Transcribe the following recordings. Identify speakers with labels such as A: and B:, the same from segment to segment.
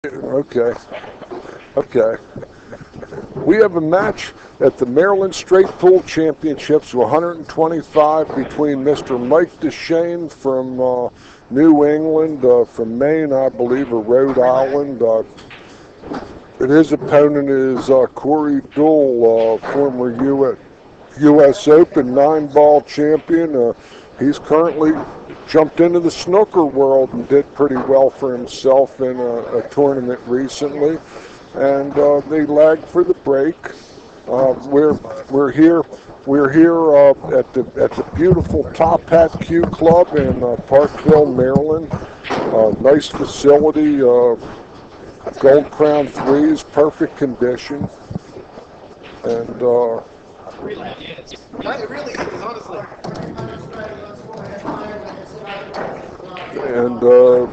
A: Okay. Okay. We have a match at the Maryland Straight Pool Championships 125 between Mr. Mike Deshane from New England, from Maine, I believe, or Rhode Island. And his opponent is Corey Deuel, former U.S. Open 9-ball champion. He's currently jumped into the snooker world and did pretty well for himself in a tournament recently. And they lagged for the break. We're here at the beautiful Top Hat Q Club in Parkville, Maryland. Nice facility. Gold Crown threes, perfect condition, and
B: It really is, honestly.
A: and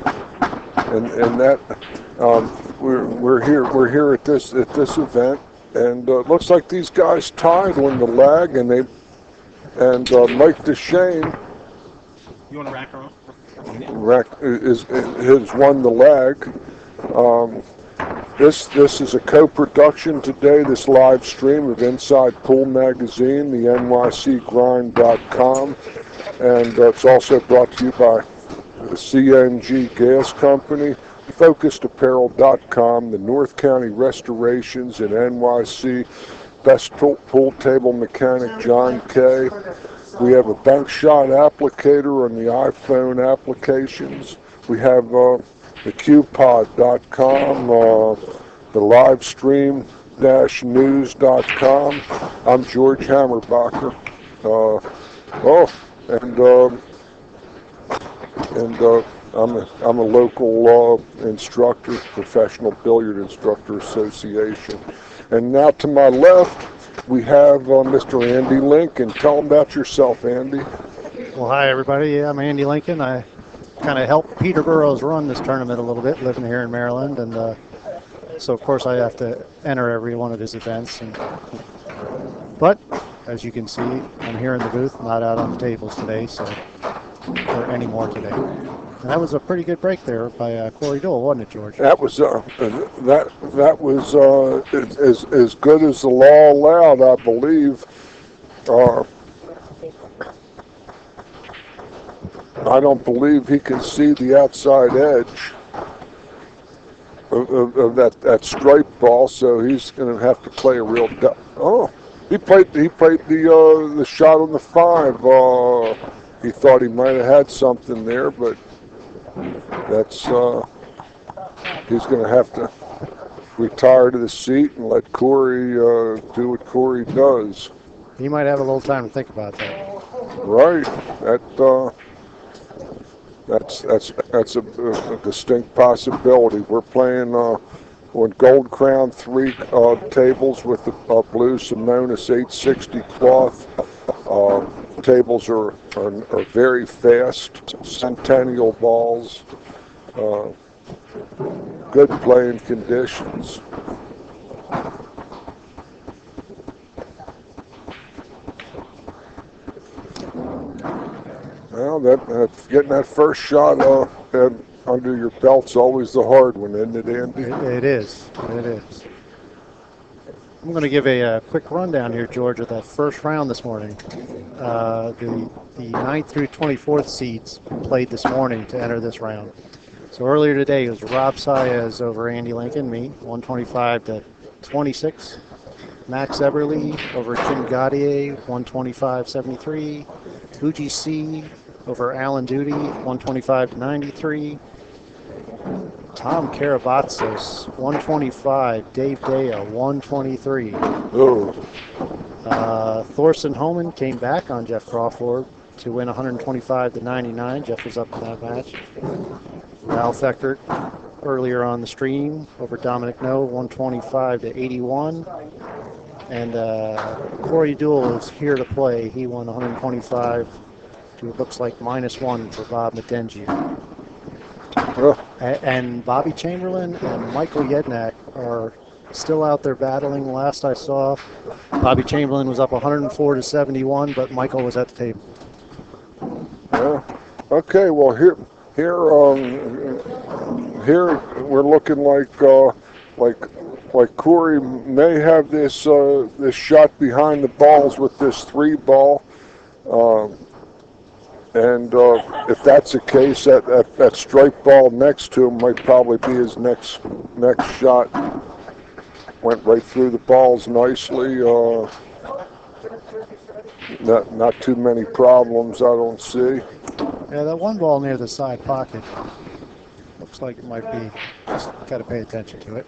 A: that we're here at this event, and looks like these guys tied on the lag, and Mike Deshane
B: You want to rack her off?
A: has won the lag. Um, this is a co-production today, this live stream of Inside Pool Magazine, the NYCGrind.com, and it's also brought to you by the CNG Gas Company, FocusedApparel.com, the North County Restorations in NYC, Best Pool Table Mechanic John Kay. We have a bank shot applicator on the iPhone applications. We have theqpod.com, the livestream-news.com. I'm George Hammerbacher. I'm a local instructor, Professional Billiard Instructor Association. And now to my left, we have Mr. Andy Lincoln. Tell them about yourself, Andy.
C: Well, hi, everybody. Yeah, I'm Andy Lincoln. I kind of help Peterborough's run this tournament a little bit, living here in Maryland. And so, of course, I have to enter every one of his events. But, as you can see, I'm here in the booth, not out on the tables today, or anymore today. And that was a pretty good break there by Corey Deuel, wasn't it, George?
A: That was that was as good as the law allowed, I believe. I don't believe he can see the outside edge of that stripe ball, so he's going to have to play a real. He played the shot on the 5. He thought he might have had something there, but that's he's going to have to retire to the seat and let Corey do what Corey does.
C: He might have a little time to think about that.
A: Right. That's a distinct possibility. We're playing on Gold Crown 3 tables with the blue Simonis 860 cloth. Tables are very fast, centennial balls, good playing conditions. Well, getting that first shot under your belt's always the hard one, isn't it, Andy?
C: It is. It is. I'm going to give a quick rundown here, George, of that first round this morning. The 9th through 24th seeds played this morning to enter this round. So earlier today it was Rob Saez over Andy Lincoln, me, 125-26. Max Eberly over Jim Gaudier, 125-73. Fuji C over Alan Duty, 125-93. Tom Karabatsos, 125. Dave Dea, 123.
A: Oh.
C: Thorsten Homan came back on Jeff Crawford to win 125-99. Jeff was up in that match. Ralph Eckert earlier on the stream over Dominic No, 125-81. And Corey Deuel is here to play. He won 125 to, it looks like, -1 for Bob Madenji. And Bobby Chamberlain and Michael Yednak are still out there battling. Last I saw, Bobby Chamberlain was up 104-71, but Michael was at the table.
A: Yeah. Okay, well, Here we're looking like Corey may have this this shot behind the balls with this 3 ball, and if that's the case, that strike ball next to him might probably be his next shot. Went right through the balls nicely. Not too many problems I don't see.
C: Yeah, that 1 ball near the side pocket looks like it might be. Just got to pay attention to it.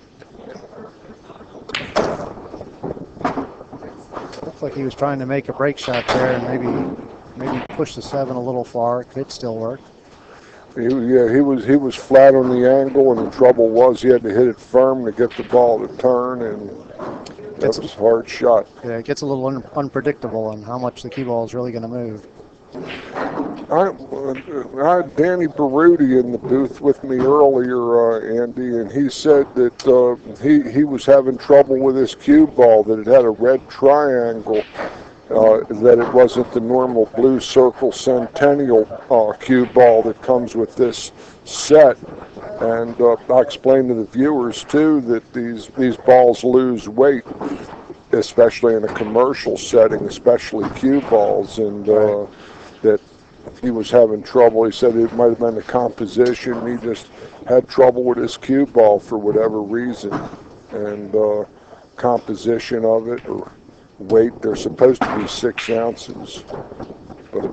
C: Looks like he was trying to make a break shot there and maybe push the 7 a little far. It could still work.
A: He was flat on the angle, and the trouble was he had to hit it firm to get the ball to turn, and that was a hard shot.
C: Yeah, it gets a little unpredictable on how much the cue ball is really going to move.
A: I had Danny Baruti in the booth with me earlier, Andy, and he said that he was having trouble with his cue ball, that it had a red triangle, that it wasn't the normal blue circle Centennial cue ball that comes with this set. And I explained to the viewers, too, that these balls lose weight, especially in a commercial setting, especially cue balls, and that he was having trouble. He said it might have been the composition. He just had trouble with his cue ball for whatever reason. And composition of it or weight, they're supposed to be 6 ounces. But,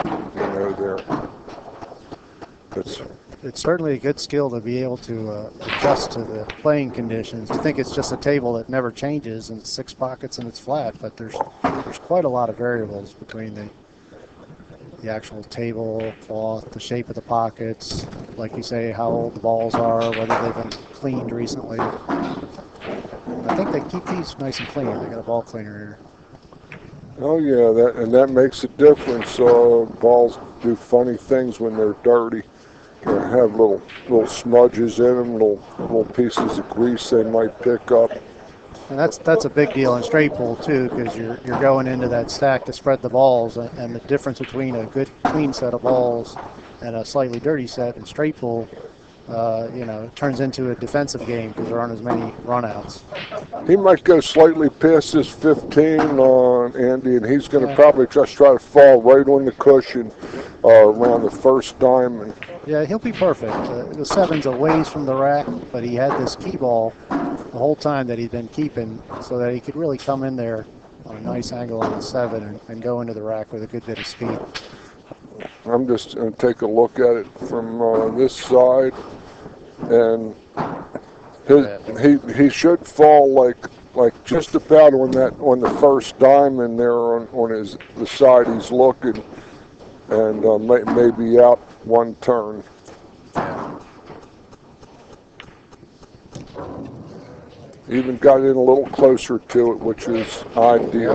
C: It's certainly a good skill to be able to adjust to the playing conditions. I think it's just a table that never changes, and it's 6 pockets and it's flat, but there's quite a lot of variables between the actual table, cloth, the shape of the pockets, like you say, how old the balls are, whether they've been cleaned recently. I think they keep these nice and clean. They got a ball cleaner here.
A: Oh yeah, that makes a difference. Balls do funny things when they're dirty. They have little smudges in them, little pieces of grease they might pick up.
C: And that's a big deal in straight pool too, because you're going into that stack to spread the balls, and the difference between a good clean set of balls and a slightly dirty set in straight pool, it turns into a defensive game because there aren't as many runouts.
A: He might go slightly past his 15 on Andy, and he's going to probably just try to fall right on the cushion around the first diamond.
C: Yeah, he'll be perfect. The 7's a ways from the rack, but he had this key ball the whole time that he'd been keeping so that he could really come in there on a nice angle on the 7 and go into the rack with a good bit of speed.
A: I'm just going to take a look at it from this side, and he should fall like just about on the first diamond there on the side he's looking, and maybe out 1 turn. Even got in a little closer to it, which is ideal.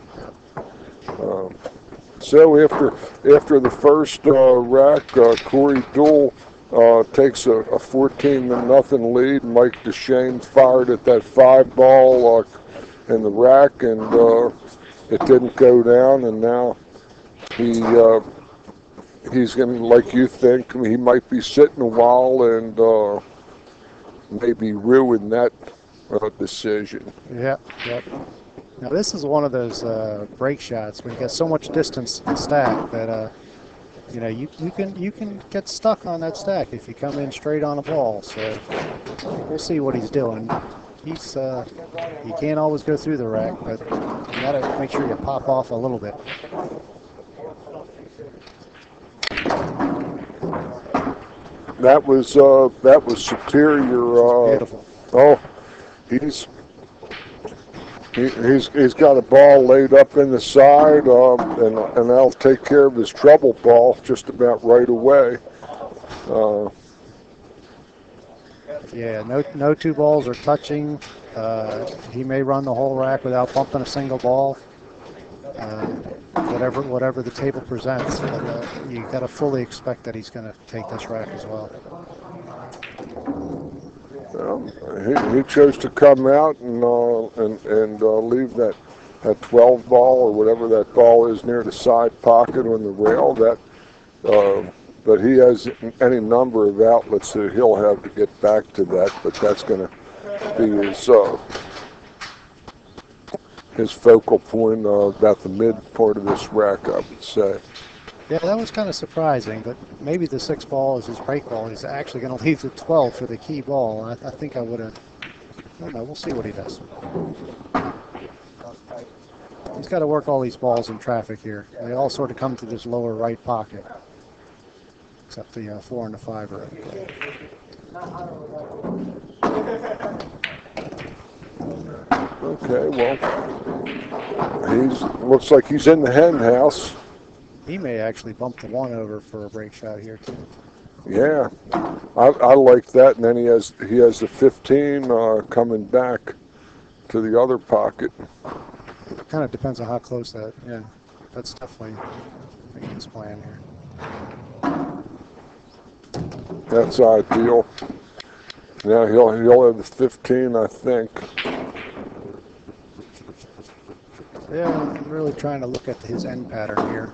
A: So after the first rack, Corey Deuel takes a 14-0 lead. Mike Deshane fired at that 5 ball in the rack, and it didn't go down. And now he's going to, like you think, he might be sitting a while and maybe ruin that decision.
C: Yep. Now this is one of those break shots where you get so much distance to the stack that you can get stuck on that stack if you come in straight on a ball. So we'll see what he's doing. He's you can't always go through the rack, but you got to make sure you pop off a little bit.
A: That was superior.
C: Beautiful.
A: Oh, he's got a ball laid up in the side, and that'll take care of his trouble ball just about right away.
C: Yeah, no 2 balls are touching. He may run the whole rack without bumping a single ball. Whatever the table presents, but you got to fully expect that he's going to take this rack as well.
A: He chose to come out and leave that 12 ball or whatever that ball is near the side pocket on the rail. but he has any number of outlets that he'll have to get back to that. But that's going to be his focal point about the mid part of this rack, I would say.
C: Yeah, that was kind of surprising, but maybe the 6 ball is his break ball. He's actually going to leave the 12 for the key ball. I think I would have. I don't know. We'll see what he does. He's got to work all these balls in traffic here. They all sort of come to this lower right pocket, except the 4 and the 5 are.
A: Okay, well, looks like he's in the hen house.
C: He may actually bump the 1 over for a break shot here too.
A: Yeah, I like that. And then he has the 15 coming back to the other pocket.
C: Kind of depends on how close that. Yeah, that's definitely his plan here.
A: That's ideal. Now he'll have the 15, I think.
C: Yeah, I'm really trying to look at his end pattern here.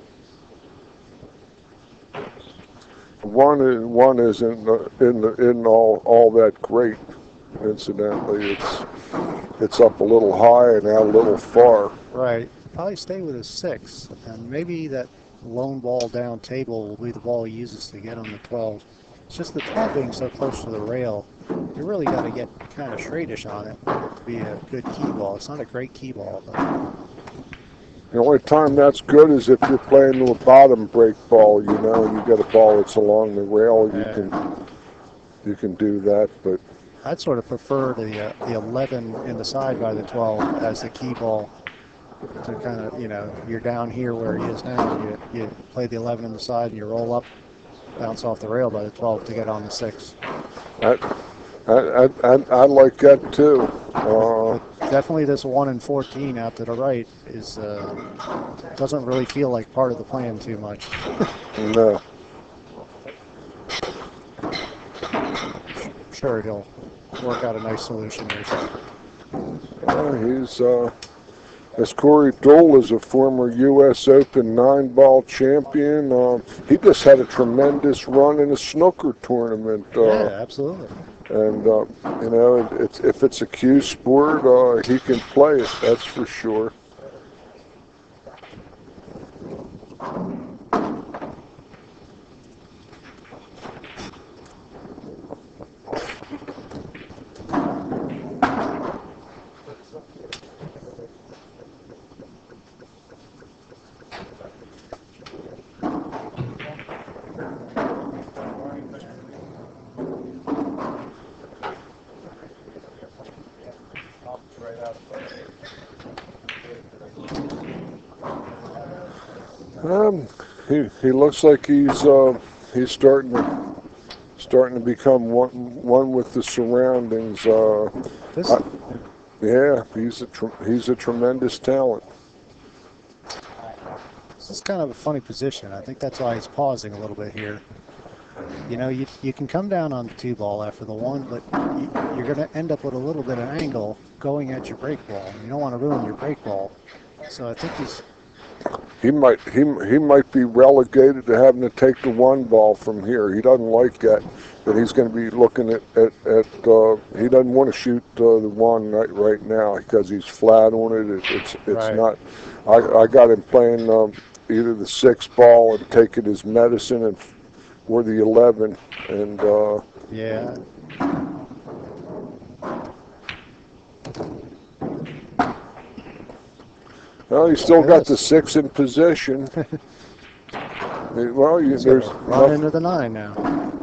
A: One isn't all that great. Incidentally, it's up a little high and out a little far.
C: Right. Probably stay with his 6, and maybe that lone ball down table will be the ball he uses to get on the 12. It's just the 12 being so close to the rail, you really got to get kind of straightish on it to be a good key ball. It's not a great key ball, but
A: The only time that's good is if you're playing to a bottom break ball, you get a ball that's along the rail, you can do that, but
C: I'd sort of prefer the 11 in the side by the 12 as the key ball to kind of, you're down here where he is now. You play the 11 in the side and you roll up, bounce off the rail by the 12 to get on the 6.
A: I like that too.
C: Definitely this 1 and 14 out to the right doesn't really feel like part of the plan too much.
A: No.
C: Sure, he'll work out a nice solution here.
A: As Corey Dole is a former U.S. Open 9-ball champion. He just had a tremendous run in a snooker tournament.
C: Yeah, absolutely.
A: And, if it's a cue sport, he can play it, that's for sure. He looks like he's starting to become one with the surroundings. He's a tremendous talent.
C: This is kind of a funny position. I think that's why he's pausing a little bit here. You can come down on the 2 ball after the 1, but you're going to end up with a little bit of angle going at your break ball. You don't want to ruin your break ball. So I think
A: he might be relegated to having to take the 1 ball from here. He doesn't like that. But he's going to be looking at he doesn't want to shoot the 1 right now because he's flat on it. It's
C: right.
A: Not. I got him playing either the 6 ball and taking his medicine or the 11 and
C: yeah.
A: Well, you still got the 6 in position. Well, there's
C: run into the 9 now.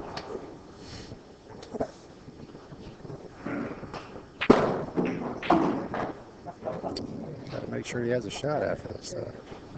C: Got to make sure he has a shot after this, though.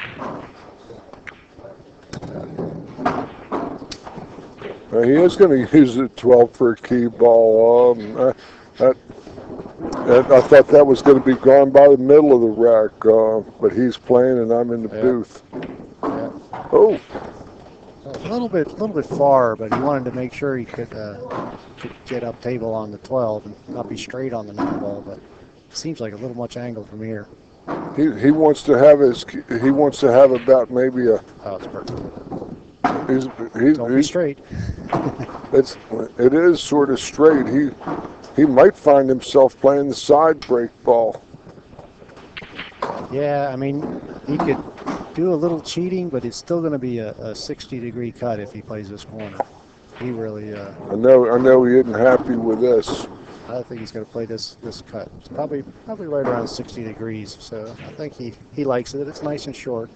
A: He is going to use the 12 for a key ball. I thought that was going to be gone by the middle of the rack, but he's playing and I'm in the booth.
C: Yeah.
A: Oh.
C: A little bit far, but he wanted to make sure he could get up table on the 12 and not be straight on the 9 ball, but it seems like a little much angle from here.
A: He wants to have about maybe a.
C: Oh, it's perfect. Don't be straight.
A: It is sort of straight. He might find himself playing the side break ball.
C: Yeah, I mean, he could do a little cheating, but it's still going to be a 60-degree cut if he plays this corner. He really.
A: I know he isn't happy with this.
C: I think he's going to play this cut. It's probably right around 60 degrees. So I think he likes it. It's nice and short.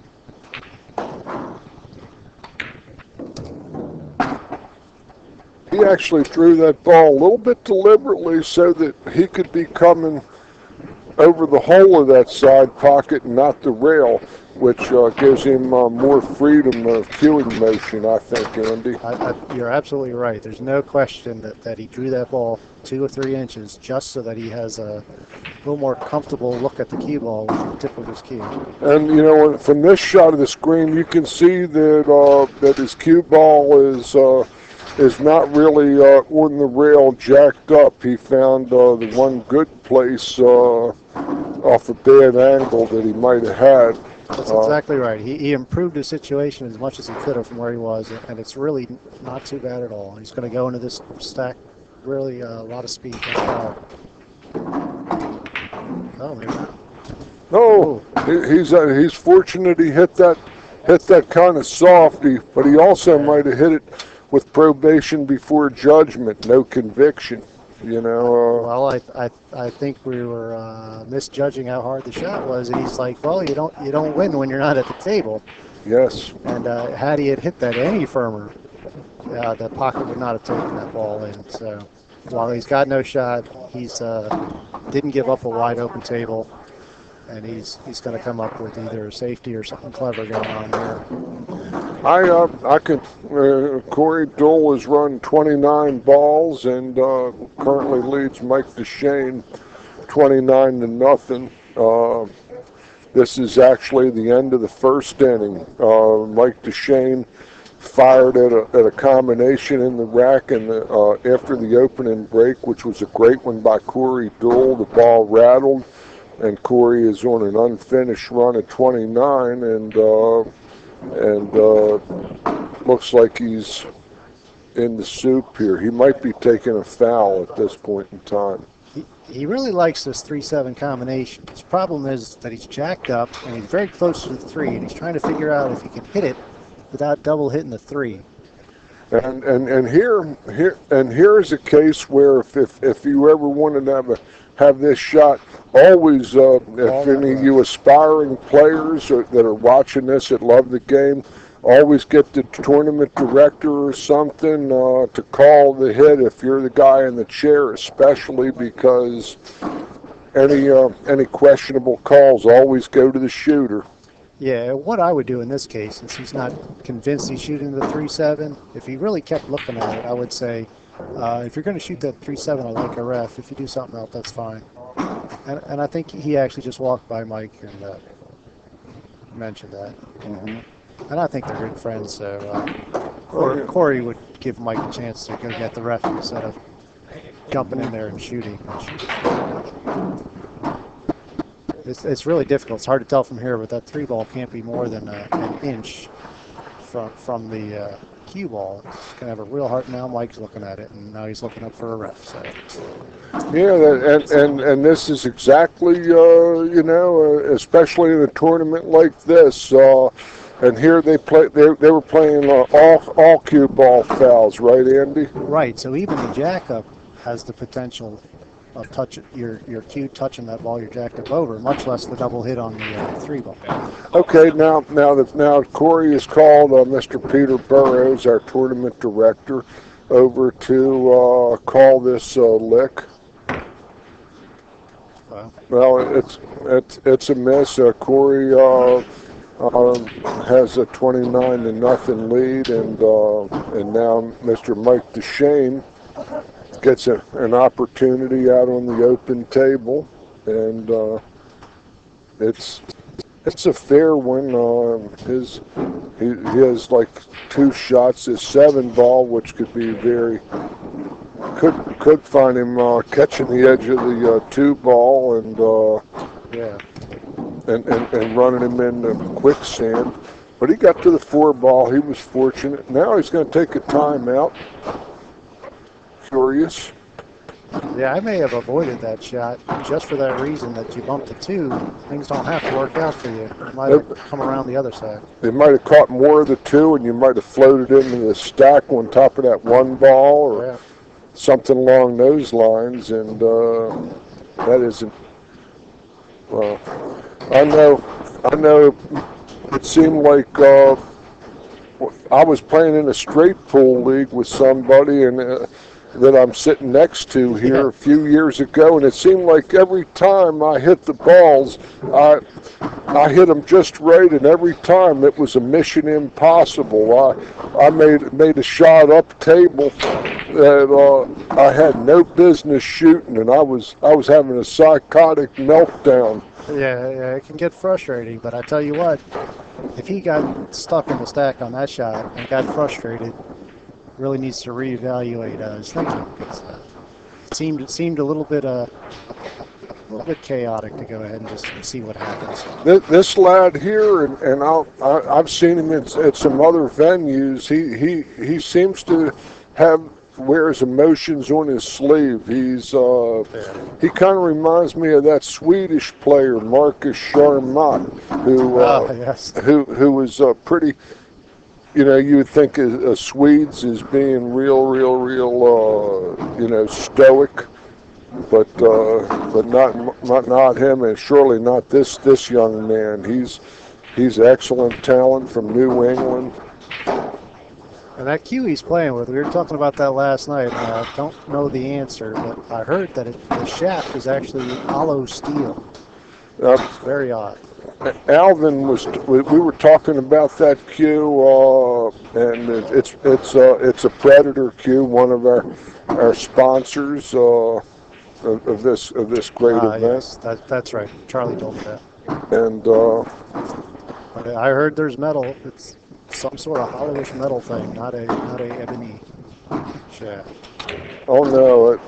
A: He actually threw that ball a little bit deliberately so that he could be coming over the hole of that side pocket and not the rail, which gives him more freedom of cueing motion, I think, Andy.
C: You're absolutely right. There's no question that he drew that ball 2 or 3 inches just so that he has a little more comfortable look at the cue ball with the tip of his cue.
A: And, you know, from this shot of the screen, you can see that his cue ball is not really on the rail jacked up. He found the one good place off a bad angle that he might have had.
C: That's exactly right. He improved his situation as much as he could have from where he was, and it's really not too bad at all. He's going to go into this stack really a lot of speed. Oh, maybe.
A: No, he's fortunate he hit that kind of softy, but he also might have hit it with probation before judgment, no conviction. You know.
C: Well, I think we were misjudging how hard the shot was, and he's like, well, you don't win when you're not at the table.
A: Yes.
C: And had he had hit that any firmer, the pocket would not have taken that ball in. So while he's got no shot, he's didn't give up a wide open table, and he's going to come up with either a safety or something clever going on here.
A: Corey Dole has run 29 balls and currently leads Mike DeShane 29-0. This is actually the end of the first inning. Mike DeShane fired at a combination in the rack, and after the opening break, which was a great one by Corey Dole, the ball rattled, and Corey is on an unfinished run at 29, and looks like he's in the soup here. He might be taking a foul at this point in time.
C: He really likes this 3-7 combination. His problem is that he's jacked up and he's very close to the 3, and he's trying to figure out if he can hit it without double hitting the 3.
A: And here's a case where if you ever wanted to have this shot, always if any of you aspiring players that are watching this that love the game, always get the tournament director or something to call the hit if you're the guy in the chair, especially because any questionable calls always go to the shooter.
C: Yeah, what I would do in this case, since he's not convinced he's shooting the 3-7, if he really kept looking at it, I would say, if you're going to shoot that 3-7, I like a ref. If you do something else, that's fine. And I think he actually just walked by Mike and mentioned that.
A: Mm-hmm.
C: And I think they're good friends, so Corey would give Mike a chance to go get the ref instead of jumping in there and shooting. It's really difficult. It's hard to tell from here, but that 3 ball can't be more than an inch from the cue ball. It's going to have a real hard. Now Mike's looking at it, and now he's looking up for a ref. So.
A: Yeah, and this is exactly especially in a tournament like this. And here they were playing all cue ball fouls, right, Andy?
C: Right. So even the jack up has the potential of your cue touching that ball you're jacked up over, much less the double hit on the 3 ball.
A: Okay, now Corey has called Mr. Peter Burrows, our tournament director, over to call this lick. Well, it's a miss. Corey has a 29-0 lead, and now Mr. Mike DeShane gets an opportunity out on the open table, and it's a fair one. He has like 2 shots. His 7 ball, which could be could find him catching the edge of the 2 ball and running him into quicksand. But he got to the 4-ball. He was fortunate. Now he's going to take a timeout. Curious.
C: Yeah, I may have avoided that shot just for that reason that you bumped to 2. Things don't have to work out for you. It might have come around the other side.
A: They might have caught more of the 2, and you might have floated into the stack on top of that 1 ball or something along those lines. And that isn't. Well, I know. It seemed like I was playing in a straight pool league with somebody, and that I'm sitting next to here a few years ago, and it seemed like every time I hit the balls, I hit them just right, and every time it was a mission impossible. I made a shot up table that I had no business shooting, and I was having a psychotic meltdown.
C: Yeah, it can get frustrating, but I tell you what, if he got stuck in the stack on that shot and got frustrated, really needs to reevaluate his thinking. It seemed a little bit chaotic to go ahead and just see what happens.
A: This lad here, and I've seen him at some other venues. He seems to wears emotions on his sleeve. He kind of reminds me of that Swedish player Marcus Charmat, who was pretty. You would think of Swedes as being real, stoic, but not him, and surely not this young man. He's excellent talent from New England.
C: And that cue he's playing with, we were talking about that last night. I don't know the answer, but I heard that the shaft is actually hollow steel. Very odd.
A: Alvin we were talking about that cue, and it's a Predator cue, one of our sponsors of this great event.
C: Yes, that's right. Charlie told me that.
A: And
C: I heard there's metal. It's some sort of hollowish metal thing, not a ebony shaft.
A: Oh no,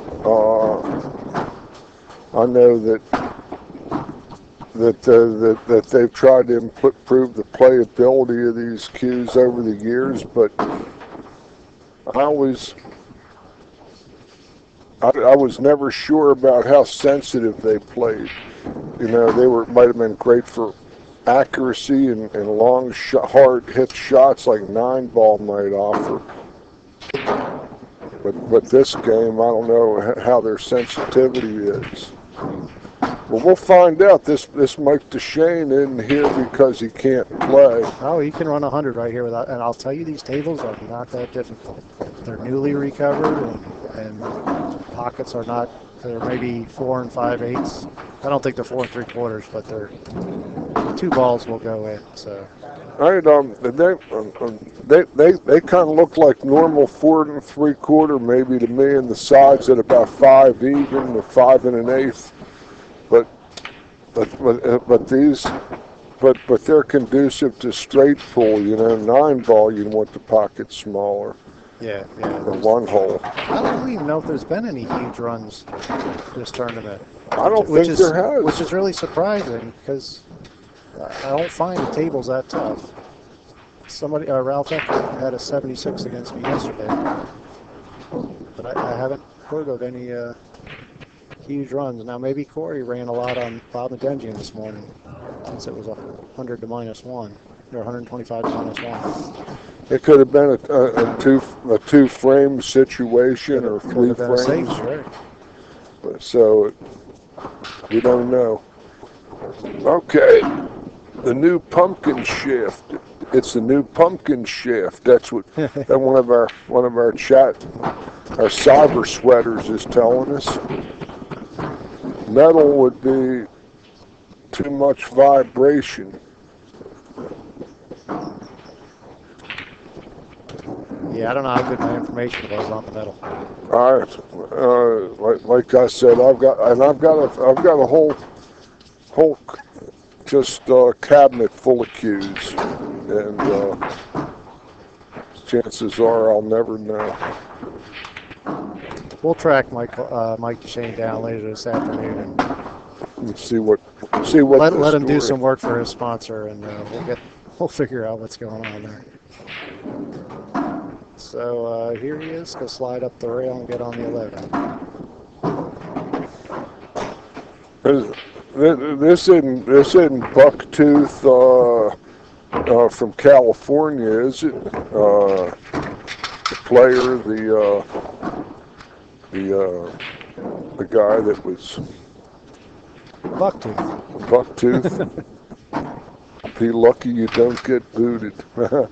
A: I know that they've tried to improve the playability of these cues over the years, but I was never sure about how sensitive they played. They might have been great for accuracy and long hard hit shots like 9-ball might offer. But this game, I don't know how their sensitivity is. Well, we'll find out. This Mike Deshane isn't here because he can't play.
C: Oh, he can run 100 right here without. And I'll tell you, these tables are not that difficult. They're newly recovered, and pockets are not. They're maybe 4 5/8. I don't think they're 4 3/4, but the 2 balls will go in. So.
A: All right, they kind of look like normal 4 3/4 maybe to me, and the sides at about 5 even, or 5 1/8. But they're conducive to straight pull. 9-ball, you want the pocket smaller.
C: Yeah.
A: Or 1 hole.
C: I don't even know if there's been any huge runs this tournament.
A: I don't think there has.
C: Which is really surprising because I don't find the tables that tough. Ralph Eckert had a 76 against me yesterday, but I haven't heard of any huge runs. Now maybe Corey ran a lot on Bob McGengian this morning, since it was 100 to -1 or 125 to -1.
A: It could have been a two-frame situation or 3 frames.
C: Safe, right?
A: So we don't know. Okay, the new pumpkin shaft. It's the new pumpkin shaft. That's what that one of our our cyber sweaters is telling us. Metal would be too much vibration.
C: Yeah, I don't know how good my information was on the metal.
A: All right, like I said, I've got a whole just cabinet full of cues, and chances are I'll never know.
C: We'll track Mike Deshane down later this afternoon and
A: see what.
C: let him do some work for his sponsor, and we'll figure out what's going on there. So here he is. Go slide up the rail and get on the 11.
A: This isn't Bucktooth from California, is it? The player, the guy that was
C: Bucktooth.
A: Be lucky you don't get booted.
C: Of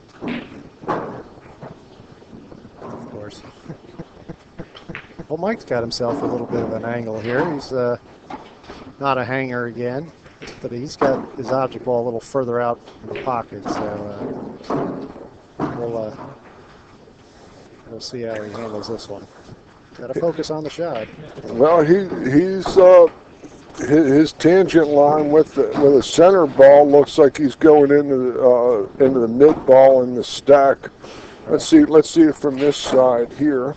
C: course. Well, Mike's got himself a little bit of an angle here. He's not a hanger again, but he's got his object ball a little further out in the pocket. So we'll see how he handles this one. Got to focus on the shot.
A: Well, his tangent line with a center ball looks like he's going into the mid ball in the stack. Let's see it from this side here.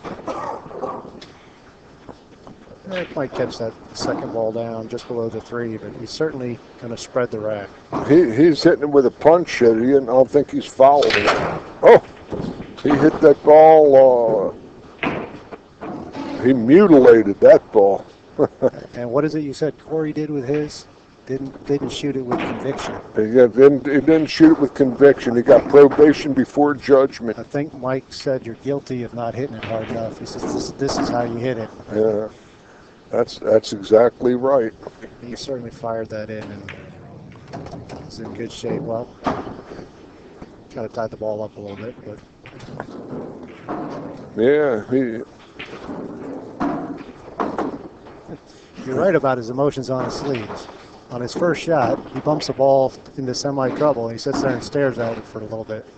C: It might catch that second ball down just below the 3, but he's certainly going to spread the rack.
A: He's hitting it with a punch hit. I don't think he's fouled it. Oh, he hit that ball. He mutilated that ball.
C: And what is it you said Corey did with his? Didn't shoot it with conviction.
A: He didn't shoot it with conviction. He got probation before judgment.
C: I think Mike said you're guilty of not hitting it hard enough. He says this is how you hit it.
A: Yeah, that's exactly right.
C: He certainly fired that in and is in good shape. Well, kind of tied the ball up a little bit, but
A: yeah,
C: you're right about his emotions on his sleeves. On his first shot, he bumps the ball into semi-trouble, and he sits there and stares at it for a little bit.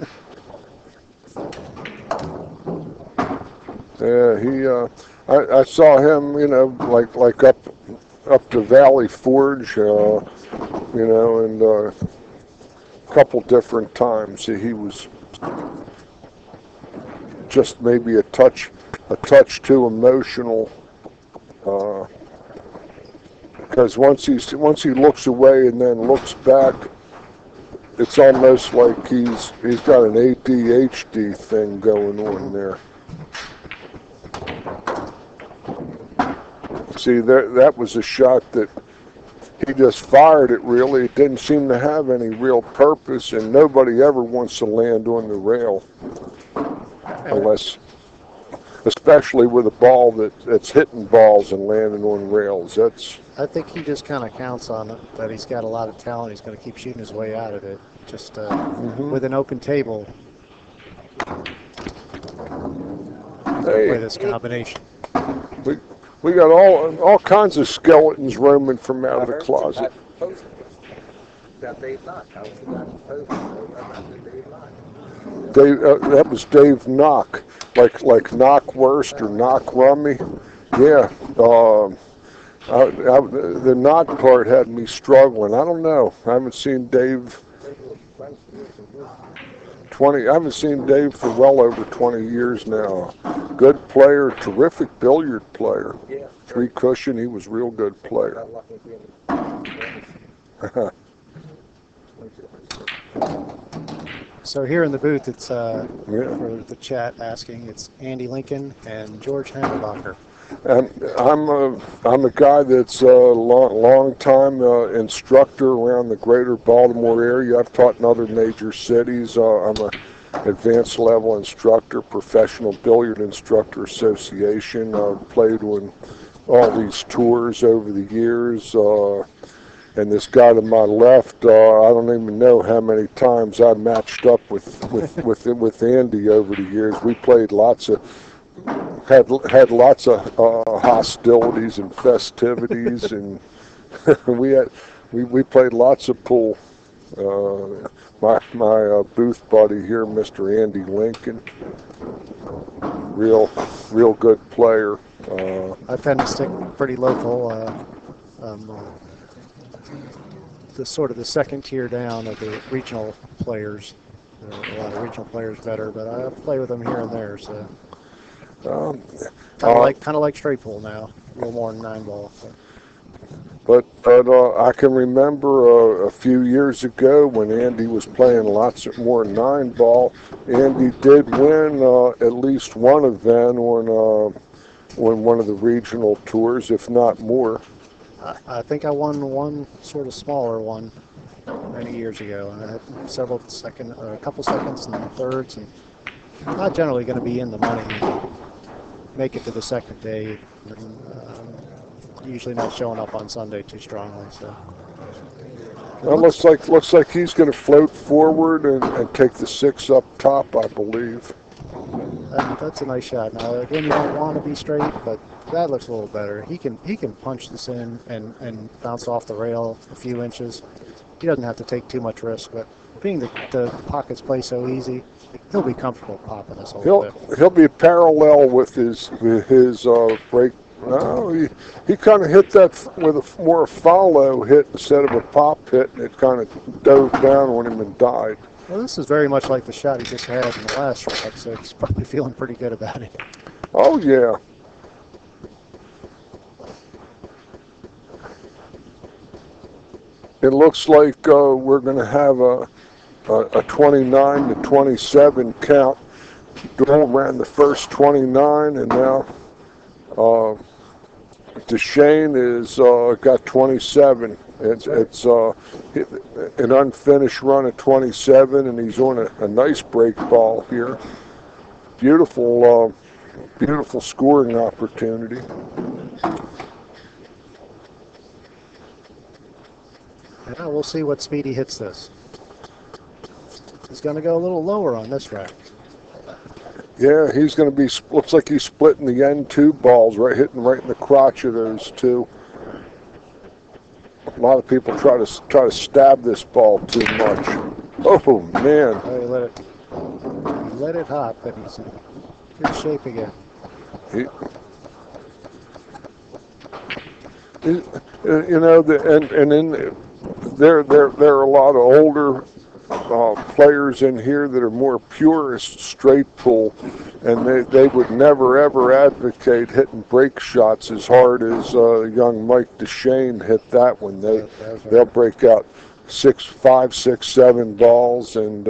A: Yeah, I saw him, like up to Valley Forge, and a couple different times he was just maybe a touch too emotional. Because once he looks away and then looks back, it's almost like he's got an ADHD thing going on there. See, that was a shot that he just fired it. Really, it didn't seem to have any real purpose, and nobody ever wants to land on the rail, especially with a ball that's hitting balls and landing on rails.
C: I think he just kind of counts on it, that he's got a lot of talent. He's going to keep shooting his way out of it. Just with an open table. Play this combination.
A: We got all kinds of skeletons roaming from out of the closet.
D: That Dave Knock. I was the guy who posted about Dave Knock.
A: That was Dave Knock, like Knockwurst or Knock Rummy. Yeah. The knock part had me struggling. I don't know. I haven't seen Dave. I haven't seen Dave for well over 20 years now. Good player, terrific billiard player.
D: Yeah.
A: 3 cushion, he was a real good player.
C: So here in the booth, it's for the chat asking, it's Andy Lincoln and George Hammerbacher.
A: And I'm a guy that's a long time instructor around the greater Baltimore area. I've taught in other major cities. I'm a advanced level instructor, professional billiard instructor association. I've played on all these tours over the years. And this guy to my left, I don't even know how many times I matched up with Andy over the years. We played had lots of hostilities and festivities, and we played lots of pool. My booth buddy here, Mr. Andy Lincoln, real good player.
C: I tend to stick pretty local. The second tier down of the regional players. There are a lot of regional players better, but I play with them here and there. So kind of like straight pool now, a little more than 9 ball.
A: But I can remember a few years ago when Andy was playing lots more 9-ball. Andy did win at least one event on one of the regional tours, if not more.
C: I think I won one sort of smaller one many years ago, and I had a couple seconds and thirds, and not generally going to be in the money. Make it to the second day, and usually not showing up on Sunday too strongly. So
A: Well, looks like he's going to float forward and take the 6 up top, I believe.
C: that's a nice shot. Now again, you don't want to be straight, but that looks a little better. He can punch this in and bounce off the rail a few inches. He doesn't have to take too much risk, but being the pockets play so easy, he'll be comfortable popping this whole bit.
A: He'll be parallel with his break. No, he kind of hit that with a more follow hit instead of a pop hit, and it kind of dove down on him and died.
C: Well, this is very much like the shot he just had in the last shot, so he's probably feeling pretty good about it.
A: Oh yeah. It looks like we're going to have a 29 to 27 count. Doyle ran the first 29, and now Deshane is got 27. It's an unfinished run at 27, and he's on a nice break ball here. Beautiful scoring opportunity.
C: Now we'll see what speed he hits this. He's going to go a little lower on this rack.
A: Yeah, he's going to be. Looks like he's splitting the end 2 balls, hitting right in the crotch of those 2. A lot of people try to stab this ball too much. Oh man!
C: Oh, he let it hop, but he's in good shape again.
A: There are a lot of older players in here that are more purist straight pull, and they would never ever advocate hitting break shots as hard as young Mike Deshane hit that one. They'll break out 6, 5, 6, 7 balls and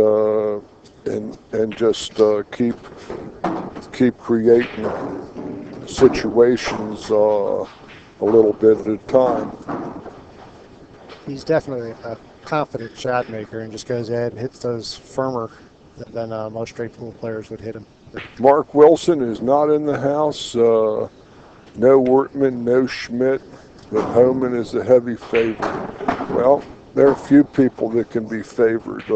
A: just keep creating situations a little bit at a time.
C: He's definitely a confident shot maker and just goes ahead and hits those firmer than most straight pool players would hit them.
A: Mark Wilson is not in the house. No Wortman, no Schmidt, but Homan is the heavy favorite. Well, there are a few people that can be favored.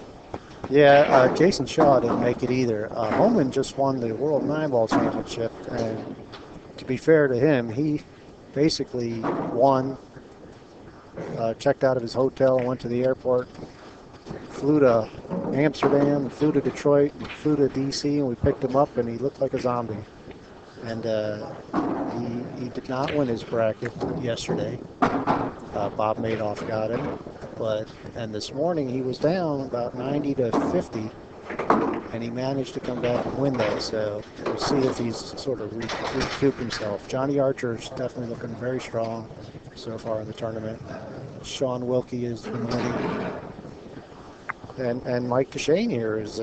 C: Jason Shaw didn't make it either. Homan just won the World 9-Ball Championship, and to be fair to him, he basically won. Checked out of his hotel, went to the airport, flew to Amsterdam, flew to Detroit, flew to D.C., and we picked him up, and he looked like a zombie. And he did not win his bracket yesterday. Bob Madoff got him. And this morning he was down about 90 to 50, and he managed to come back and win that. So we'll see if he's sort of recouped himself. Johnny Archer's definitely looking very strong so far in the tournament. Sean Wilkie is winning. And Mike Deshane here is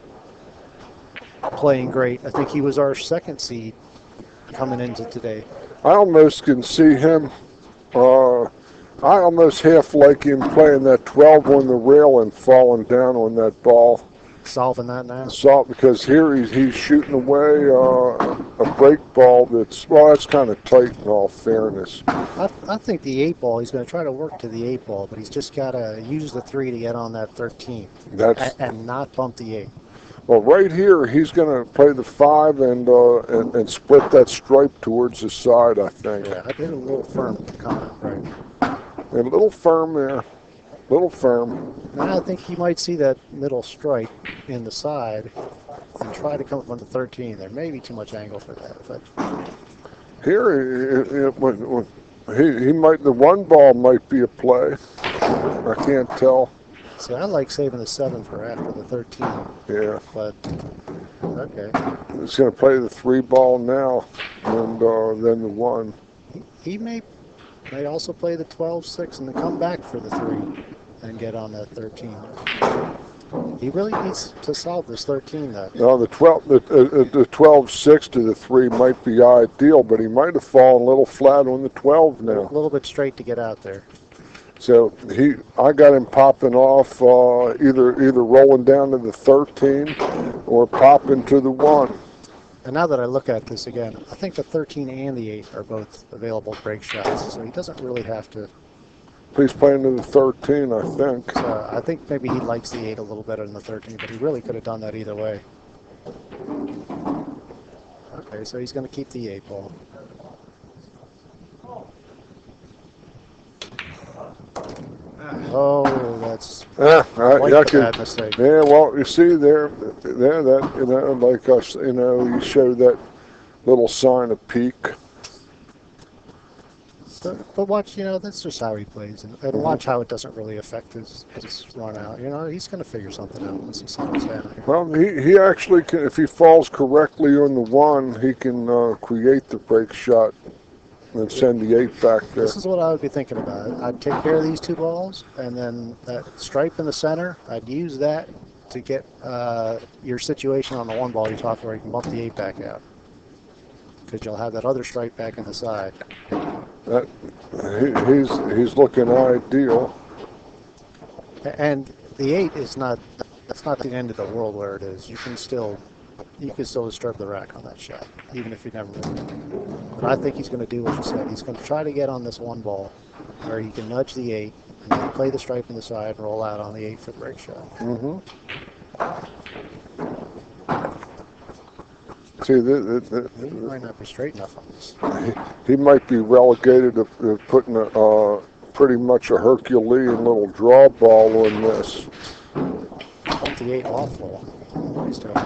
C: playing great. I think he was our 2nd seed coming into today.
A: I almost can see him. I almost half like him playing that 12 on the rail and falling down on that ball.
C: Solving that now?
A: Because here he's shooting away a break ball that's kind of tight in all fairness.
C: I think the 8 ball, he's going to try to work to the 8 ball, but he's just got to use the 3 to get on that 13 and not bump the 8.
A: Well, right here, he's going to play the 5 and split that stripe towards the side, I think.
C: Yeah, I did a little firm comment, right.
A: A little firm there. Little firm.
C: Now I think he might see that middle stripe in the side and try to come up on the 13. There may be too much angle for that. But
A: here, he might. The 1 ball might be a play. I can't tell.
C: See, I like saving the 7 for after the 13.
A: Yeah.
C: But okay.
A: He's going to play the 3 ball now, and then the 1.
C: He may May also play the 12-6 and then come back for the 3 and get on that 13. He really needs to solve this 13, though.
A: No, the 12-6 to the 3 might be ideal, but he might have fallen a little flat on the 12
C: A
A: now.
C: little bit straight to get out there.
A: So I got him popping off either rolling down to the 13 or popping to the 1.
C: And now that I look at this again, I think the 13 and the 8 are both available break shots, so he doesn't really have to.
A: He's playing to the 13, I think.
C: So I think maybe he likes the 8 a little better than the 13, but he really could have done that either way. Okay, so he's going to keep the 8 ball. Oh, that's quite a bad mistake.
A: Yeah, well, you see there that like us, you show that little sign of peak.
C: But watch, that's just how he plays, and watch how it doesn't really affect his run out. He's going to figure something out once he settles down here.
A: Well, he actually can, if he falls correctly on the 1, he can create the break shot and send the 8 back there.
C: This is what I would be thinking about. I'd take care of these 2 balls, and then that stripe in the center, I'd use that to get your situation on the 1 ball you talked where you can bump the 8 back out. Because you'll have that other stripe back in the side.
A: He's looking ideal.
C: And the 8 is that's not the end of the world where it is. You can still disturb the rack on that shot, even if you never move it. But I think he's going to do what you said. He's going to try to get on this 1 ball where he can nudge the 8 and then play the stripe in the side and roll out on the 8 for the break shot.
A: Mm-hmm. See,
C: He might not be straight enough on this.
A: he might be relegated to putting pretty much a Herculean little draw ball on this.
C: Bump the 8 off ball. He's doing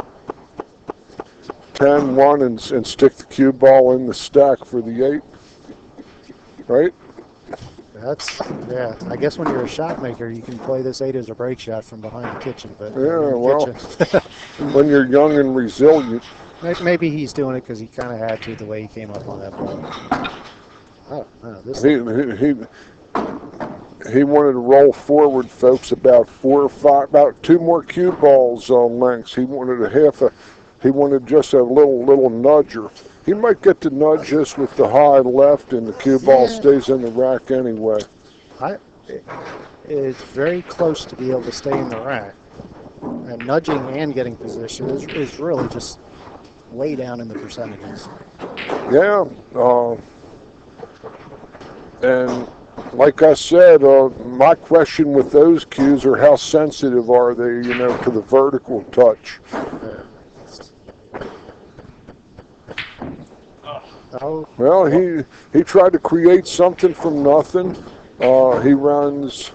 A: 10-1 and stick the cue ball in the stack for the 8. Right?
C: I guess when you're a shot maker, you can play this 8 as a break shot from behind the kitchen. But
A: when you're young and resilient.
C: Maybe he's doing it because he kind of had to the way he came up on that ball. Oh, no, this
A: he wanted to roll forward, folks, about 4 or 5, about 2 more cue balls on lengths. He wanted he wanted just a little nudger. He might get to nudge this with the high left, and the cue ball stays in the rack anyway.
C: It's very close to be able to stay in the rack. And nudging and getting position is really just way down in the percentages.
A: Yeah. And like I said, my question with those cues are how sensitive are they, to the vertical touch. Well, he tried to create something from nothing. He runs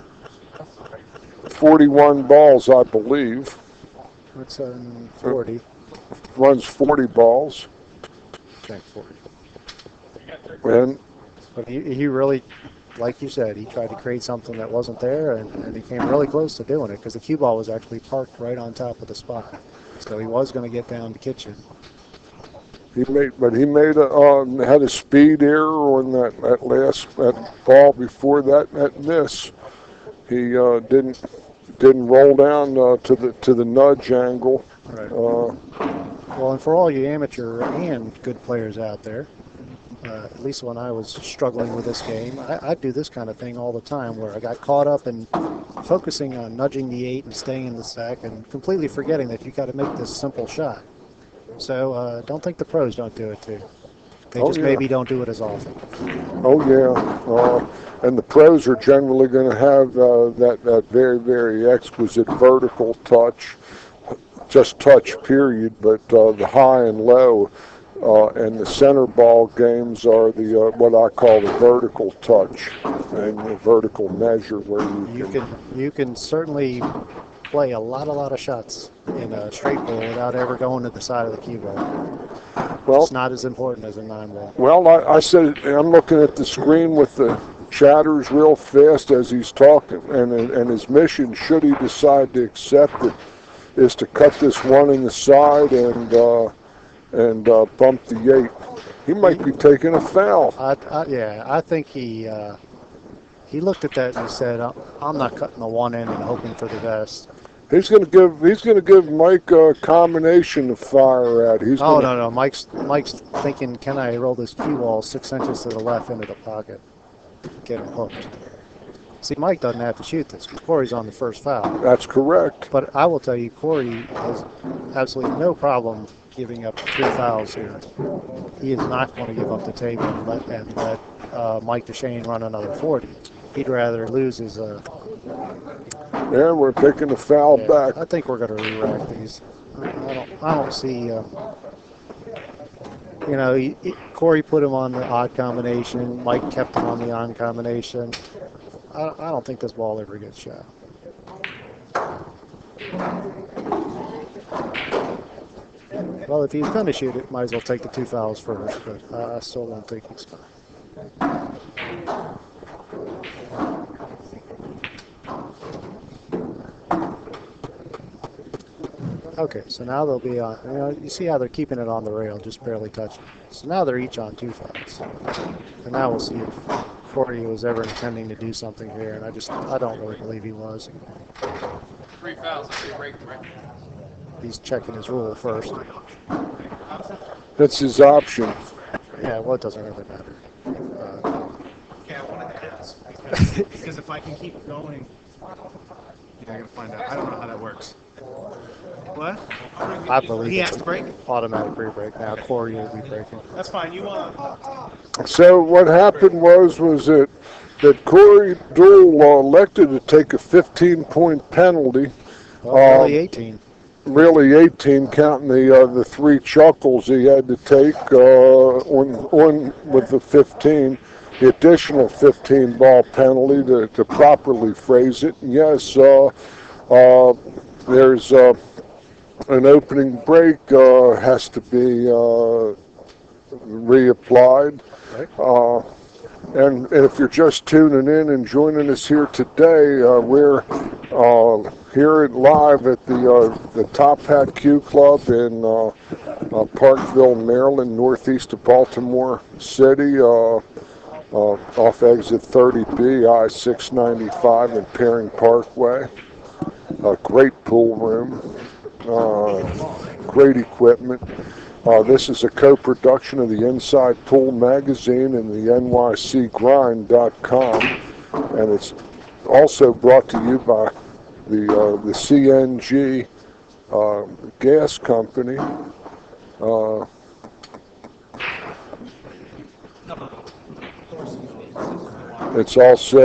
A: 41 balls, I believe.
C: What's 40?
A: Runs 40 balls.
C: Okay, 40. But he really, like you said, he tried to create something that wasn't there, and he came really close to doing it because the cue ball was actually parked right on top of the spot. So he was going to get down to kitchen.
A: He had a speed error on that ball before that miss. He didn't roll down to the nudge angle.
C: Right. Well, and for all you amateur and good players out there, at least when I was struggling with this game, I'd do this kind of thing all the time where I got caught up in focusing on nudging the 8 and staying in the stack and completely forgetting that you got to make this simple shot. So don't think the pros don't do it too. They maybe don't do it as often.
A: Oh yeah, and the pros are generally going to have that very, very exquisite vertical touch, just touch period. But the high and low and the center ball games are the what I call the vertical touch and the vertical measure where
C: you can certainly play a lot of shots in a straight ball without ever going to the side of the cue ball. Well, it's not as important as a 9 ball.
A: Well, I said I'm looking at the screen with the chatters real fast as he's talking, and his mission, should he decide to accept it, is to cut this 1 in the side and bump the 8. He might be taking a foul.
C: I think he looked at that and he said, "I'm not cutting the one end and hoping for the best."
A: He's going to give Mike a combination to fire at.
C: No. Mike's thinking, can I roll this cue ball 6 inches to the left into the pocket, get him hooked? See, Mike doesn't have to shoot this because Corey's on the first foul.
A: That's correct.
C: But I will tell you, Corey has absolutely no problem giving up 3 fouls here. He is not going to give up the table and let Mike DeShane run another 40. He'd rather lose his.
A: Yeah, we're taking the foul back.
C: I think we're going to re-rack these. I don't see. Corey put him on the odd combination. Mike kept him on the odd combination. I don't think this ball ever gets shot. Well, if he's going to shoot it, might as well take the 2 fouls first, but I still don't think he's going to. Okay, so now they'll be on, you see how they're keeping it on the rail, just barely touching it. So now they're each on 2 fouls. And now we'll see if Corey was ever intending to do something here, and I don't really believe he was.
B: 3 fouls, break, right?
C: He's checking his rule first.
A: That's his option.
C: Yeah, well, it doesn't really matter.
B: Okay, I wanted to ask. Because if I can keep going, I gotta find out. I don't know how that works. What?
C: I believe
B: he
C: it's
B: has to break?
C: Automatic re-break now. Corey will be breaking.
B: That's fine. You
A: So what happened was that Corey Deuel elected to take a 15-point penalty.
C: Well, really 18.
A: Really 18, counting the 3 chuckles he had to take on with the 15. The additional 15-ball penalty to properly phrase it. Yes, there's an opening break has to be reapplied.
C: Right.
A: And if you're just tuning in and joining us here today, we're here live at the Top Hat Q Club in Parkville, Maryland, northeast of Baltimore City, off exit 30B, I-695 and Perring Parkway. A great pool room, great equipment. This is a co-production of the Inside Pool Magazine and the NYCGrind.com, and it's also brought to you by the CNG gas company. It's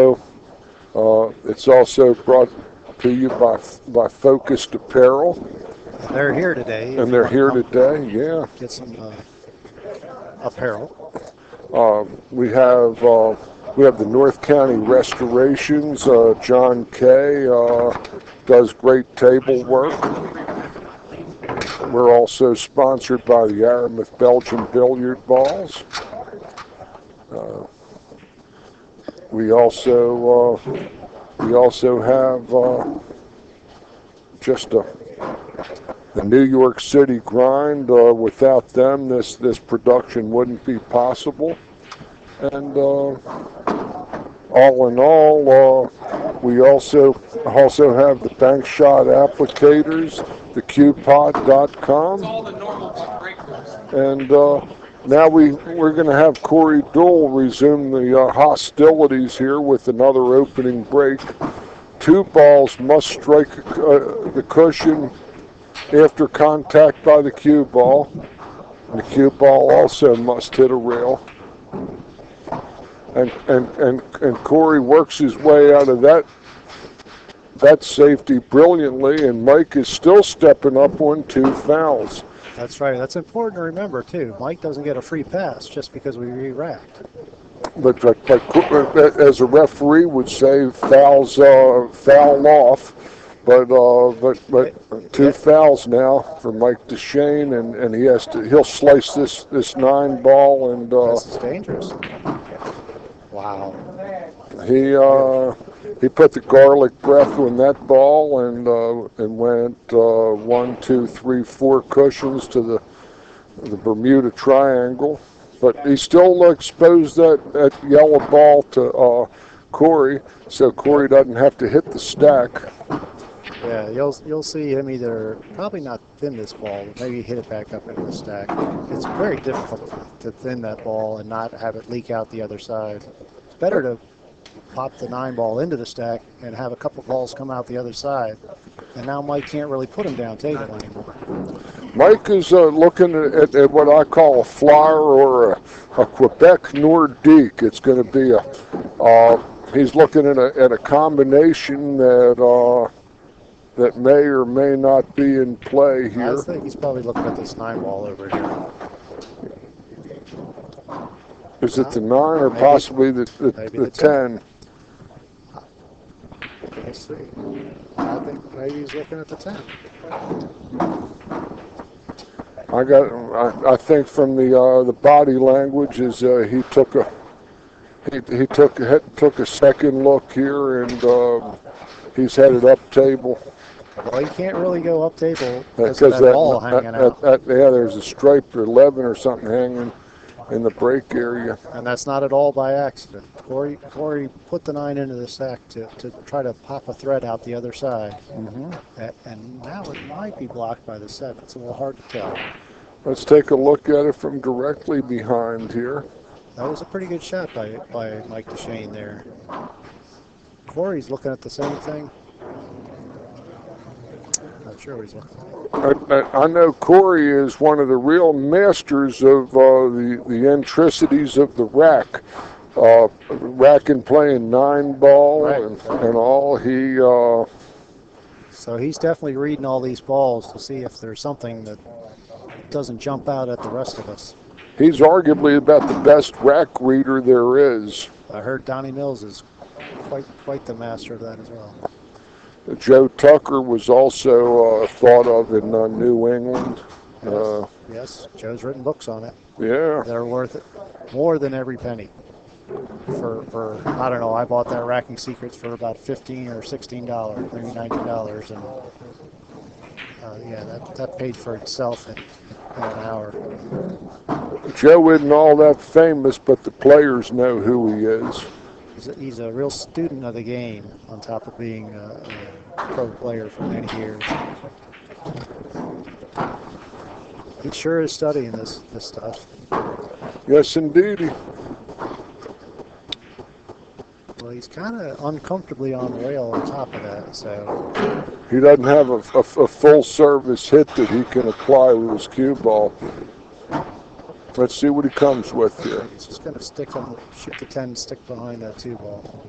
A: also brought to you by Focused Apparel.
C: They're here today.
A: And they're here today, yeah.
C: Get some apparel.
A: We have the North County Restorations. John Kay does great table work. We're also sponsored by the Aramuth Belgian billiard balls. We also have the New York City Grind. Without them, this production wouldn't be possible. And all in all, we also have the Bank Shot Applicators, the QPod.com.
B: all the normal breakers.
A: And now we're going to have Corey Deuel resume the hostilities here with another opening break. 2 balls must strike the cushion after contact by the cue ball. And the cue ball also must hit a rail. And Corey works his way out of that safety brilliantly, and Mike is still stepping up on 2 fouls.
C: That's right. That's important to remember, too. Mike doesn't get a free pass just because we re-racked.
A: But as a referee would say, foul off. But 2 fouls now for Mike DeShane, and he'll slice this 9 ball, and
C: this is dangerous. Wow.
A: He put the garlic breath on that ball and went 1, 2, 3, 4 cushions to the Bermuda Triangle. but he still exposed that yellow ball to Corey, so Corey doesn't have to hit the stack.
C: Yeah, you'll see him either probably not thin this ball, but maybe hit it back up into the stack. It's very difficult to thin that ball and not have it leak out the other side. It's better to pop the 9 ball into the stack and have a couple balls come out the other side. And now Mike can't really put him down table anymore.
A: Mike is looking at what I call a flyer or a Quebec Nordique. It's going to be he's looking at a combination that may or may not be in play here.
C: I think he's probably looking at this 9 ball over here.
A: Is it the 9 or
C: Maybe.
A: possibly the
C: Maybe the
A: 10?
C: Let's see. I think maybe he's looking at the 10.
A: I think from the body language is he took a second look here, and he's headed up table.
C: Well, he can't really go up table because of that ball hanging out.
A: Yeah, there's a stripe 11 or something hanging in the break area.
C: And that's not at all by accident. Corey put the 9 into the stack to try to pop a thread out the other side.
A: Mm-hmm.
C: And now it might be blocked by the 7. It's a little hard to tell.
A: Let's take a look at it from directly behind here.
C: That was a pretty good shot by Mike DeShane there. Corey's looking at the same thing. Not sure what he's looking at.
A: I know Corey is one of the real masters of the intricities of the rack. Rack and playing 9 ball
C: Right.
A: and all.
C: So he's definitely reading all these balls to see if there's something that doesn't jump out at the rest of us.
A: He's arguably about the best rack reader there is.
C: I heard Donnie Mills is quite the master of that as well.
A: Joe Tucker was also thought of in New England.
C: Yes, Joe's written books on it.
A: Yeah.
C: They're worth it more than every penny. For I don't know, I bought that Racking Secrets for about $15 or $16, maybe $19, and yeah, that paid for itself in an hour.
A: Joe isn't all that famous, but the players know who he is.
C: He's a real student of the game, on top of being a pro player for many years. He sure is studying this stuff.
A: Yes, indeed.
C: Well, he's kind of uncomfortably on the rail on top of that, so.
A: He doesn't have a full service hit that he can apply with his cue ball. Let's see what he comes with here.
C: He's just going to shoot the 10, stick behind that 2 ball.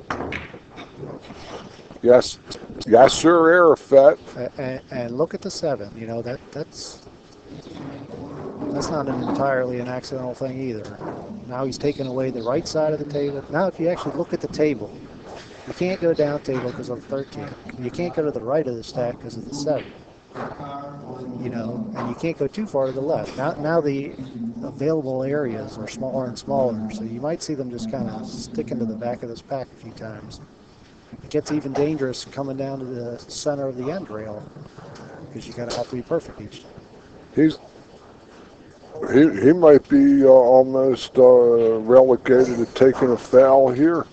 A: Yes, sir, Arafat.
C: And look at the 7. You know, that's not entirely an accidental thing either. Now he's taken away the right side of the table. Now if you actually look at the table, you can't go down table because of the 13. You can't go to the right of the stack because of the 7. You know, and you can't go too far to the left. Now the available areas are smaller and smaller, so you might see them just kind of stick into the back of this pack a few times. It gets even dangerous coming down to the center of the end rail because you gotta have to be perfect each time.
A: He might be almost relegated to taking a foul here.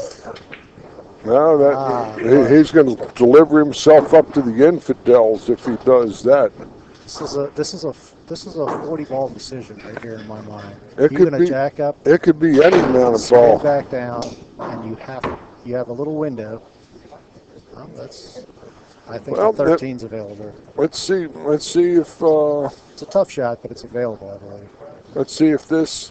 A: No, he's going to deliver himself up to the infidels if he does that.
C: This is a 40-ball decision right here in my mind.
A: It
C: You're
A: could
C: going to
A: be-
C: jack up,
A: It could be any amount of
C: spin
A: ball.
C: back down, and you have a little window. Well, I think
A: Well,
C: the 13's available.
A: Let's see if
C: It's a tough shot, but it's available, I believe.
A: let's see if this.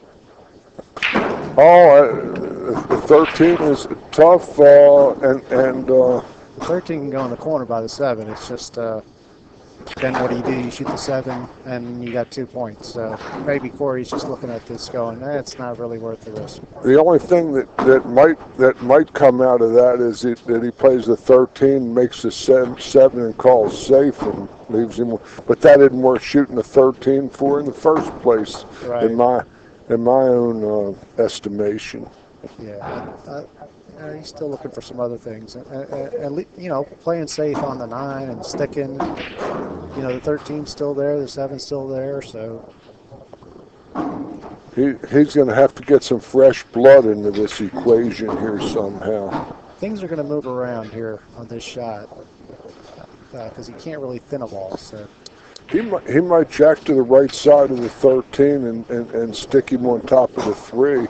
A: The 13 is tough, and
C: The 13 can go in the corner by the 7. It's just then what do? You shoot the 7, and you got 2 points. So maybe Corey's just looking at this going, it's not really worth the risk.
A: the only thing that might come out of that is that he plays the 13, makes the 7 and calls safe and leaves him. But that isn't worth shooting the 13 for in the first place,
C: Right.
A: in my own estimation.
C: Yeah, he's still looking for some other things, and you know, playing safe on the 9 and sticking. You know, the 13's still there, the 7's still there, so
A: He's going to have to get some fresh blood into this equation here somehow.
C: Things are going to move around here on this shot because he can't really thin a ball. So
A: He might jack to the right side of the 13 and stick him on top of the 3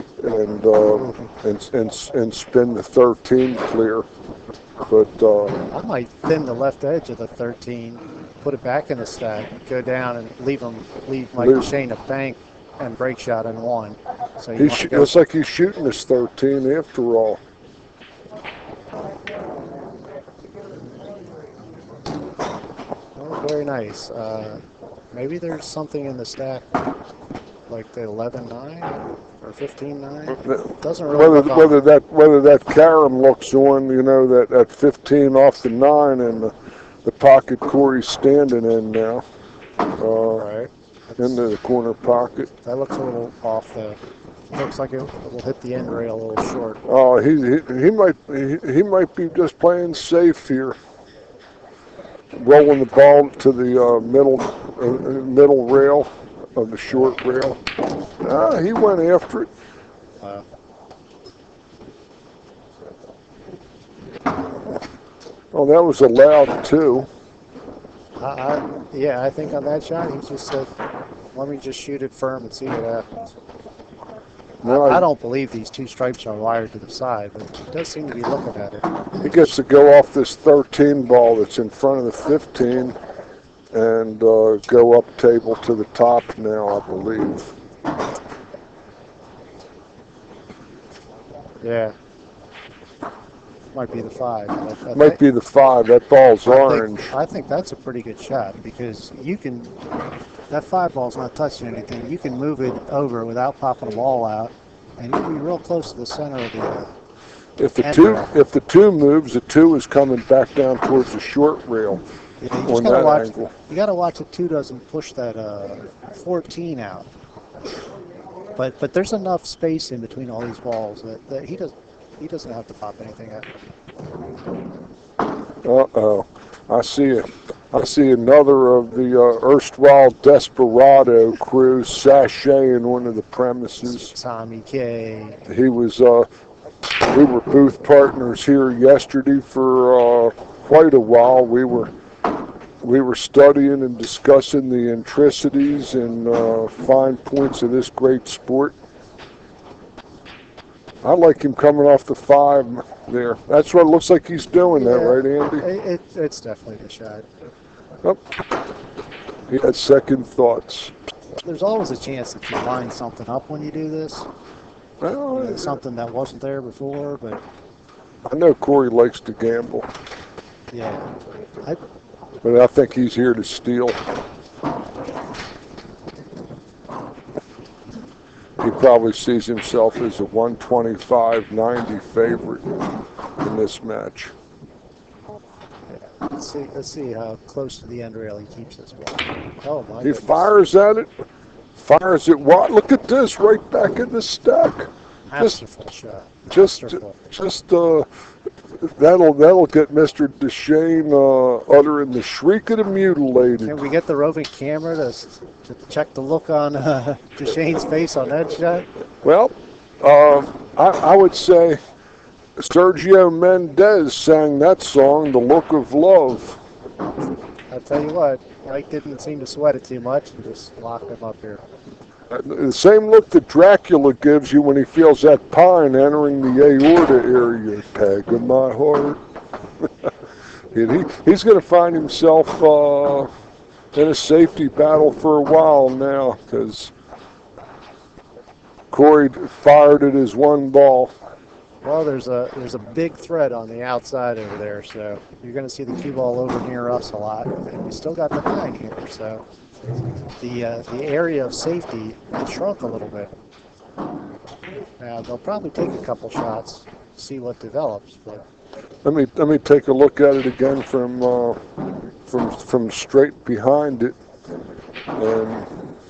A: and spin the 13 clear. But
C: I might thin the left edge of the 13, put it back in the stack, go down and leave Mike Shane a bank and break shot in 1. So
A: looks like he's shooting his 13 after all.
C: Oh, very nice. Maybe there's something in the stack like the 11-9 or 15-9. Doesn't really
A: whether that carom looks on, that 15 off the 9 and the pocket Corey's standing in now.
C: Right.
A: Into the corner pocket.
C: That looks a little off though. Looks like it will hit the end rail a little short.
A: Oh, he might be just playing safe here. Rolling the ball to the middle rail of the short rail. He went after it. Oh, that was allowed too.
C: Yeah, I think on that shot he just said, "Let me just shoot it firm and see what happens." No, I don't believe these 2 stripes are wired to the side, but he does seem to be looking at it.
A: He gets to go off this 13 ball that's in front of the 15 and go up table to the top now, I believe.
C: Yeah. Might be the 5.
A: Might be the 5. That ball's orange.
C: I think that's a pretty good shot because that 5 ball's not touching anything. You can move it over without popping a ball out, and you'll be real close to the center of the.
A: If the 2 moves, the 2 is coming back down towards the short rail.
C: Yeah, you got to watch the 2 doesn't push that 14 out. But there's enough space in between all these balls that he doesn't have to pop anything out.
A: Uh-oh. I see another of the erstwhile Desperado crew sashaying onto the premises.
C: Tommy K.
A: We were booth partners here yesterday for quite a while. We were studying and discussing the intricacies and fine points of this great sport. I like him coming off the 5 there. That's what it looks like he's doing, that right, Andy?
C: It's definitely the shot.
A: Oh, he had second thoughts.
C: There's always a chance that you line something up when you do this.
A: Well,
C: something that wasn't there before, but
A: I know Corey likes to gamble.
C: Yeah.
A: But I think he's here to steal. He probably sees himself as a 125-90 favorite in this match.
C: Let's see how close to the end rail he keeps this ball. Oh my!
A: He fires at it. Fires it. What? Look at this! Right back in the stack.
C: Masterful shot.
A: Just that'll get Mr. Deshane uttering the shriek of the mutilated.
C: Can we get the roving camera to check the look on Deshane's face on that shot?
A: Well, I would say Sergio Mendes sang that song, "The Look of Love."
C: I'll tell you what, Mike didn't seem to sweat it too much and just locked him up here.
A: The same look that Dracula gives you when he feels that pine entering the aorta area, peg of my heart. He's going to find himself in a safety battle for a while now because Corey fired at his 1 ball.
C: Well, there's a big thread on the outside over there, so you're going to see the cue ball over near us a lot, and we still got the 9 here, so the area of safety has shrunk a little bit. Now they'll probably take a couple shots, see what develops, but
A: let me take a look at it again from straight behind it, and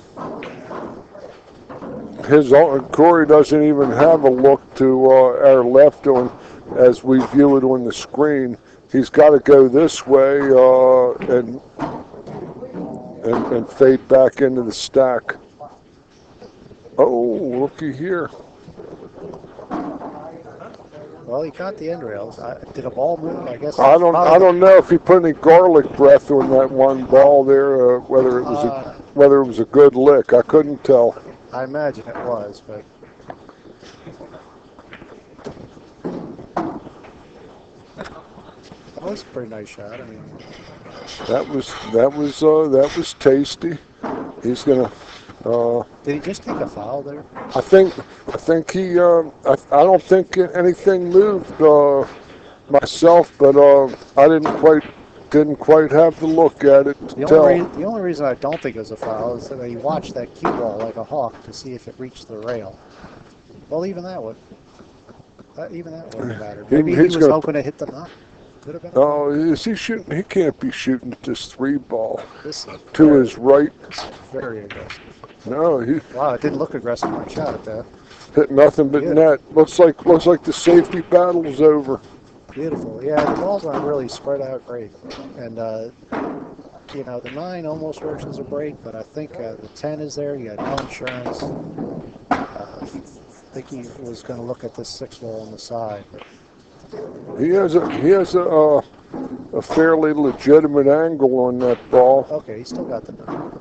A: Corey doesn't even have a look to our left on as we view it on the screen. He's got to go this way and fade back into the stack. Oh, looky here.
C: Well, he caught the end rails. Did a ball move? I guess.
A: I don't know if he put any garlic breath on that one ball there. Whether it was a good lick, I couldn't tell.
C: I imagine it was, but that was a pretty nice shot. I mean,
A: that was tasty. He's gonna.
C: did he just take a foul there?
A: I think he. I don't think anything moved myself, but I didn't quite have the look at it to tell.
C: The only reason I don't think it was a foul is that he watched that cue ball like a hawk to see if it reached the rail. Well, even that wouldn't matter. Maybe he was hoping to hit the knot. Could have been.
A: Oh, is he shooting? He can't be shooting at this 3-ball
C: This is
A: to his right.
C: very aggressive.
A: No, he
C: Wow, it didn't look aggressive when I shot at that.
A: hit nothing but
C: Yeah.
A: net. Looks like the safety battle's over.
C: Beautiful. Yeah, the balls aren't really spread out great. And, the 9 almost works as a break, but I think the 10 is there. You got no insurance. I think he was going to look at this 6 ball on the side. But
A: He has a fairly legitimate angle on that ball.
C: okay, he still got the 9.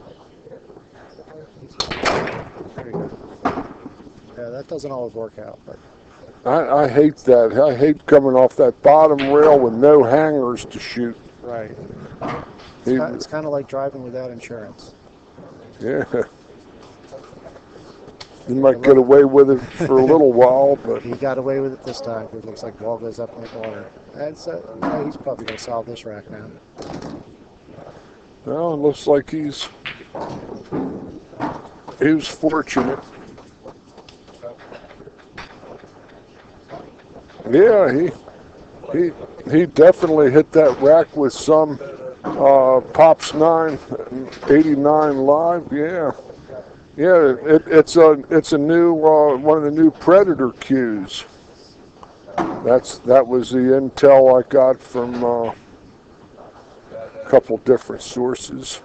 C: Very good. Yeah, that doesn't always work out, but
A: I hate that. I hate coming off that bottom rail with no hangers to shoot.
C: right.
A: He-
C: It's kind of like driving without insurance.
A: Yeah. You might get away with it for a little while, but
C: He got away with it this time. It looks like the ball goes up in the corner. That's he's probably going to solve this rack now.
A: well, it looks like he was fortunate. Yeah, he definitely hit that rack with some Pops 9 89 live. Yeah, it's a new one of the new Predator cues. That was the intel I got from a couple different sources.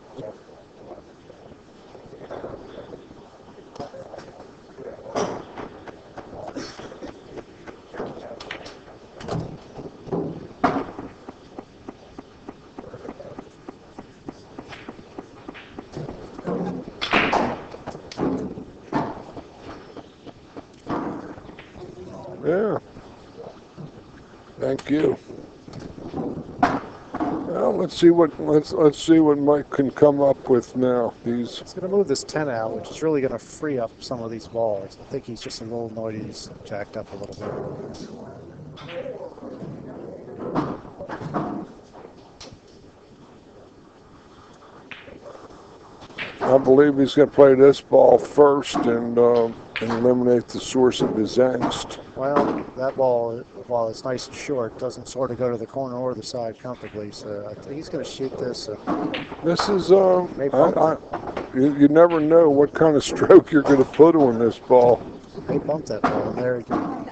A: Yeah. Thank you. Well, let's see what Mike can come up with now.
C: He's going to move this 10 out, which is really going to free up some of these balls. I think he's just a little annoyed he's jacked up a little bit.
A: I believe he's going to play this ball first and eliminate the source of his angst.
C: Well, that ball, while it's nice and short, doesn't sort of go to the corner or the side comfortably. So I think he's going to shoot this.
A: This is
C: Maybe
A: you never know what kind of stroke you're going to put on this ball.
C: They bumped that ball, and there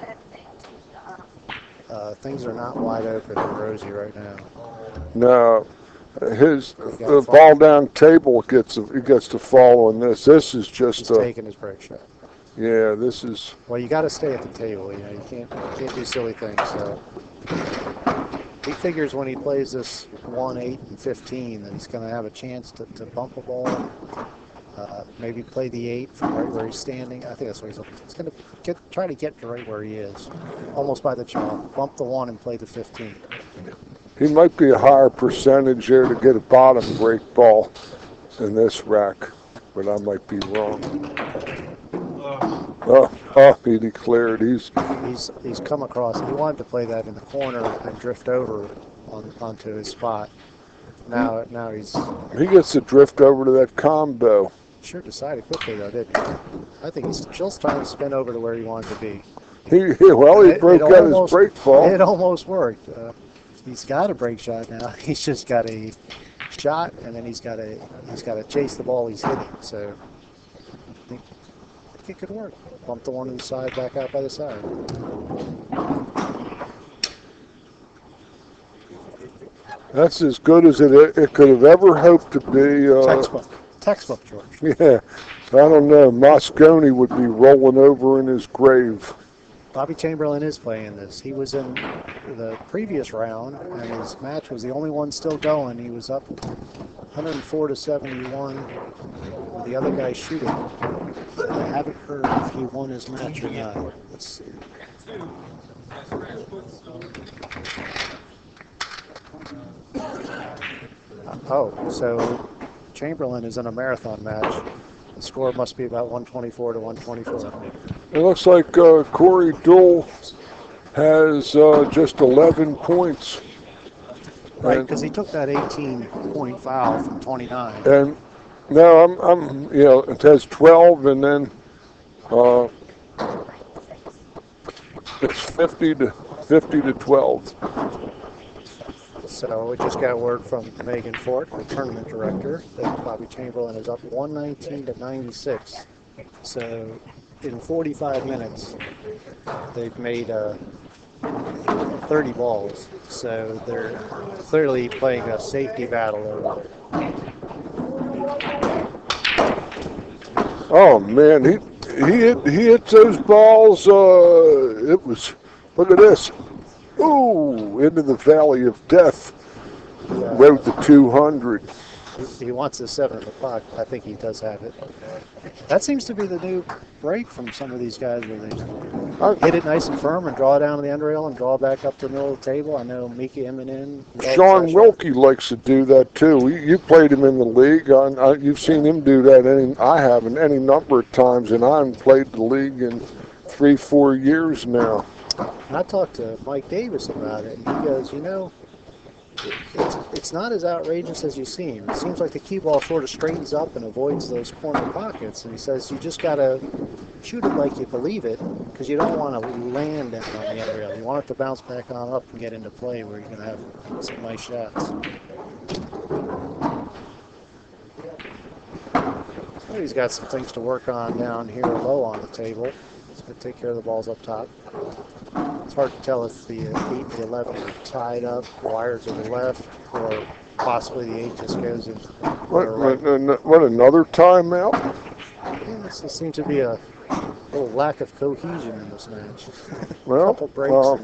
C: things are not wide open in Rosie right now.
A: No, the ball down table gets to fall on this. This is just
C: He's taking his break shot.
A: yeah. This is
C: Well, you got to stay at the table. You know, you can't do silly things. So he figures when he plays this 1, 8, and 15 that he's going to have a chance to bump a ball. Maybe play the 8 from right where he's standing. I think that's what he's going to try to get to right where he is, almost by the chalk. Bump the 1 and play the 15.
A: he might be a higher percentage there to get a bottom break ball in this rack, but I might be wrong. He declared
C: He's come across. He wanted to play that in the corner and drift over onto his spot. Now
A: he gets to drift over to that combo.
C: sure decided quickly though, didn't he? I think he's just trying to spin over to where he wanted to be.
A: He broke out his break ball.
C: It almost worked. He's got a break shot now. He's just got a shot, and then he's got to chase the ball he's hitting. So I think it could work. Bump the 1 to the side, back out by the side.
A: That's as good as it could have ever hoped to be.
C: Textbook, George.
A: Yeah, I don't know. Moscone would be rolling over in his grave.
C: Bobby Chamberlain is playing this. He was in the previous round, and his match was the only one still going. He was up 104 to 71 with the other guy shooting. I haven't heard if he won his match or not. Let's see. Oh, so Chamberlain is in a marathon match. The score must be about 124 to 124.
A: It looks like Corey Dole has just 11 points.
C: Right, because he took that 18-point foul from 29.
A: And now I'm it has 12, and then it's 50 to 12.
C: So we just got word from Megan Fort, the tournament director, that Bobby Chamberlain is up 119 to 96. So in 45 minutes, they've made 30 balls. So they're clearly playing a safety battle over.
A: Oh man, he hit those balls. It was, look at this. Ooh, into the valley of death. Wrote the 200.
C: He wants his 7 o'clock. I think he does have it. That seems to be the new break from some of these guys where they hit it nice and firm and draw down to the end rail and draw back up to the middle of the table. I know Mika Immonen.
A: Sean Wilkie likes to do that too. You played him in the league. You've seen him do that. I haven't any number of times, and I haven't played the league in 3-4 years now.
C: And I talked to Mike Davis about it, and he goes, it's not as outrageous as you seem. It seems like the cue ball sort of straightens up and avoids those corner pockets. And he says you just got to shoot it like you believe it, because you don't want to land it on the end rail. You want it to bounce back on up and get into play where you're going to have some nice shots. Well, he's got some things to work on down here low on the table. He's going to take care of the balls up top. It's hard to tell if the 8 and the 11 are tied up, wires to the left, or possibly the 8 just goes in.
A: What another timeout?
C: Yeah, there seems to be a little lack of cohesion in this match.
A: Well,
C: couple breaks.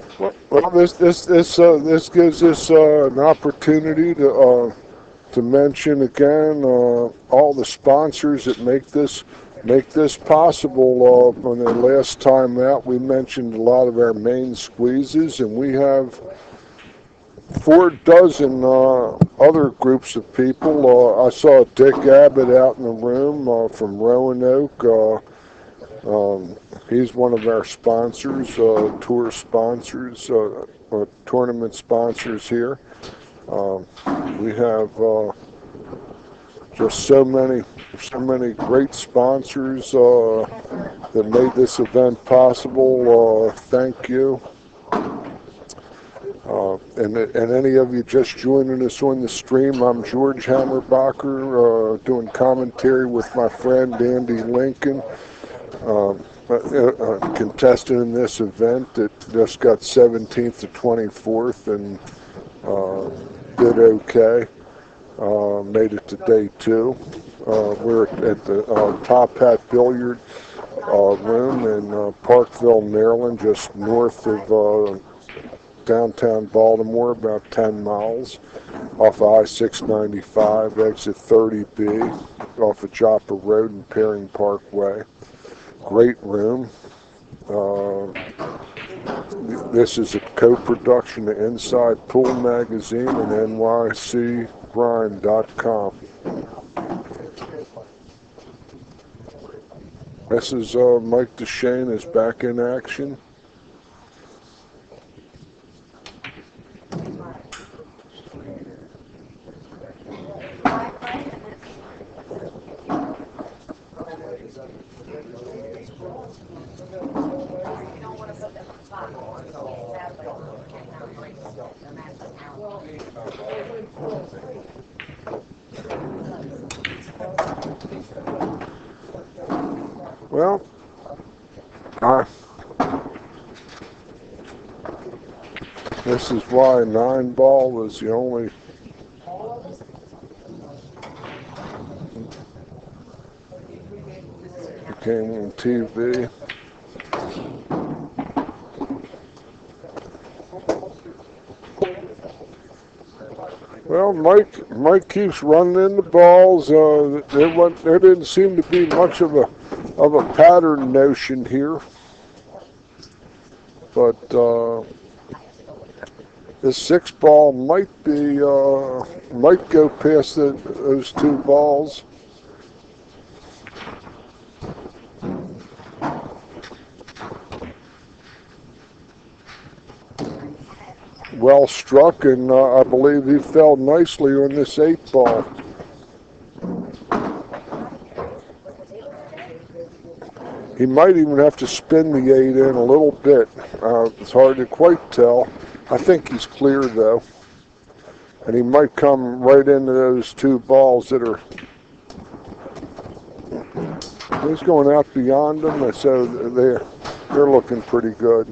A: This gives us an opportunity to mention again all the sponsors that make this possible. On the last time out, we mentioned a lot of our main squeezes, and we have 4 dozen other groups of people. I saw Dick Abbott out in the room from Roanoke. He's one of our sponsors, tour sponsors, tournament sponsors here. We have just so many great sponsors that made this event possible. Thank you. And any of you just joining us on the stream, I'm George Hammerbacher, doing commentary with my friend Andy Lincoln, contestant in this event that just got 17th to 24th and did okay. Made it to day 2. We're at the Top Hat Billiard room in Parkville, Maryland, just north of downtown Baltimore, about 10 miles off of I-695, exit 30B, off of Joppa Road and Perring Parkway. Great room. This is a co-production of Inside Pool Magazine and NYCGrind.com. This is Mike Deshane is back in action. Well, this is why 9-ball was the only came on TV. Well, Mike keeps running in the balls. There didn't seem to be much of a pattern notion here, but this 6 ball might go past those 2 balls. Well struck, and I believe he fell nicely on this 8 ball. He might even have to spin the 8 in a little bit. It's hard to quite tell. I think he's clear though, and he might come right into those 2 balls that are. He's going out beyond them, so they're looking pretty good.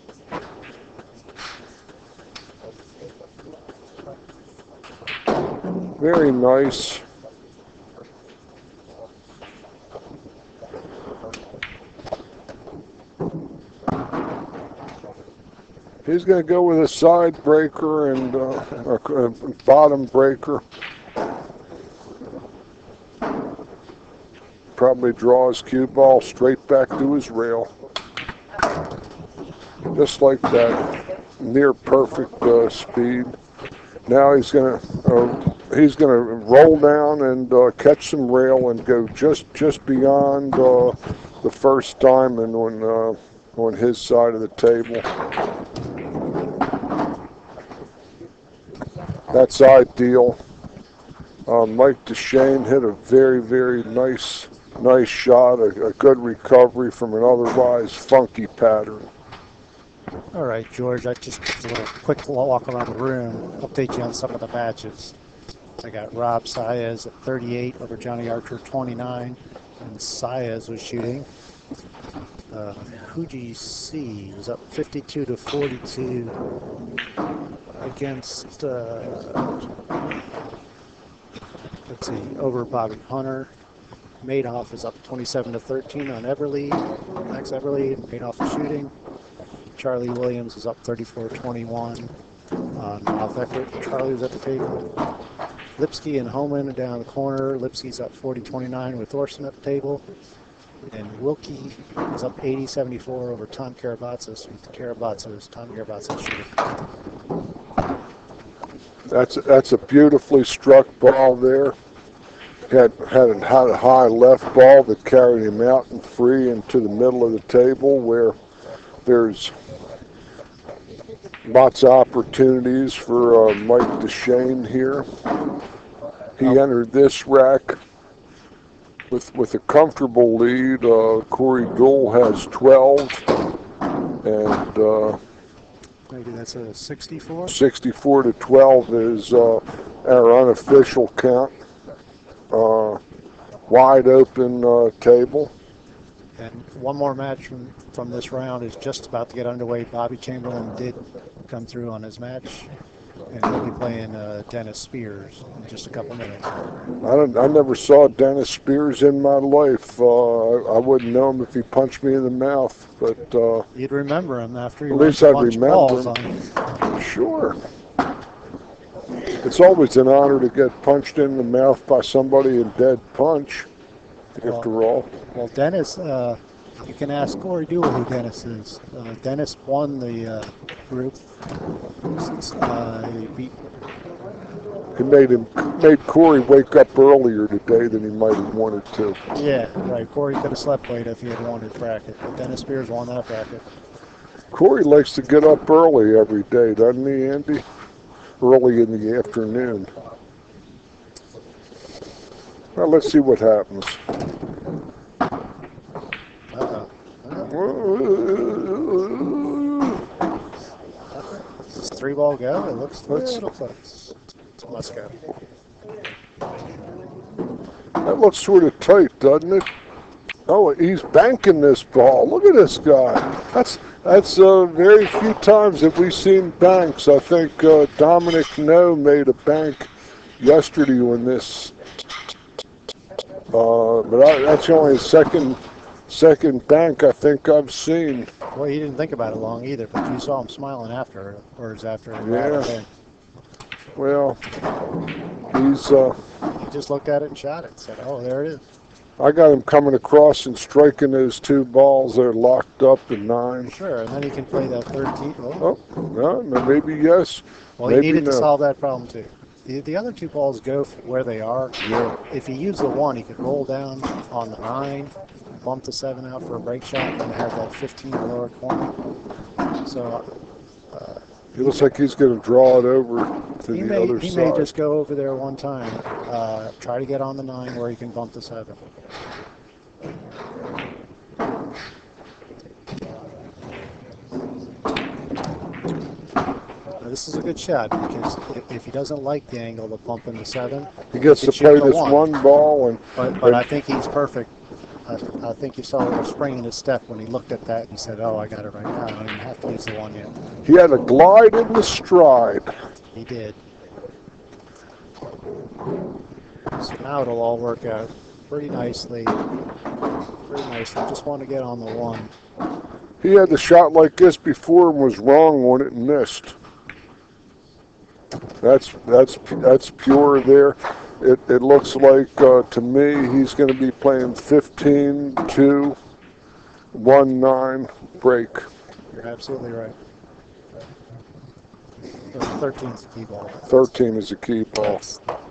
A: Very nice. He's going to go with a side breaker and a bottom breaker. Probably draw his cue ball straight back to his rail. Just like that. Near perfect speed. Now he's going to roll down and catch some rail and go just beyond the first diamond on his side of the table. That's ideal. Mike Deshane hit a very, very nice shot, a good recovery from an otherwise funky pattern.
C: All right, George, I just did a little quick walk around the room, update you on some of the matches. I got Rob Saez at 38 over Johnny Archer 29, and Saez was shooting. Huji C was up 52 to 42 against, let's see, over Bobby Hunter. Madoff is up 27 to 13 on Everly, Max Everly. Madoff is shooting. Charlie Williams is up 34-21 on Ralph Eckert. Charlie was at the table. Lipsky and Homan down the corner. Lipsky's up 40-29 with Thorson at the table. And Wilkie is up 80-74 over Tom Karabatsis with Tom Karabatsis shooting.
A: That's a beautifully struck ball there. Had a high left ball that carried him out and free into the middle of the table where there's lots of opportunities for Mike Deshane here. He entered this rack with a comfortable lead. Corey Gould has 12, and
C: maybe that's a 64.
A: 64 to 12 is our unofficial count. Wide open table.
C: And one more match from this round is just about to get underway. Bobby Chamberlain did come through on his match, and he'll be playing Dennis Spears in just a couple minutes.
A: I never saw Dennis Spears in my life. I wouldn't know him if he punched me in the mouth, but
C: you'd remember him after you
A: at least I'd
C: punch
A: remember
C: balls
A: him.
C: on him.
A: Sure. It's always an honor to get punched in the mouth by somebody in dead punch, after all.
C: Well, Dennis, you can ask Corey Deuel who Dennis is. Dennis won the group.
A: He made Corey wake up earlier today than he might have wanted to.
C: Yeah, right. Corey could have slept late if he had won his bracket, but Dennis Spears won that bracket.
A: Corey likes to get up early every day, doesn't he, Andy? Early in the afternoon. Well, let's see what happens.
C: Does 3-ball go? It looks close. Let's go.
A: That looks sort of tight, doesn't it? Oh, he's banking this ball. Look at this guy. That's very few times have we seen banks. I think Dominic No made a bank yesterday on this. But that's only his second bank I think I've seen.
C: Well, he didn't think about it long either, but you saw him smiling afterwards after he
A: Yeah.
C: rattled in.
A: Well, he's.
C: He just looked at it and shot it. Said, "Oh, there it is."
A: I got him coming across and striking those two balls. They're locked up in 9.
C: Sure, and then he can play that 13. Oh,
A: Oh, no, maybe yes.
C: well, he
A: maybe
C: needed
A: no.
C: to solve that problem too. The other two balls go where they are.
A: Yeah.
C: If he used the 1, he could roll down on the 9, bump the 7 out for a break shot, and have that 15 lower corner. So
A: It looks like he's going to draw it over to
C: he
A: the
C: may
A: other
C: he
A: side.
C: may just go over there one time, try to get on the 9 where he can bump the 7. Now, this is a good shot because if he doesn't like the angle of bumping the 7,
A: He gets
C: he
A: to
C: can shoot
A: play
C: the
A: this
C: 1.
A: one ball, and
C: But I think he's perfect. I think you saw a little spring in his step when he looked at that and he said, "Oh, I got it right now. I don't even have to use the 1 yet."
A: he had a glide in the stride.
C: He did. So now it'll all work out pretty nicely. Pretty nicely. Just want to get on the 1.
A: He had the shot like this before and was wrong on it and missed. That's pure there. It looks like to me he's going to be playing 15-2, 1-9 break.
C: You're absolutely right. 13's the key ball.
A: 13 is a key ball.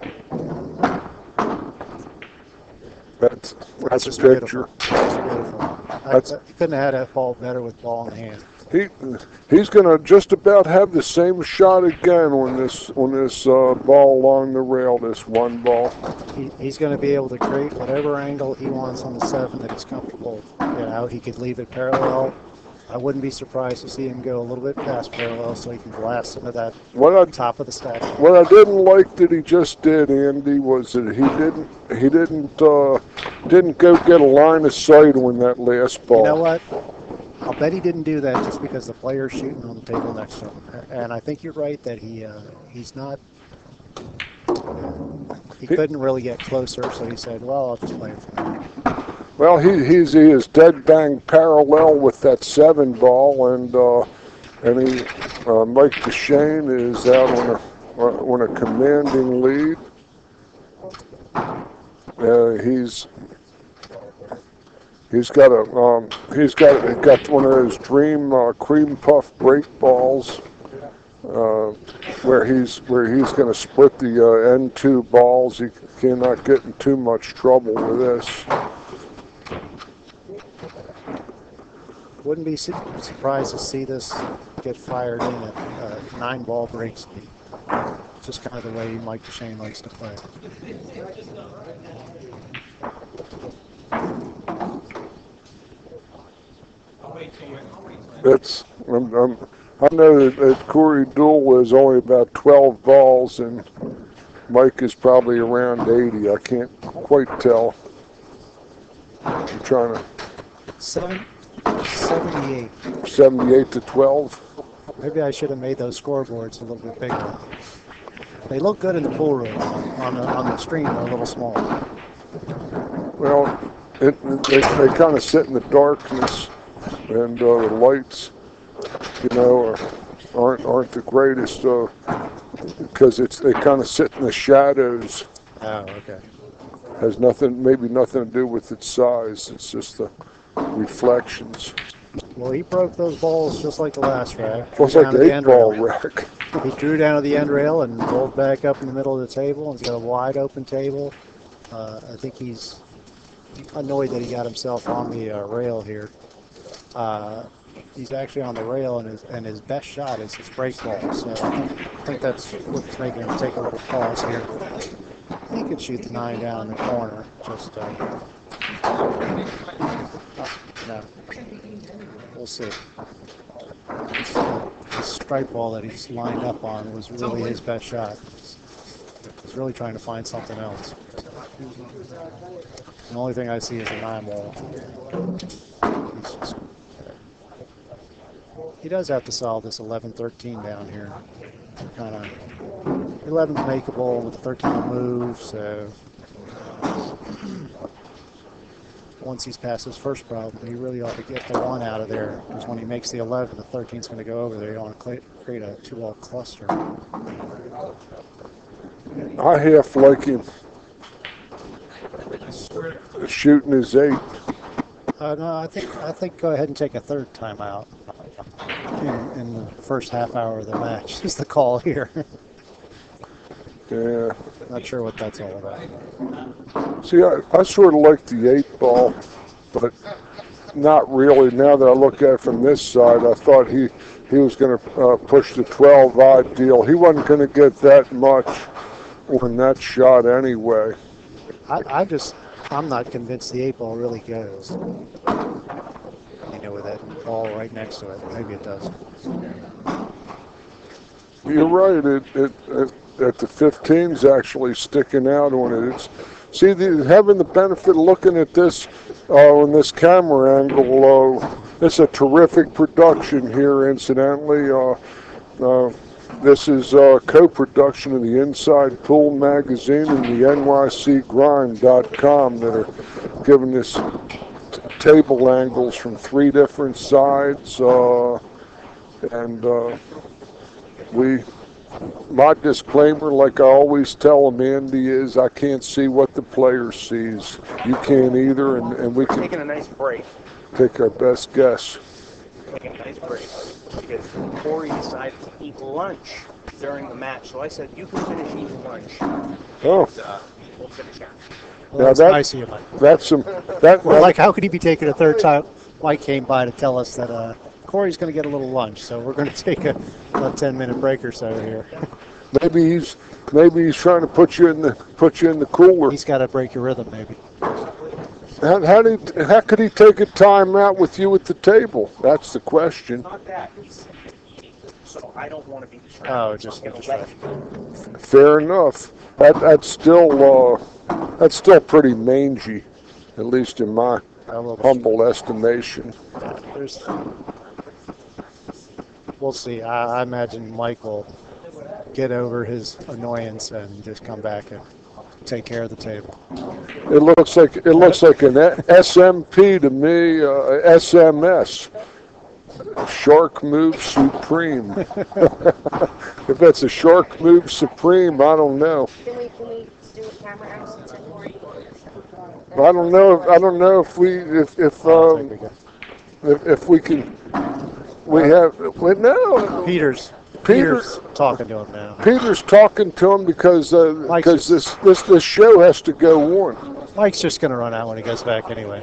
A: That's a
C: just
A: picture.
C: beautiful. That's beautiful. He couldn't have had that ball better with ball in hand.
A: He's going to just about have the same shot again on this ball along the rail. This one ball.
C: He's going to be able to create whatever angle he wants on the 7 that he's comfortable. He could leave it parallel. I wouldn't be surprised to see him go a little bit past parallel so he can blast into that top of the stack.
A: What I didn't like that he just did, Andy, was that he didn't go get a line of sight on that last ball.
C: You know what? I'll bet he didn't do that just because the player's shooting on the table next to him. And I think you're right that he's not. He couldn't really get closer, so he said, "Well, I'll just play it from there."
A: Well, he is dead bang parallel with that 7 ball, and Mike Deshane is out on a commanding lead. He's got one of those dream cream puff break balls where he's going to split the end 2 balls. He cannot get in too much trouble with this.
C: Wouldn't be surprised to see this get fired in at 9 ball break speed. Just kind of the way Mike Deshane likes to play.
A: I know that Corey Deuel was only about 12 balls, and Mike is probably around 80. I can't quite tell. I'm trying to.
C: 78.
A: 78 to 12.
C: Maybe I should have made those scoreboards a little bit bigger. They look good in the pool room. On the stream, they're a little small.
A: Well, they kind of sit in the darkness, and the lights, aren't the greatest because they kind of sit in the shadows.
C: Oh, okay.
A: Has maybe nothing to do with its size. It's just the reflections.
C: Well, he broke those balls just like the last rack.
A: Well, it's like the 8-ball rack.
C: He drew down to the end rail and rolled back up in the middle of the table. And he's got a wide open table. I think he's annoyed that he got himself on the rail here. He's actually on the rail, and his best shot is his break ball. So I think that's what's making him take a little pause here. He could shoot the 9 down in the corner. Just no. We'll see. The strike ball that he's lined up on was really his best shot. He's really trying to find something else. The only thing I see is a 9 ball. He does have to solve this 11-13 down here. Kind of 11's makeable with 13 move, so once he's past his first problem, he really ought to get the 1 out of there, because when he makes the 11, the 13's going to go over there. You don't want to create a 2-all cluster.
A: I half like him shooting his 8.
C: No, I think go ahead and take a third timeout in the first half hour of the match. Is the call here.
A: Yeah.
C: Not sure what that's all about.
A: See, I sort of like the 8 ball, but not really. Now that I look at it from this side, I thought he was going to push the 12 ideal. He wasn't going to get that much on that shot anyway.
C: I'm not convinced the 8 ball really goes. With that ball right next to it. Maybe it does.
A: You're right. It at the 15's actually sticking out on it. Having the benefit of looking at this on this camera angle, it's a terrific production here, incidentally. This is co-production of the Inside Pool magazine and the NYCGrind.com that are giving this table angles from 3 different sides. My disclaimer, like I always tell them, Andy, is I can't see what the player sees. You can't either, and we can
E: taking a nice break.
A: Take our best guess.
E: Taking a nice break because Corey decided to eat lunch during the match, so I said, "You can finish eating lunch."
A: Oh.
E: And, we'll finish out.
C: Well, that's nice of you, Mike.
A: Like,
C: how could he be taking a third time? Mike came by to tell us that Corey's going to get a little lunch, so we're going to take a 10-minute break or so here.
A: Maybe he's trying to put you in the cooler.
C: He's got to break your rhythm, maybe.
A: How could he take a time out with you at the table? That's the question.
E: Not that. So I don't want to be distracted.
C: Oh, just get distracted.
A: Fair enough. That's still pretty mangy, at least in my humble estimation.
C: We'll see. I imagine Mike will get over his annoyance and just come back and take care of the table.
A: It looks like an SMP to me, SMS. Shark Move Supreme. If that's a Shark Move Supreme, I don't know.
F: Can we do a camera access for you?
A: I don't know if we can.
C: Peter's talking to him now.
A: Peter's talking to him because this show has to go on.
C: Mike's just going to run out when he gets back anyway.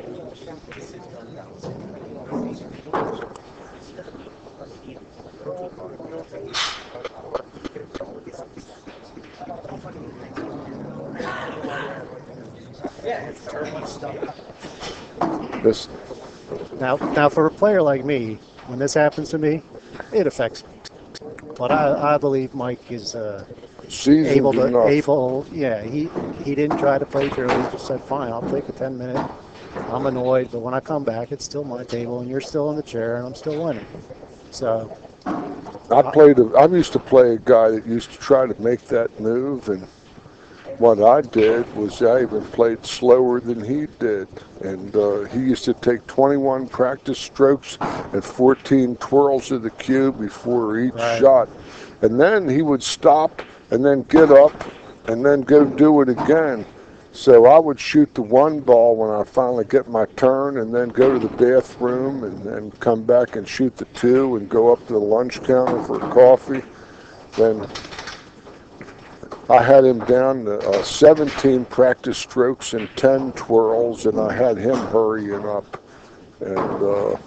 C: Now, for a player like me, when this happens to me, it affects me. But I believe Mike is able. Yeah, he didn't try to play through. He just said, "Fine, I'll take a 10-minute. I'm annoyed, but when I come back, it's still my table, and you're still in the chair, and I'm still winning." So.
A: I used to play a guy that used to try to make that move, and what I did was I even played slower than he did, and he used to take 21 practice strokes and 14 twirls of the cue before each shot, and then he would stop and then get up and then go do it again. So I would shoot the 1 ball when I finally get my turn, and then go to the bathroom, and then come back and shoot the 2 and go up to the lunch counter for coffee. Then I had him down to 17 practice strokes and 10 twirls, and I had him hurrying up. And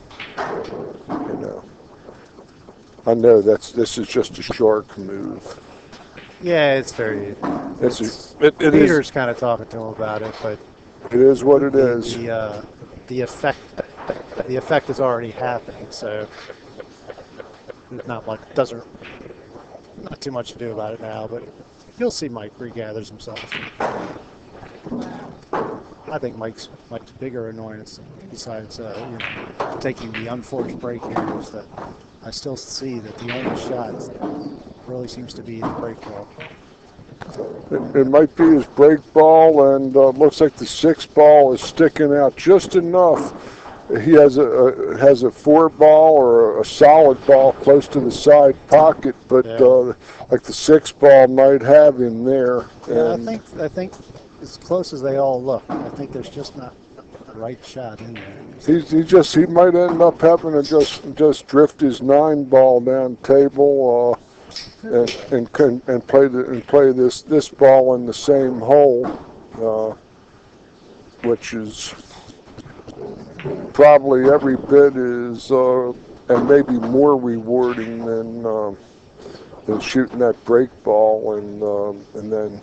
A: I know this is just a shark move.
C: Yeah, it's very.
A: Peter's
C: kind of talking to him about it, but
A: it is what it is.
C: The effect is already happening, so not too much to do about it now. But you'll see Mike regathers himself. I think Mike's bigger annoyance, besides taking the unforced break here, is that I still see that the only shot really seems to be the break ball.
A: It might be his break ball, and looks like the 6 ball is sticking out just enough. He has a 4 ball or a solid ball close to the side pocket, but
C: Yeah.
A: like the 6 ball might have him there.
C: Yeah,
A: And
C: I think as close as they all look, I think there's just not the right shot in there.
A: he might end up having to just drift his 9 ball down table and play this ball in the same hole, which is probably every bit as and maybe more rewarding than shooting that break ball, and then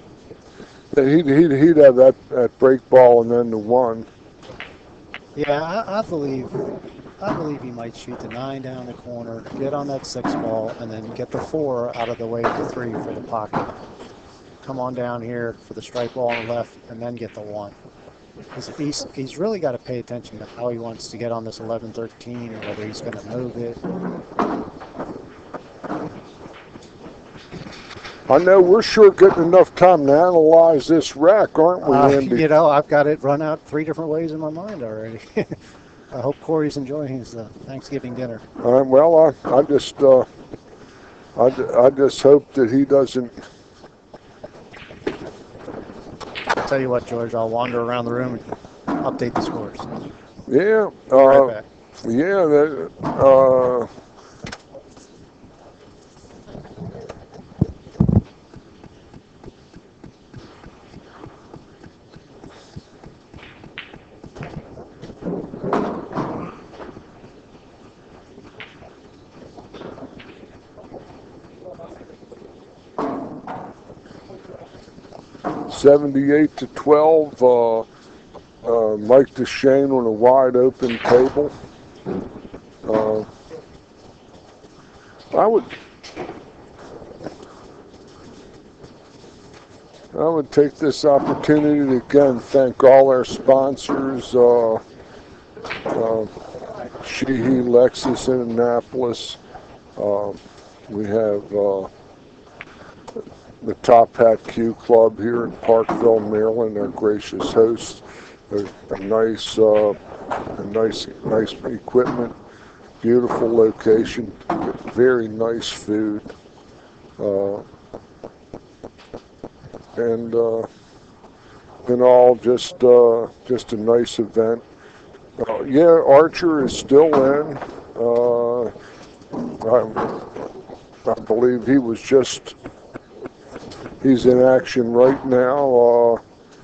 A: he'd have that break ball and then the 1.
C: Yeah, I believe he might shoot the 9 down the corner, get on that 6 ball, and then get the 4 out of the way of the 3 for the pocket. Come on down here for the strike ball on the left, and then get the 1. He's really got to pay attention to how he wants to get on this 11-13 or whether he's going to move it.
A: I know we're sure getting enough time to analyze this rack, aren't we, Andy?
C: You know, I've got it run out 3 different ways in my mind already. I hope Corey's enjoying his Thanksgiving dinner.
A: Well, I just hope that he doesn't.
C: I'll tell you what, George, I'll wander around the room and update the scores.
A: Yeah.
C: Right back.
A: Yeah. 78-12. Mike Deshane on a wide open table. I would take this opportunity to again thank all our sponsors. Sheehy Lexus in Annapolis. We have the Top Hat Q Club here in Parkville, Maryland. Our gracious hosts. A nice equipment. Beautiful location. Very nice food. And all just a nice event. Yeah, Archer is still in. I believe he's in action right now.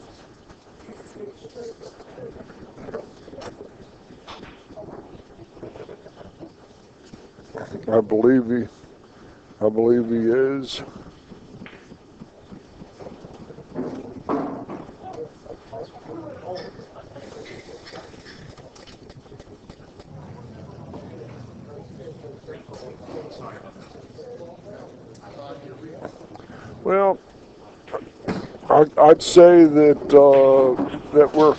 A: I believe he is. Well, I'd say that we're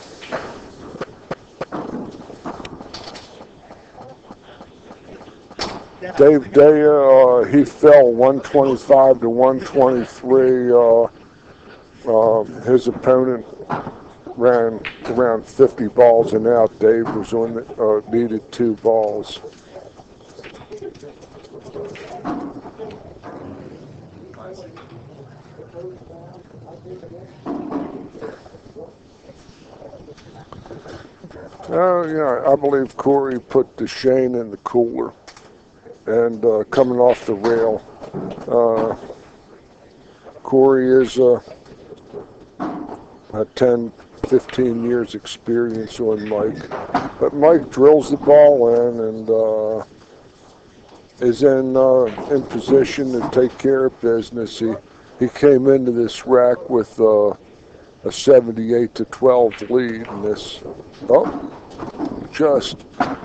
A: Dave Daya. He fell 125 to 123. His opponent ran around 50 balls and out. Dave was needed 2 balls. Yeah, I believe Corey put Deshane in the cooler and coming off the rail. Corey is a 10, 15 years experience on Mike. But Mike drills the ball in and is in position to take care of business. He came into this rack with a 78-12 lead, and this just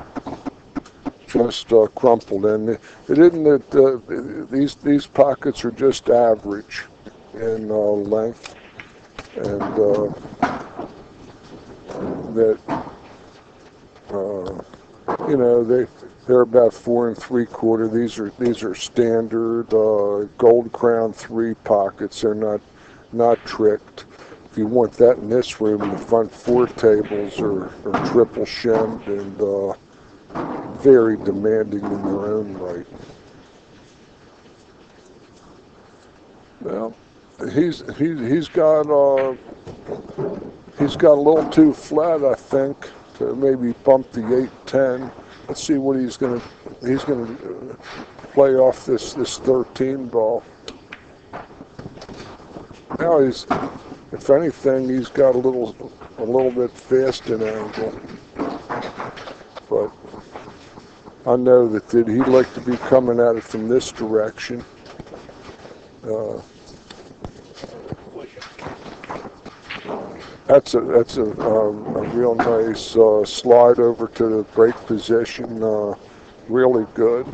A: crumpled in. It isn't that these pockets are just average in length, and that They're about 4 3/4. These are standard Gold Crown 3 pockets. They're not tricked. If you want that in this room, the front 4 tables are triple shemmed and very demanding in their own right. Well, he's got a little too flat, I think, to maybe bump the 8-10. Let's see what he's gonna play off this 13 ball. Now if anything, he's got a little bit fast in angle, but I know that he'd like to be coming at it from this direction. That's a real nice slide over to the break position. Really good.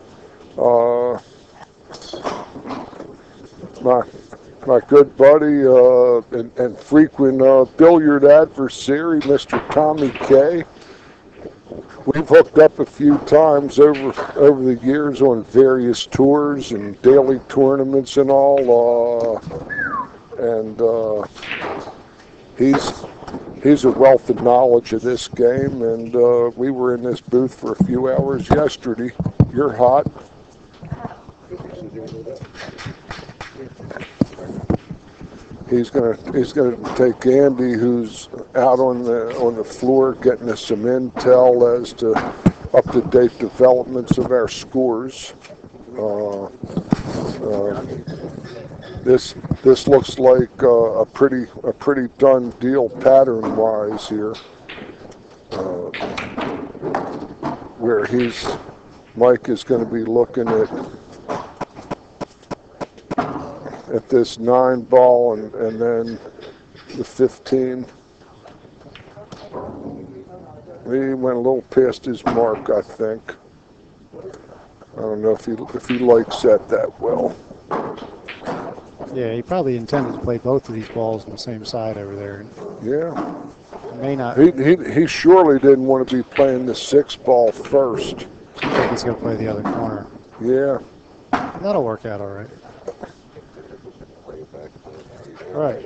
A: My good buddy and frequent billiard adversary, Mr. Tommy K. We've hooked up a few times over the years on various tours and daily tournaments and all. He's a wealth of knowledge of this game, and we were in this booth for a few hours yesterday. You're hot. He's gonna take Andy, who's out on the floor getting us some intel as to up-to-date developments of our scores. This looks like a pretty done deal pattern-wise here, where Mike is going to be looking at this 9 ball and then the 15. He went a little past his mark, I think. I don't know if he likes that well.
C: Yeah, he probably intended to play both of these balls on the same side over there.
A: Yeah.
C: May not.
A: He surely didn't want to be playing the 6 ball first.
C: I think he's going to play the other corner.
A: Yeah.
C: That'll work out all right. All right.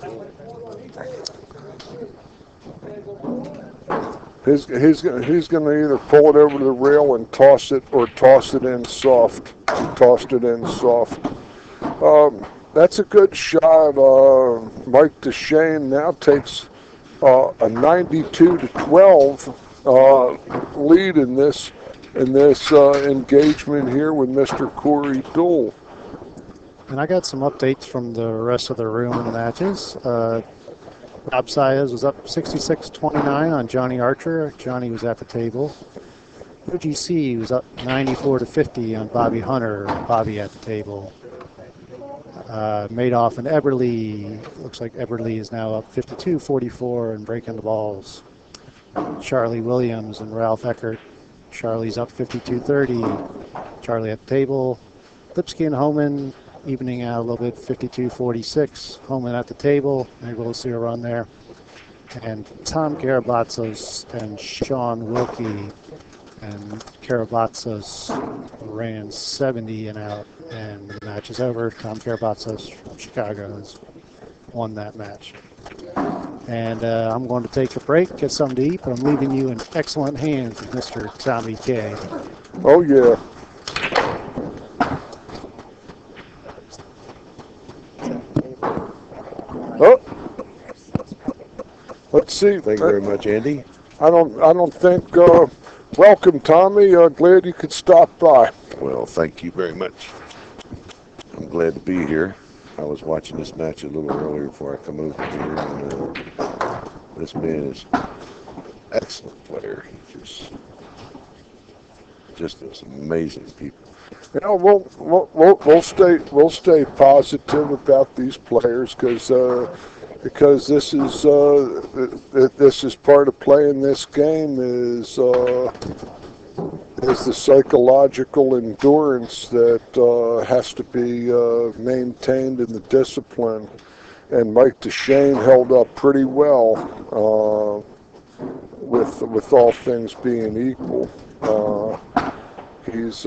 A: He's going to either pull it over to the rail and toss it, or toss it in soft. That's a good shot. Mike Deshane now takes a 92-12 lead in this engagement here with Mr. Corey Deuel.
C: And I got some updates from the rest of the room in the matches. Rob Saez was up 66-29 on Johnny Archer. Johnny was at the table. OGC was up 94-50 on Bobby Hunter. Bobby at the table. Madoff and Eberly. Looks like Eberly is now up 52-44 and breaking the balls. Charlie Williams and Ralph Eckert. Charlie's up 52-30. Charlie at the table. Lipsky and Homan evening out a little bit, 52-46. Homan at the table. Maybe we'll see a run there. And Tom Karabatzos and Sean Wilkie. And Karabatzos ran 70 and out, and the match is over. Tom Karabatzos from Chicago has won that match. And I'm going to take a break, get something to eat, but I'm leaving you in excellent hands with Mr. Tommy K.
A: Oh, yeah. Oh, let's see.
G: Thank you very much, Andy.
A: I don't think. Welcome, Tommy. Glad you could stop by.
G: Well, thank you very much. I'm glad to be here. I was watching this match a little earlier before I come over here, and this man is an excellent player. He just is amazing people.
A: You know, we'll stay positive about these players because this is part of playing this game is the psychological endurance that has to be maintained in the discipline. And Mike Deshane held up pretty well with all things being equal. He's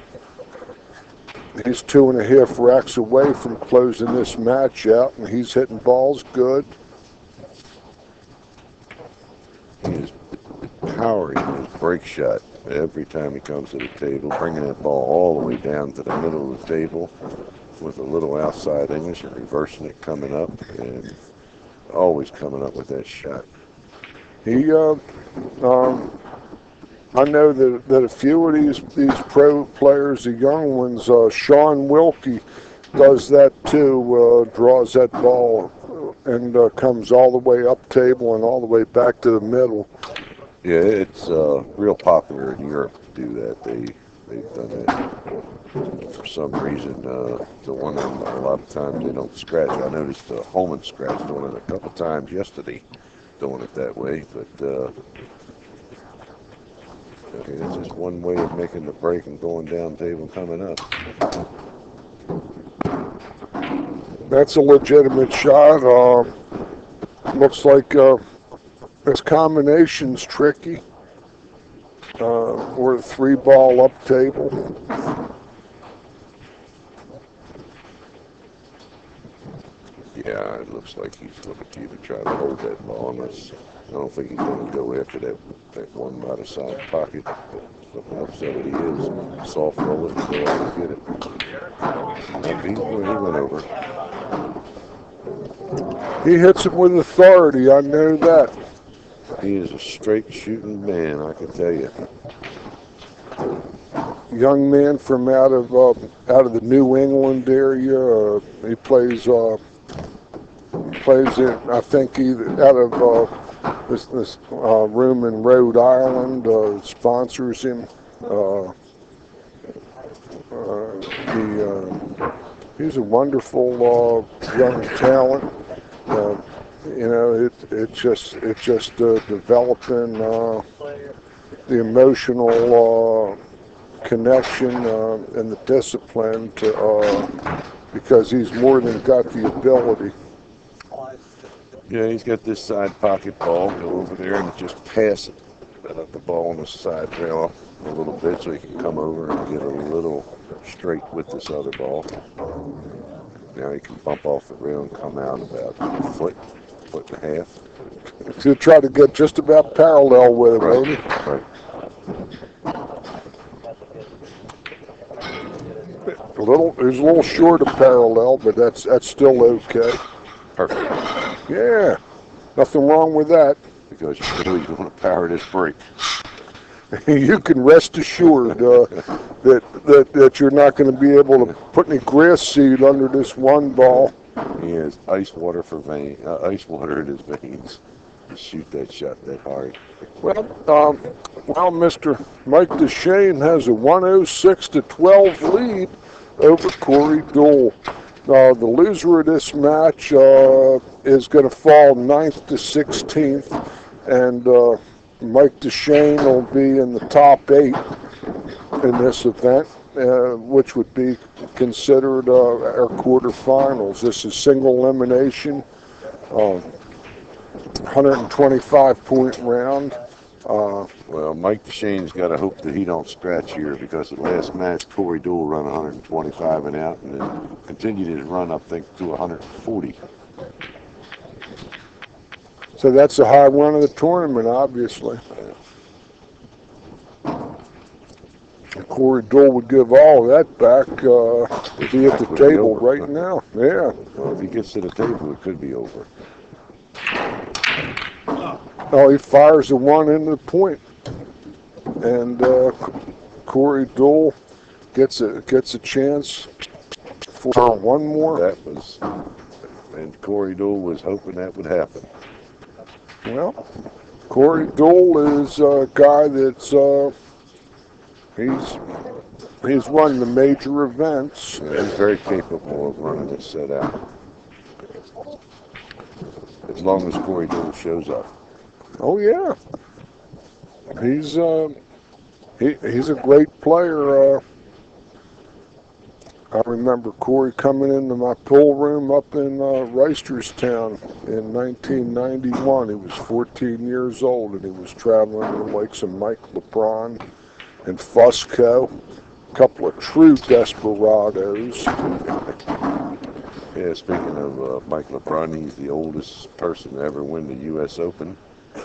A: 2.5 racks away from closing this match out, and he's hitting balls good.
G: He is powering his break shot every time he comes to the table, bringing that ball all the way down to the middle of the table with a little outside English and reversing it coming up, and always coming up with that shot.
A: I know that a few of these pro players, the young ones, Sean Wilkie does that too, draws that ball and comes all the way up table and all the way back to the middle.
G: Yeah, it's real popular in Europe to do that. They've done that for some reason. The one a lot of times they don't scratch. I noticed Holman scratched on it a couple times yesterday, doing it that way. But okay, that's just one way of making the break and going down table and coming up.
A: That's a legitimate shot. Looks like this combination's tricky. Or a 3-ball up table.
G: Yeah, it looks like he's going to either try to hold that ball. Unless, I don't think he's going to go after that one by the side pocket. Something upset it he is. Soft roll it and go out and get it. He went over.
A: He hits it with authority, I know that.
G: He is a straight shooting man, I can tell you.
A: Young man from out of the New England area. He plays in, I think, either out of this room in Rhode Island. Sponsors him. He's a wonderful young talent. It's just developing the emotional connection and the discipline because he's more than got the ability.
G: Yeah, he's got this side pocket ball. Go over there and just pass it. Let the ball on the side rail a little bit so he can come over and get a little straight with this other ball. Now he can bump off the rail and come out about a foot and a half.
A: To try to get just about parallel with it, won't he?
G: Right.
A: He's a little short of parallel, but that's still okay.
G: Perfect.
A: Yeah, nothing wrong with that.
G: Because you really want to power this break.
A: You can rest assured that you're not going to be able to put any grass seed under this one ball.
G: He has ice water in his veins to shoot that shot that hard.
A: Well, Mr. Mike Deschênes has a 106-12 lead over Corey Deuel. The loser of this match is going to fall 9th to 16th, and Mike Deschênes will be in the top 8 in this event, which would be considered our quarterfinals. This is single elimination, 125-point round.
G: Well, Mike Deschênes got to hope that he don't scratch here because the last match, Corey Deuel run 125 and out and then continued his run, I think, to 140.
A: So that's a high run of the tournament, obviously. Corey Deuel would give all of that back to be at the table right now. Yeah.
G: Well, if he gets to the table, it could be over.
A: Oh, he fires the one into the point, and Corey Deuel gets a chance for one more.
G: And Corey Deuel was hoping that would happen.
A: Well, Corey Deuel is a guy that's he's won the major events.
G: Yeah, he's very capable of running this set out, as long as Corey Deuel shows up.
A: Oh yeah, he's a great player. I remember Corey coming into my pool room up in Reisterstown in 1991. He was 14 years old, and he was traveling with like some Mike LeBron and Fusco. A couple of true desperados.
G: Yeah, speaking of Mike LeBron, he's the oldest person to ever win the U.S. Open.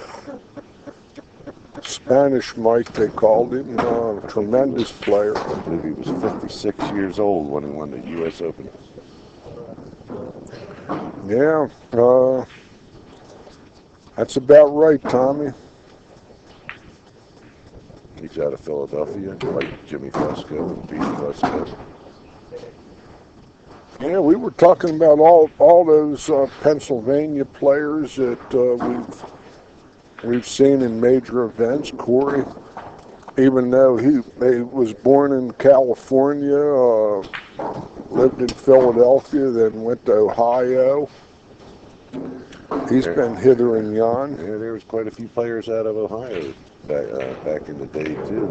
A: Spanish Mike, they called him. Tremendous player.
G: I believe he was 56 years old when he won the U.S. Open.
A: Yeah, that's about right, Tommy.
G: He's out of Philadelphia, like Jimmy Fusco and Pete Fusco.
A: Yeah, we were talking about all those Pennsylvania players that we've seen in major events. Corey, even though he was born in California, lived in Philadelphia, then went to Ohio. He's been hither and yon.
G: Yeah, there was quite a few players out of Ohio back in the day too.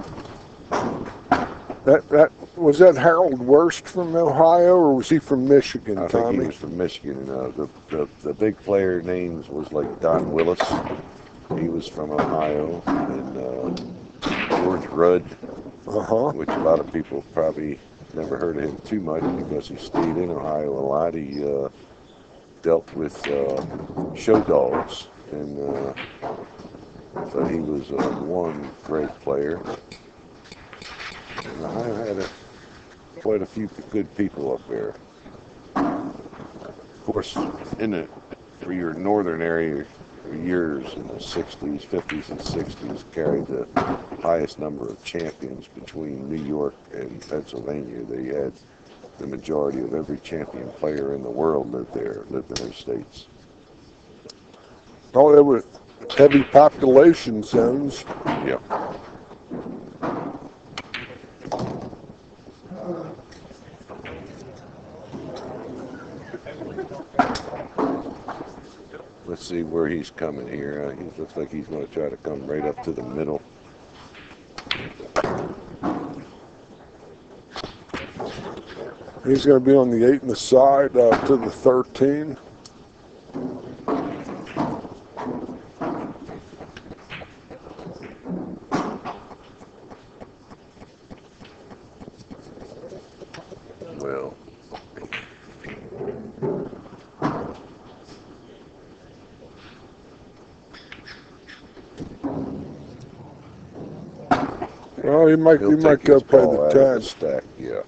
A: That was that Harold Worst from Ohio, or was he from Michigan,
G: I
A: Tommy?
G: think he was from Michigan. The big player names was like Don Willis. He was from Ohio, and George Rudd, which a lot of people probably never heard of him too much because he stayed in Ohio a lot. He dealt with show dogs, and so he was one great player. And Ohio had quite a few good people up there. Of course, for your northern area, for years in the 60s, 50s, and 60s, carried the highest number of champions between New York and Pennsylvania. They had the majority of every champion player in the world lived in those states.
A: Oh, there were heavy population zones.
G: Yeah. Let's see where he's coming here. He looks like he's going to try to come right up to the middle.
A: He's going to be on the 8 and the side to the 13.
G: Well,
A: he might go play the 10.
G: Stack, yeah.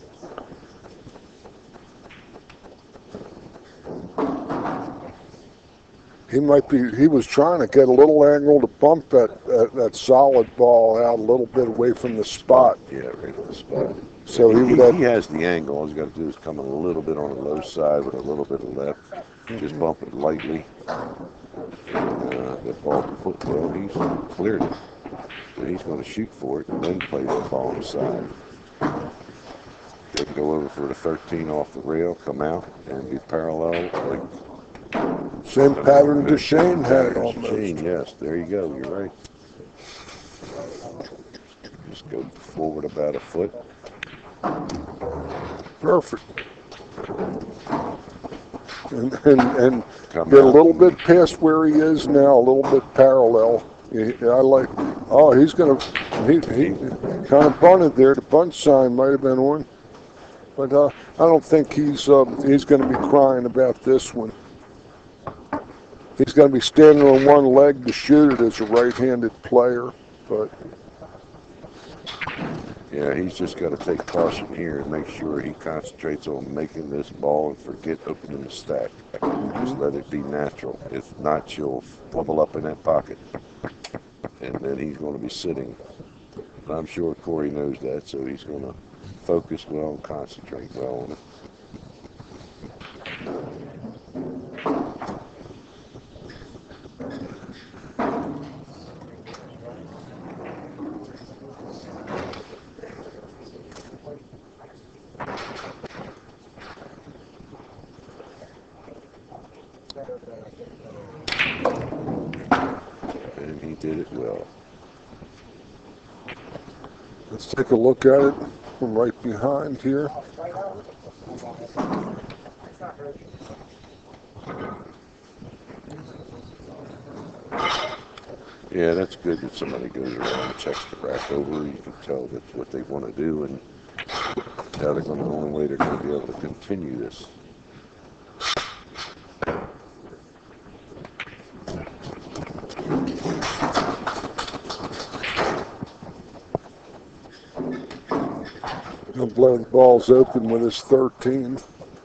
A: He was trying to get a little angle to bump that solid ball out a little bit away from the spot.
G: Yeah, right on the spot.
A: So
G: he has the angle. All he's got to do is come a little bit on the low side with a little bit of left. Just bump it lightly. And the ball, well, he's cleared it. So he's going to shoot for it and then play that ball on the side. Then go over for the 13 off the rail, come out, and be parallel like
A: same pattern Duchesne had almost.
G: Duchesne, yes, there you go. You're right. Just go forward about a foot.
A: Perfect. And get a little bit past where he is now, a little bit parallel. He's going to, he kind of bunted there. The bunt sign might have been on. But I don't think he's going to be crying about this one. He's going to be standing on one leg to shoot it as a right-handed player. But
G: yeah, he's just got to take caution here and make sure he concentrates on making this ball and forget opening the stack. Just let it be natural. If not, she'll bubble up in that pocket. And then he's going to be sitting. But I'm sure Corey knows that, so he's going to focus well and concentrate well on it. And he did it well.
A: let's take a look at it from right behind here.
G: Yeah, that's good that somebody goes around and checks the rack over. You can tell that's what they want to do and how they're going. The only way they're going to be able to continue this.
A: He'll blow the balls open with his 13.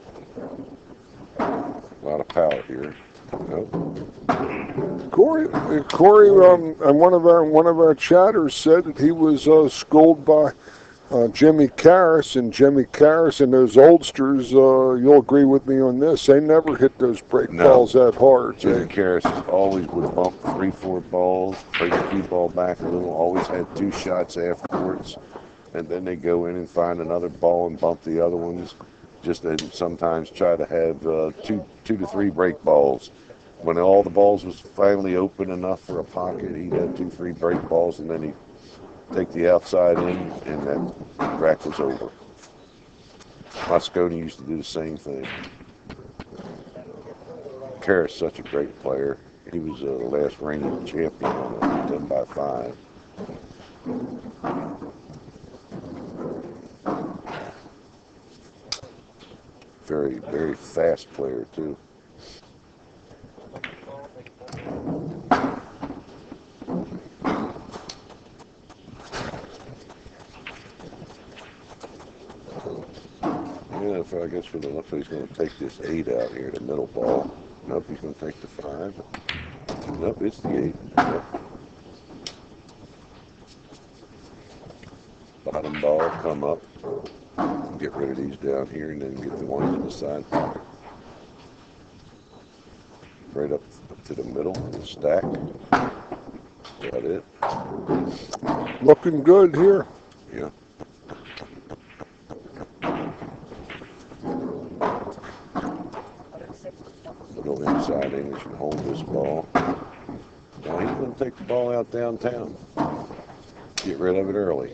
G: A lot of power here. Nope.
A: Corey, and one of our chatters said that he was schooled by Jimmy Karras, and Jimmy Karras and those oldsters. You'll agree with me on this. They never hit those break balls that hard.
G: Jimmy Karras always would bump 3-4 balls, break the cue ball back a little. Always had 2 shots afterwards, and then they go in and find another ball and bump the other ones. Just and sometimes try to have 2 to 3 break balls. When all the balls was finally open enough for a pocket, he'd have 2, 3 break balls, and then he'd take the outside in, and that rack was over. Mosconi used to do the same thing. Karras, such a great player. He was the last reigning champion on a 10x5. Very, very fast player, too. Yeah, I guess for the left, he's going to take this 8 out here, the middle ball. Nope, he's going to take the 5. Nope, it's the 8. Yep. Bottom ball, come up. Get rid of these down here, and then get the ones in the side pocket. Right up to the middle of the stack. Got it.
A: Looking good here.
G: Yeah. Go inside English and hold this ball. Now he's going to take the ball out downtown. Get rid of it early.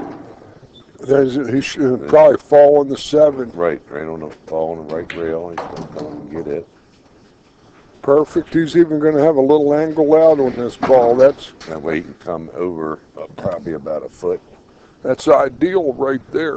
A: He should probably fall on the 7.
G: Right on the ball on the right rail. He's going to come and get it.
A: Perfect. He's even going to have a little angle out on this ball.
G: That way he can come over probably about a foot.
A: That's ideal right there.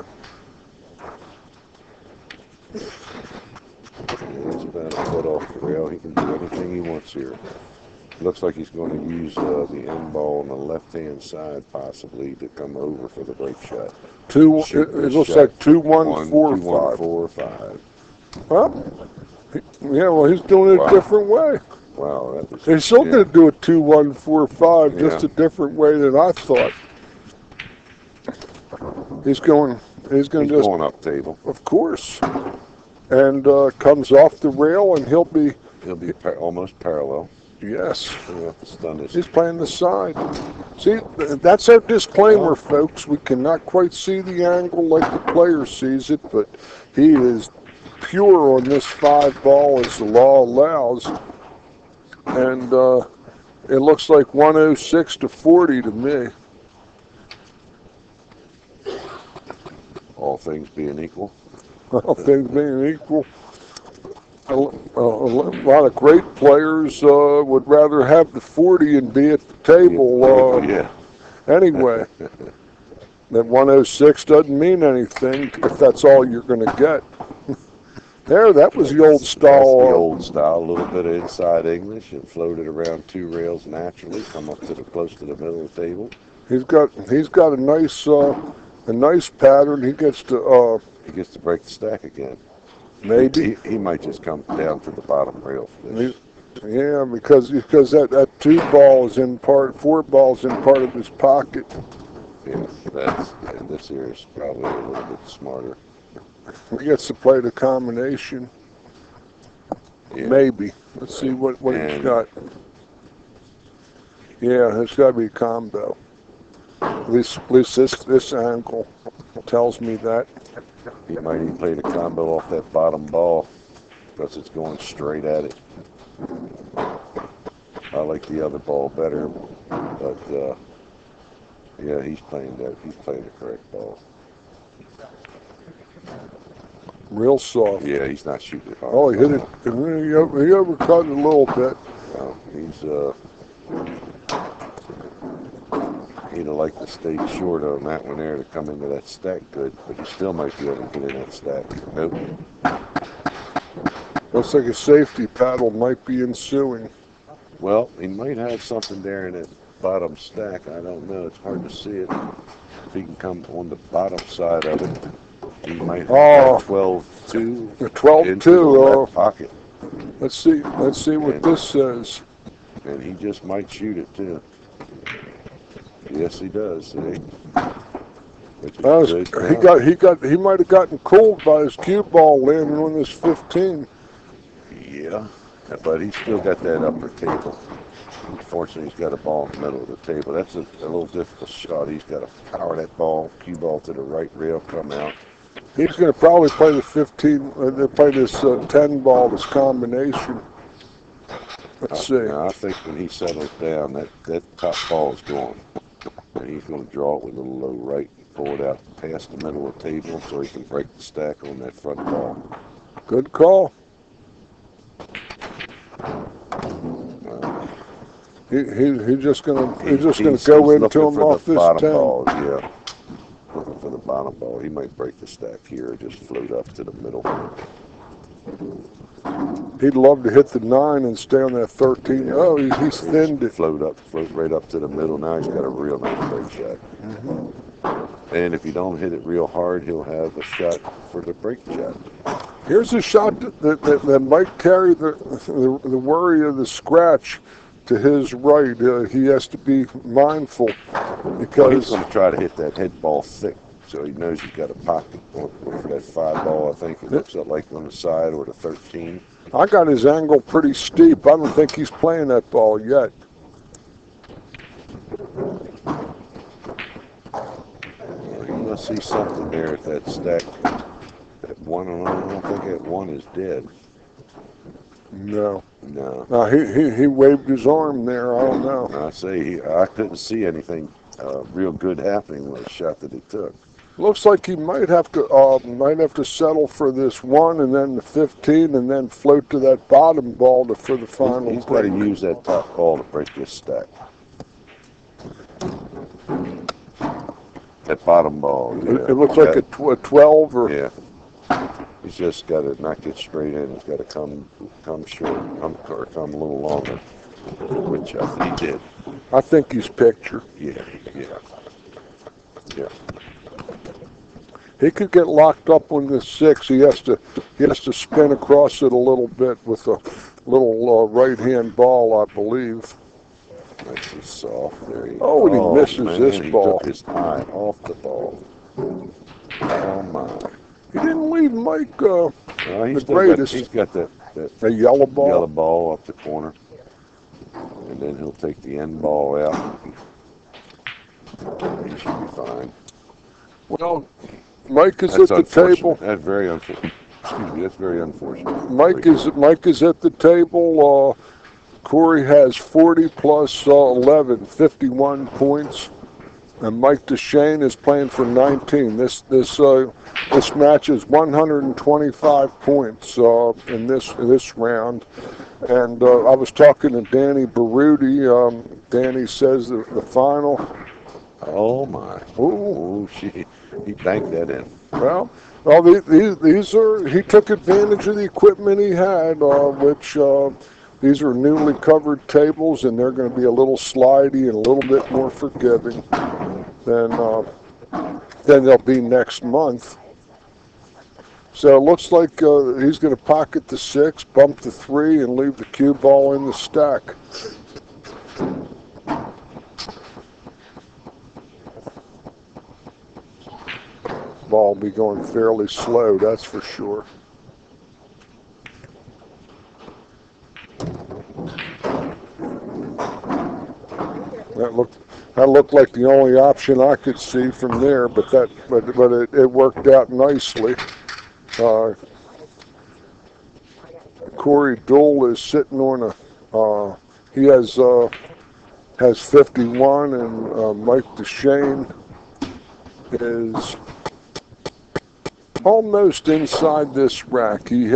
G: It's about a foot off the rail. He can do anything he wants here. Looks like he's going to use the end ball on the left-hand side possibly to come over for the break shot.
A: It looks like 2, 1, 4,
G: 2, 1,
A: 5.
G: 4, 5.
A: Well, yeah, well, he's doing it a different way.
G: Wow, that was.
A: He's still going to do it 2, 1, 4, 5, just a different way than I thought. He's going just
G: going up table.
A: Of course, and comes off the rail, and he'll be
G: almost parallel.
A: Yes.
G: He's
A: playing the side. See, that's our disclaimer, folks. We cannot quite see the angle like the player sees it, but he is pure on this 5 ball as the law allows. And it looks like 106 to 40 to me.
G: All things being equal.
A: All things being equal. A lot of great players would rather have the 40 and be at the table. Anyway, that 106 doesn't mean anything if that's all you're going to get. That was the old style.
G: That's the old style. A little bit of inside English and floated around 2 rails naturally. Come up to close to the middle of the table.
A: He's got a nice pattern. He gets to
G: break the stack again.
A: Maybe
G: he might just come down to the bottom rail for this.
A: Yeah, because that 2 ball is in part, 4 balls in part of his pocket.
G: Yeah, this here is probably a little bit smarter.
A: He gets to play the combination. Yeah. Maybe. Let's see what he's got. Yeah, it's got to be a combo. At least this angle tells me that.
G: He might even play the combo off that bottom ball because it's going straight at it. I like the other ball better, but yeah, he's playing the correct ball.
A: Real soft.
G: Yeah, he's not shooting it hard.
A: Oh, he hit it. He overcut it a little bit.
G: Well, you'd have liked to stay short on that one there to come into that stack good, but you still might be able to get in that stack. Nope.
A: Looks like a safety paddle might be ensuing.
G: Well, he might have something there in that bottom stack. I don't know. It's hard to see it. If he can come on the bottom side of it, he might have that 12-2
A: The 12-2.
G: into the left pocket.
A: Let's see what this says.
G: And he just might shoot it too. Yes, he does. See? Which is good.
A: He might have gotten cooled by his cue ball landing on this 15.
G: Yeah, but he's still got that upper table. Unfortunately, he's got a ball in the middle of the table. That's a little difficult shot. He's got to power that ball, cue ball to the right rail, come out.
A: He's going to probably play the 15, play this 10 ball, this combination. Let's see.
G: Now, I think when he settles down, that top ball is gone. And he's going to draw it with a little low right and pull it out past the middle of the table so he can break the stack on that front ball.
A: Good call. He's just gonna go into him off this 10.
G: Ball, yeah. Looking for the bottom ball. He might break the stack here or just float up to the middle.
A: He'd love to hit the 9 and stay on that 13. Oh, he's thinned it.
G: Float right up to the middle. Now he's got a real nice break shot. And if you don't hit it real hard, he'll have a shot for the break shot.
A: Here's a shot that might carry the worry of the scratch to his right. He has to be mindful because
G: he's going to try to hit that head ball thick, so he knows he's got a pocket for that 5 ball. I think it looks like on the side or the 13.
A: I got his angle pretty steep. I don't think he's playing that ball yet.
G: You must see something there at that stack. That 1, I don't think that 1 is dead.
A: No.
G: No.
A: He waved his arm there. I don't know.
G: I couldn't see anything real good happening with the shot that he took.
A: Looks like he might have to settle for this 1 and then the 15 and then float to that bottom ball for the final.
G: He's got to use that top ball to break this stack. That bottom ball.
A: It looks like a 12 or.
G: Yeah. He's just got to not get straight in. He's got to come short, or come a little longer, which I think he did.
A: I think he's picture.
G: Yeah.
A: He could get locked up on this 6. He has to spin across it a little bit with a little right-hand ball, I believe.
G: Nice and soft. There he
A: Oh, and he misses
G: man,
A: this ball.
G: He took his eye off the ball. Oh my.
A: He didn't leave Mike the
G: greatest. He's got that
A: yellow ball.
G: Yellow ball up the corner, and then he'll take the end ball out. He should be fine.
A: Well, Mike is at the table.
G: That's very unfortunate. Excuse me. That's very unfortunate.
A: Mike is at the table. Corey has 40 plus 11, 51 points. And Mike Deshane is playing for 19. This match is 125 points in this round. And I was talking to Danny Baruti. Danny says the final.
G: Oh my!
A: Ooh,
G: he banked that in.
A: Well, these are. He took advantage of the equipment he had, which. These are newly covered tables, and they're going to be a little slidey and a little bit more forgiving than they'll be next month. So it looks like he's going to pocket the 6, bump the 3, and leave the cue ball in the stack. Ball will be going fairly slow, that's for sure. That looked like the only option I could see from there, but it worked out nicely. Corey Dole is sitting on he has 51, and Mike Deshane is almost inside this rack. He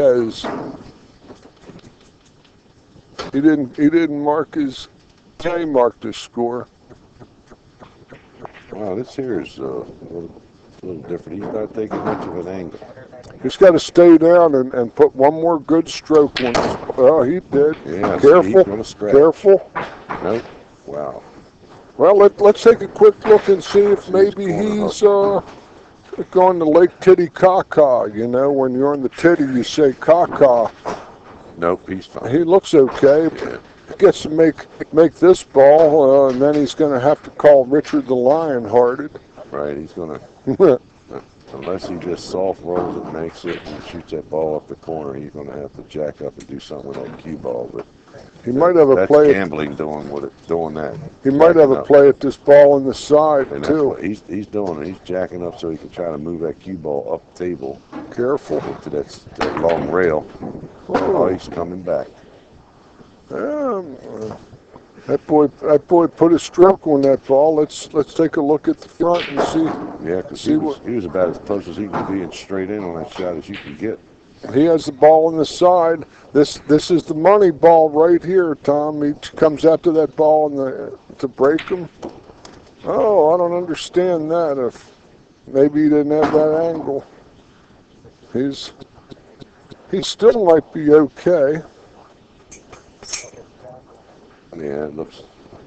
A: didn't mark his. Yeah, he marked his score.
G: Wow, this here is a little different. He's not taking much of an angle.
A: He's got to stay down and put one more good stroke on this. Oh, he did.
G: Yeah,
A: Careful.
G: he's gonna scratch.
A: Careful.
G: Nope. Wow.
A: Well, let's take a quick look and see if maybe he's going to Lake Titicaca. You know, when you're in the titty, you say caca.
G: Nope, he's fine.
A: He looks okay.
G: Yeah.
A: He gets to make this ball, and then he's going to have to call Richard the Lionhearted.
G: Right, he's gonna, unless he just soft rolls it, makes it, and shoots that ball up the corner, he's gonna have to jack up and do something with that cue ball. But
A: He might have a
G: that's
A: play.
G: gambling doing that.
A: He might have a
G: Jacking up.
A: play at this ball on the side
G: And that's
A: too.
G: what he's doing. He's jacking up so he can try to move that cue ball up the table
A: Careful.
G: to that long rail. Oh, he's coming back.
A: That boy put a stroke on that ball. Let's take a look at the front and see.
G: Yeah, because
A: See
G: he was about as close as he can be and straight in on that shot as you can get.
A: He has the ball on the side. This is the money ball right here, Tom. He comes after that ball to break him. Oh, I don't understand that. If maybe he didn't have that angle. He still might be okay.
G: Yeah, it looks.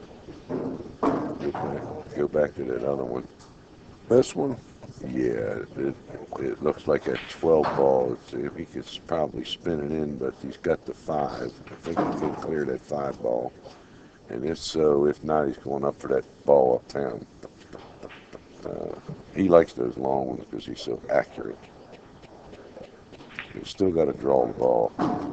G: Go back to that other one.
A: This one.
G: Yeah, it looks like a 12 ball. He could probably spin it in, but he's got the 5. I think he can clear that 5 ball. And if so, if not, he's going up for that ball uptown. He likes those long ones because he's so accurate. He's still got to draw the ball.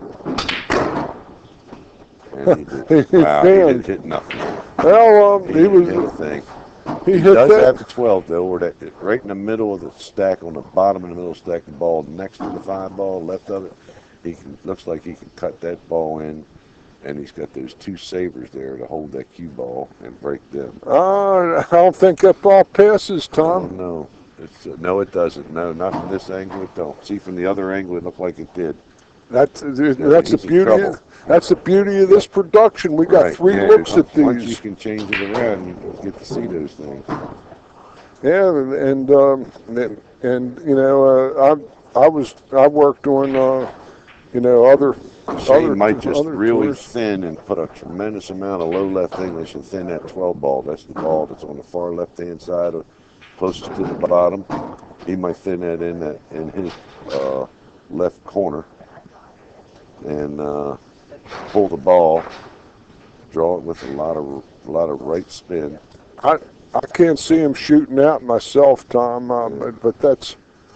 G: And he didn't hit nothing.
A: Well, he
G: hit
A: was.
G: a thing.
A: He
G: He
A: hit
G: does
A: that.
G: have the 12 though, or that right in the middle of the stack, on the bottom of the middle stack, the ball next to the 5 ball, left of it. Looks like he can cut that ball in, and he's got those 2 sabers there to hold that cue ball and break them.
A: I don't think that ball passes,
G: Oh
A: Tom.
G: no, no, it doesn't. No, not from this angle. It don't. See, from the other angle, it looked like it did.
A: That's the
G: he's in
A: beauty.
G: trouble.
A: That's the beauty of this production. We got
G: Right,
A: 3
G: yeah,
A: looks at
G: once you
A: these.
G: can change it around, you get to see those things.
A: Yeah, and you know, I worked on you know, other
G: Shane might just
A: other
G: really
A: tours.
G: thin and put a tremendous amount of low left English and thin that 12 ball. That's the ball that's on the far left-hand side, closest to the bottom. He might thin that in his left corner and pull the ball, draw it with a lot of right spin.
A: I can't see him shooting out myself, Tom, but that's.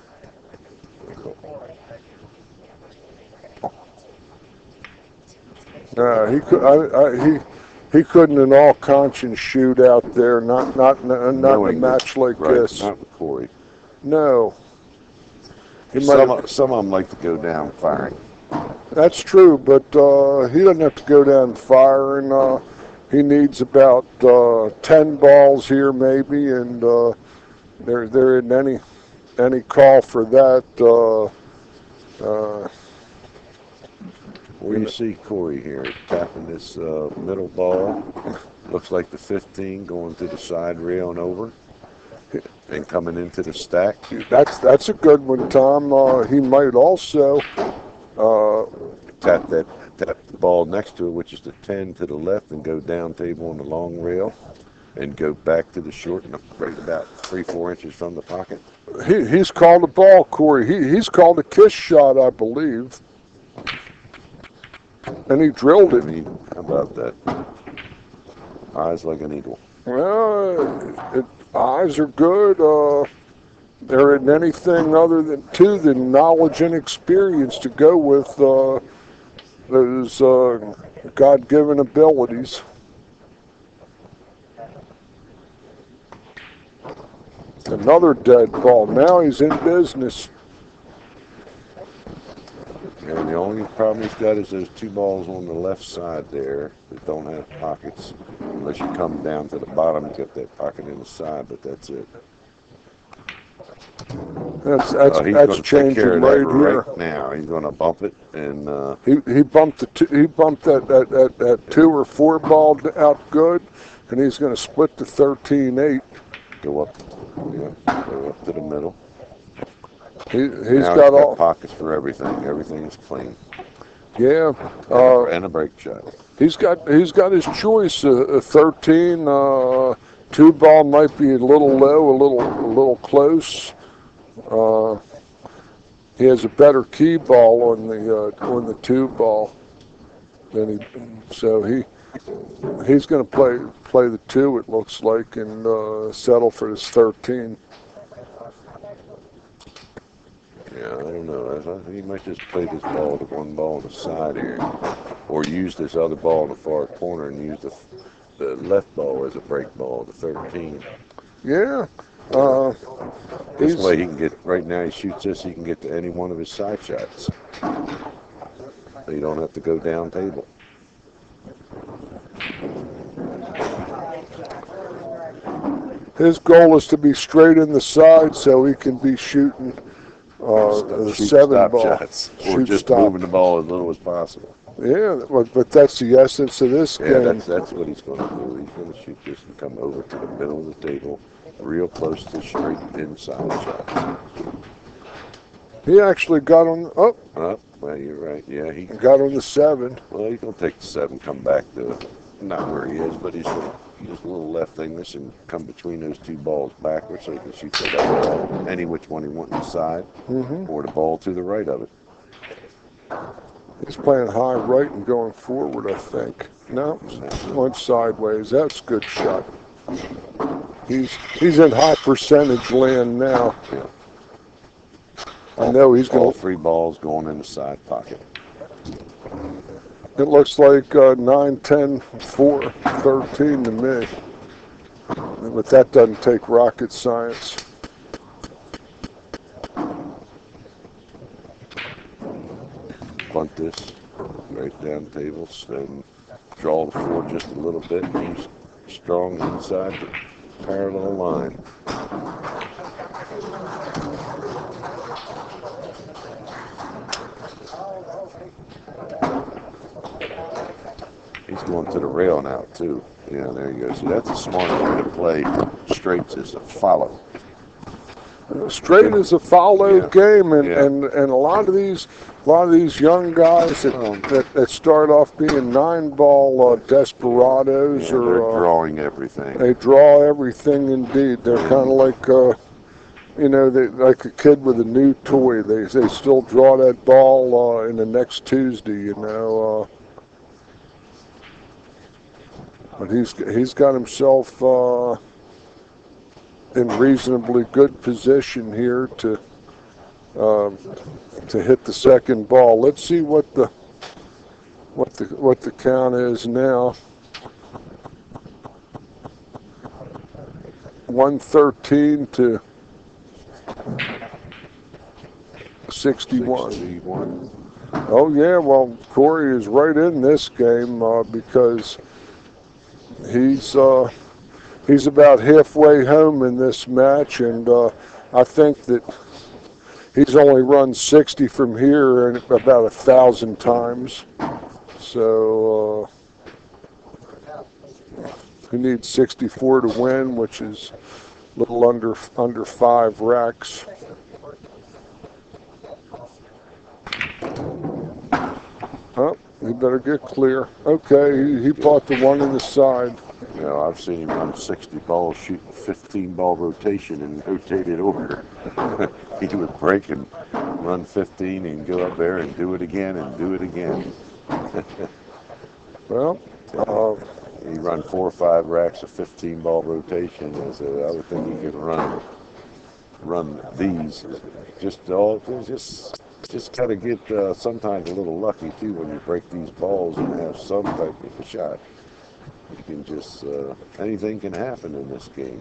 A: He couldn't in all conscience shoot out there. Not in a match like
G: right,
A: this.
G: Not with Corey.
A: No.
G: Some of them like to go down firing.
A: That's true, but he doesn't have to go down firing. He needs about 10 balls here, maybe, and there isn't any call for that.
G: Where you see Corey here tapping this middle ball. Looks like the 15 going to the side rail and over, and coming into the stack.
A: That's a good one, Tom. He might also
G: Tap the ball next to it, which is the 10 to the left, and go down table on the long rail, and go back to the short, and right about 3-4 inches from the pocket.
A: he's called a ball, Corey. He's called a kiss shot, I believe, and he drilled it.
G: How about that? Eyes like an eagle.
A: Well, eyes are good. There isn't anything other than knowledge and experience to go with those God-given abilities. Another dead ball. Now he's in business.
G: And the only problem he's got is those 2 balls on the left side there that don't have pockets. Unless you come down to the bottom and get that pocket in the side, but that's it.
A: That's
G: He's gonna take
A: changing
G: care of
A: right
G: that
A: here.
G: right now. He's going to bump it, and
A: He bumped that 2 or 4 ball out good, and he's going to split the 13-8.
G: Go up to the middle.
A: He's
G: Now
A: got
G: he's
A: all.
G: pockets for everything. Everything's clean.
A: Yeah.
G: And a brake shot.
A: He's got his choice. 13. 2-ball might be a little low, a little close. He has a better key ball on the 2-ball than he. So he's going to play the 2. It looks like, and settle for his 13.
G: Yeah, I don't know. I think he might just play this ball to one ball on the side here, or use this other ball in the far corner and use the left ball as a break ball, the 13.
A: Yeah.
G: This way he can get, right now he shoots this, he can get to any one of his side shots. So you don't have to go down table.
A: His goal is to be straight in the side so he can be shooting the
G: Shoot
A: 7
G: stop
A: ball.
G: shots, or
A: Shoot
G: just
A: stop.
G: moving the ball as little as possible.
A: Yeah, but that's the essence of this
G: Yeah,
A: game.
G: that's what he's going to do. He's going to shoot this and come over to the middle of the table, real close to straight inside shots.
A: He actually got on. Oh,
G: Oh, well, you're right. Yeah, he
A: got on the 7.
G: Well, he's going to take the 7, come back to not where he is, but he's going to use a little left thing this and come between those 2 balls backwards so he can shoot the left ball any which one he wants inside, or the ball to the right of it.
A: He's playing high right and going forward, I think. No, went sideways. That's a good shot. He's in high percentage land now.
G: Yeah.
A: I know he's
G: All
A: going.
G: 3 balls going in the side pocket.
A: It looks like 9, 10, 4, 13 to me. But that doesn't take rocket science.
G: Bunt this right down table, then draw the 4 just a little bit, and use strong inside the parallel line. He's going to the rail now, too. Yeah, there you go. See, that's a smart way to play straights, is a follow.
A: Straight is a follow
G: Yeah.
A: game, and,
G: Yeah.
A: and a lot of these young guys that start off being 9-ball desperados,
G: Yeah, they're
A: or
G: drawing everything.
A: they draw everything. Indeed, they're kind of like they like a kid with a new toy. They still draw that ball in the next Tuesday. But he's got himself in reasonably good position here to hit the second ball. Let's see what the count is now. 113 to 61.
G: 61.
A: Oh yeah, well Corey is right in this game because he's about halfway home in this match, and I think that he's only run 60 from here and about 1,000 times. So he needs 64 to win, which is a little under 5 racks. Oh, he better get clear. Okay, he bought the one in the side.
G: You know, I've seen him run 60 balls, shooting 15-ball rotation and rotate it over. He would break and run 15 and go up there and do it again and do it again.
A: Well,
G: He run 4 or 5 racks of 15-ball rotation. I said, I would think he could run these. Just kind of get sometimes a little lucky too when you break these balls and have some type of a shot. You can just anything can happen in this game.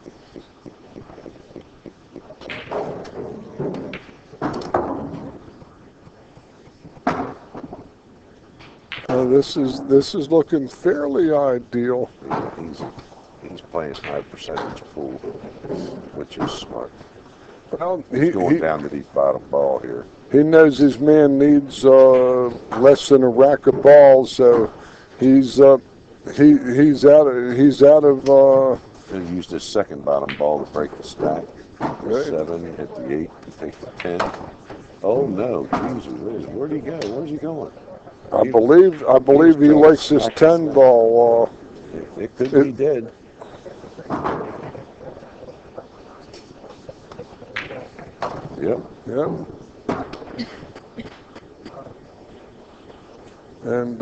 A: this is looking fairly ideal.
G: Yeah, he's playing high percentage pool, which is smart.
A: Well,
G: He's going down to these bottom ball here.
A: He knows his man needs less than a rack of balls, so he's out of
G: Gonna use this second bottom ball to break the stack.
A: Right.
G: 7, hit the 8, take the 10. Oh no, Jesus, where'd he go? Where's he going?
A: I believe he likes this 10 ball.
G: It could be dead. Yep.
A: Yep. And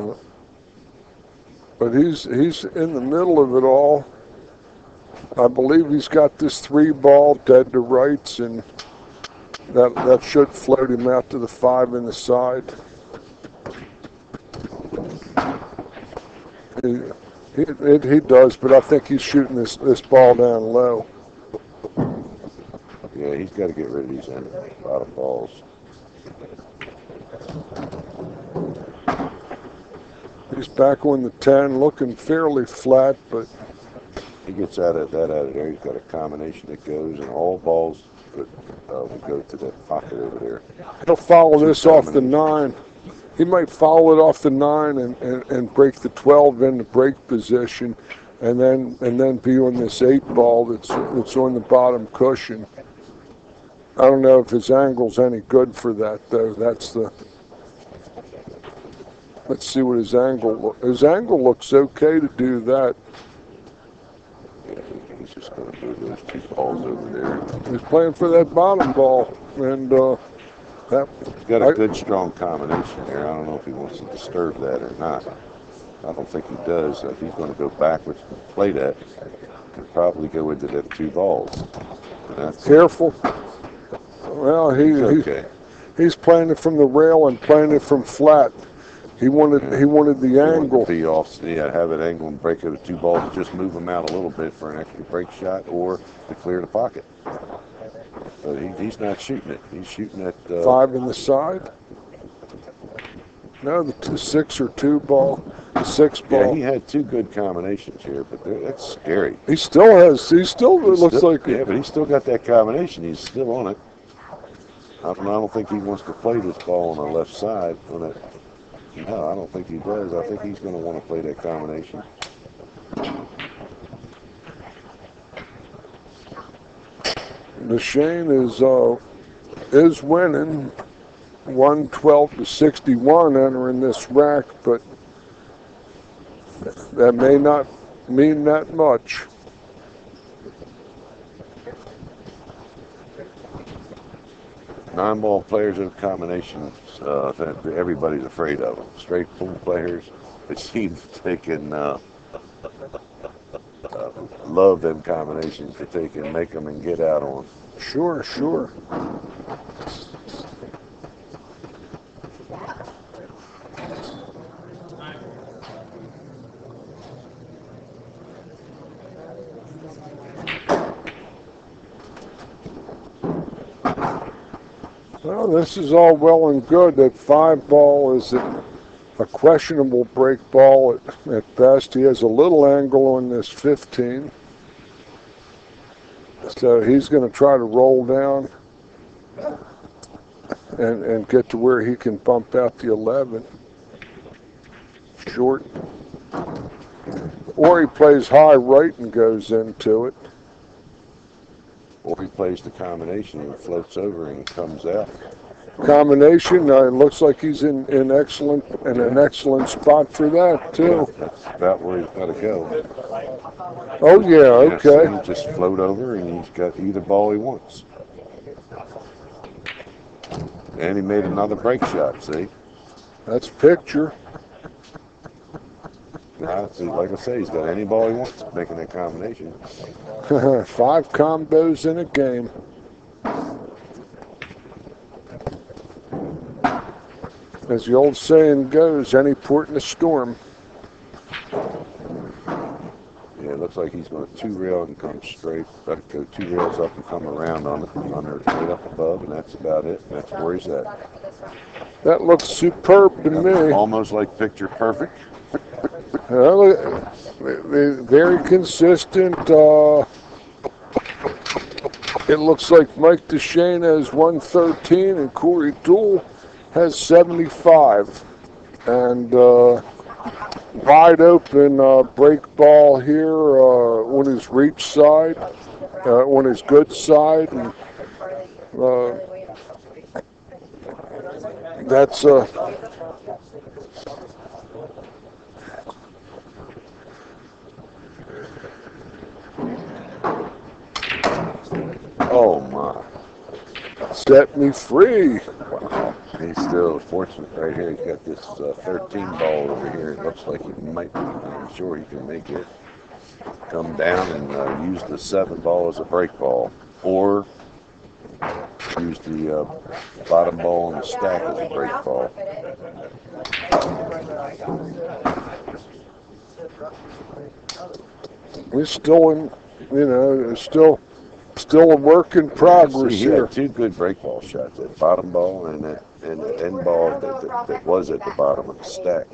A: but he's in the middle of it all. I believe he's got this 3 ball dead to rights, and that should float him out to the 5 in the side. He does, but I think he's shooting this ball down low.
G: Yeah, he's got to get rid of these bottom balls.
A: He's back on the 10, looking fairly flat, but
G: He gets that out of there. He's got a combination that goes, and all balls will go to that pocket over there.
A: he'll follow this off the 9. He might follow it off the 9 and break the 12 into break position, and then be on this 8 ball that's on the bottom cushion. I don't know if his angle's any good for that though. Let's see what his angle looks okay to do that.
G: Yeah, he's just going to move those 2 balls over there.
A: He's playing for that bottom ball, and
G: He's got a good, strong combination there. I don't know if he wants to disturb that or not. I don't think he does. If he's going to go backwards and play that, he could probably go into them 2 balls. And that's
A: careful. Well,
G: okay.
A: he's playing it from the rail and playing it from flat. He wanted the angle.
G: Be off, have it angle and break over 2 balls. Just move them out a little bit for an extra break shot or to clear the pocket. But he's not shooting it. He's shooting at
A: 5 in the side. No, the 6 or 2 ball, the 6 ball.
G: Yeah, he had 2 good combinations here, but that's scary.
A: He still looks like.
G: Yeah, but he's still got that combination. He's still on it. I don't think he wants to play this ball on the left side. No, I don't think he does. I think he's going to want to play that combination.
A: Deshane is winning 112 to 61 entering this rack, but that may not mean that much.
G: Non-ball players have combinations that everybody's afraid of. Straight pool players, it seems they can love them combinations that they can make them and get out on.
A: Sure. Well, this is all well and good. That 5 ball is a questionable break ball at best. He has a little angle on this 15. So he's going to try to roll down and get to where he can bump out the 11. Short. Or he plays high right and goes into it.
G: Or he plays the combination and floats over and comes out.
A: Combination, it looks like he's in an excellent spot for that too.
G: That's about where he's got to go.
A: Oh yeah,
G: So
A: okay.
G: he just float over and he's got either ball he wants. And he made another break shot, see?
A: That's picture.
G: See, like I say, he's got any ball he wants making that combination.
A: 5 combos in a game. As the old saying goes, any port in a storm.
G: Yeah, it looks like he's going to 2 rail and come straight. Got to go 2 rails up and come around on it. Under right up above, and that's about it. That's where he's at.
A: That looks superb to me.
G: Almost like picture perfect.
A: Very consistent. It looks like Mike Deshane has 113 and Corey Deuel has 75. And wide open break ball here on his reach side, on his good side, and that's
G: Oh my.
A: set me free.
G: Wow. He's still fortunate right here. He's got this 13 ball over here. It looks like he might be, I'm sure he can make it come down and use the 7 ball as a break ball, or use the bottom ball on the stack as a break ball.
A: He's still in, it's still a work in progress
G: See, he
A: here.
G: had 2 good break ball shots, that bottom ball and the end ball that was at the bottom of the stack.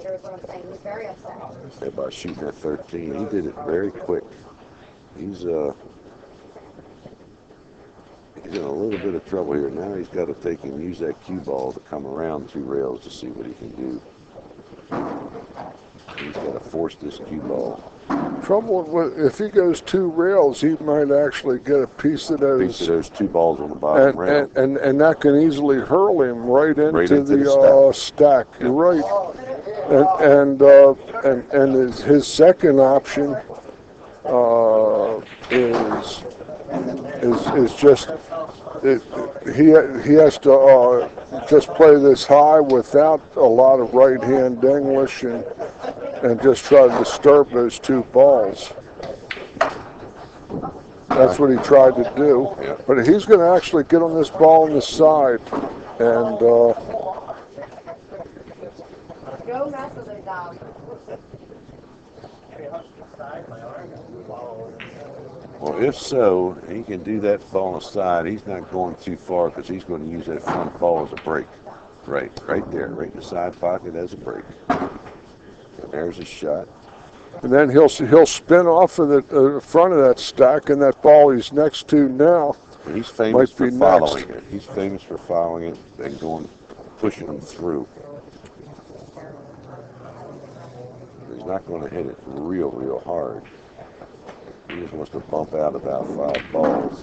G: By shooting at 13, he did it very quick. He's in a little bit of trouble here. Now he's got to take and use that cue ball to come around 2 rails to see what he can do. He's got to force this cue ball.
A: Trouble with, if he goes 2 rails, he might actually get a piece of those.
G: Piece of those 2 balls on the bottom rail.
A: And that can easily hurl him right into
G: the
A: stack.
G: Yeah.
A: You're right. And his second option is just he has to just play this high without a lot of right hand English and just try to disturb those 2 balls. That's what he tried to do.
G: Yeah.
A: But he's going to actually get on this ball on the side and
F: Go mess with it, dog.
G: Well, if so, he can do that ball on the side. He's not going too far because he's going to use that front ball as a break. Right there, right in the side pocket as a break. And there's his shot.
A: and then he'll spin off of the front of that stack, and that ball he's next to now
G: And he's famous
A: might
G: for
A: be
G: following
A: next.
G: it. He's famous for following it and pushing them through. He's not going to hit it real hard. He just wants to bump out about 5 balls.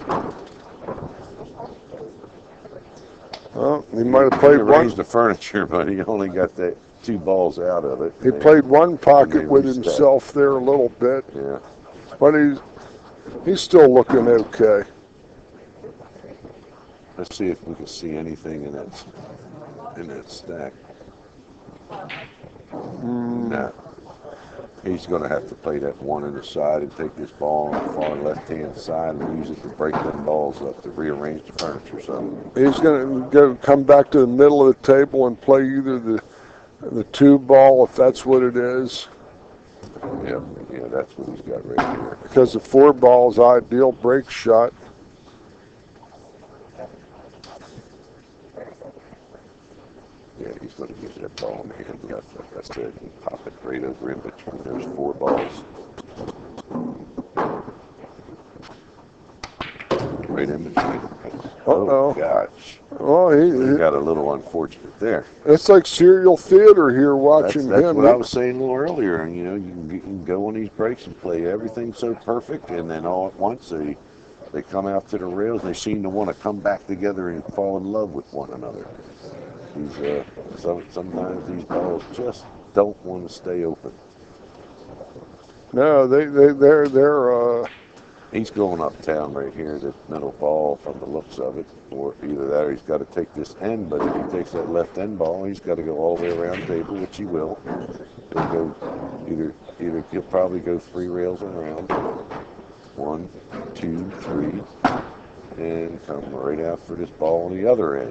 A: Well, he might have
G: He
A: played
G: arranged
A: one.
G: the furniture, but he only got the 2 balls out of it.
A: He played one
G: and
A: pocket
G: they
A: with
G: reset.
A: himself there a little bit,
G: Yeah.
A: but he's still looking okay.
G: Let's see if we can see anything in that stack. No. He's going to have to play that 1 in the side and take this ball on the far left-hand side and use it to break them balls up to rearrange the furniture. So
A: He's going to come back to the middle of the table and play either the 2 ball, if that's what it is,
G: yeah, that's what he's got right here.
A: because the 4 ball is ideal break shot.
G: Yeah, he's going to use that ball in the hand left, like I said, and pop it right over in between those 4 balls. Right in between.
A: Uh-oh.
G: Oh, gosh.
A: Oh,
G: He got a little unfortunate there.
A: it's like serial theater here watching
G: That's
A: him.
G: what I was saying a little earlier. And, you can go on these breaks and play everything so perfect, and then all at once they come out to the rails, and they seem to want to come back together and fall in love with one another. Sometimes these balls just don't want to stay open.
A: No, they're
G: He's going uptown right here, the middle ball from the looks of it, or either that or he's got to take this end, but if he takes that left end ball, he's got to go all the way around the table, which he will. He'll go either he'll probably go 3 rails around, 1, 2, 3, and come right out for this ball on the other end.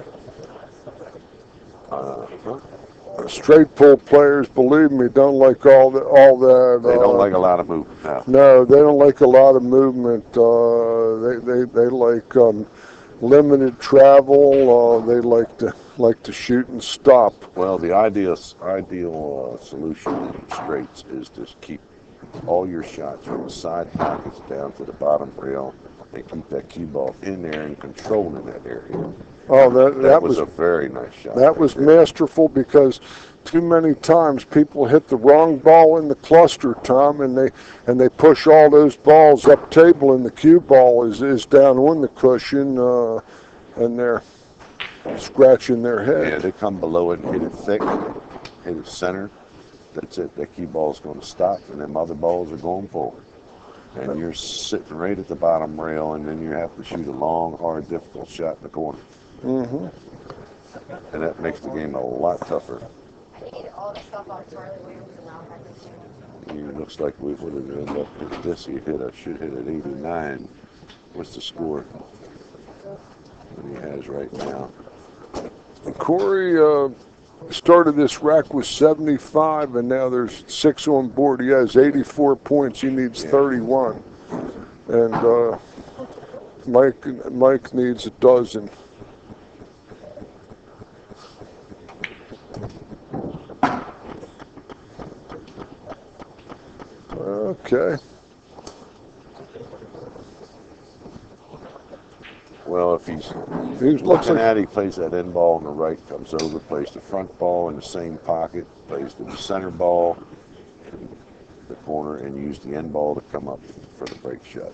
A: straight pull players. Believe me, don't like all that.
G: They don't like a lot of movement now.
A: No, they don't like a lot of movement. They like limited travel. They like to shoot and stop.
G: Well, the ideal solution in straights is to keep all your shots from the side pockets down to the bottom rail and keep that cue ball in there and controlling that area.
A: Oh,
G: That
A: that
G: was
A: was
G: a very nice shot.
A: that
G: right
A: was
G: there.
A: masterful because too many times people hit the wrong ball in the cluster, Tom, and they push all those balls up table, and the cue ball is down on the cushion, and they're scratching their
G: Yeah,
A: head.
G: they come below it and hit it thick, hit it center. That's it. That cue ball's going to stop, and them other balls are going forward. And you're sitting right at the bottom rail, and then you have to shoot a long, hard, difficult shot in the corner.
A: Hmm.
G: And that makes the game a lot tougher.
F: I need all the stuff on Charlie Williams and Al Henderson.
G: It looks like we would have ended up with this. He should hit at 89. What's the score that he has right now?
A: Corey started this rack with 75, and now there's 6 on board. He has 84 points. He needs 31, and Mike needs a dozen. Okay.
G: Well, if he's
A: He looks
G: looking
A: like
G: at, he plays that end ball on the right, comes over, plays the front ball in the same pocket, plays the center ball in the corner, and use the end ball to come up for the break shot.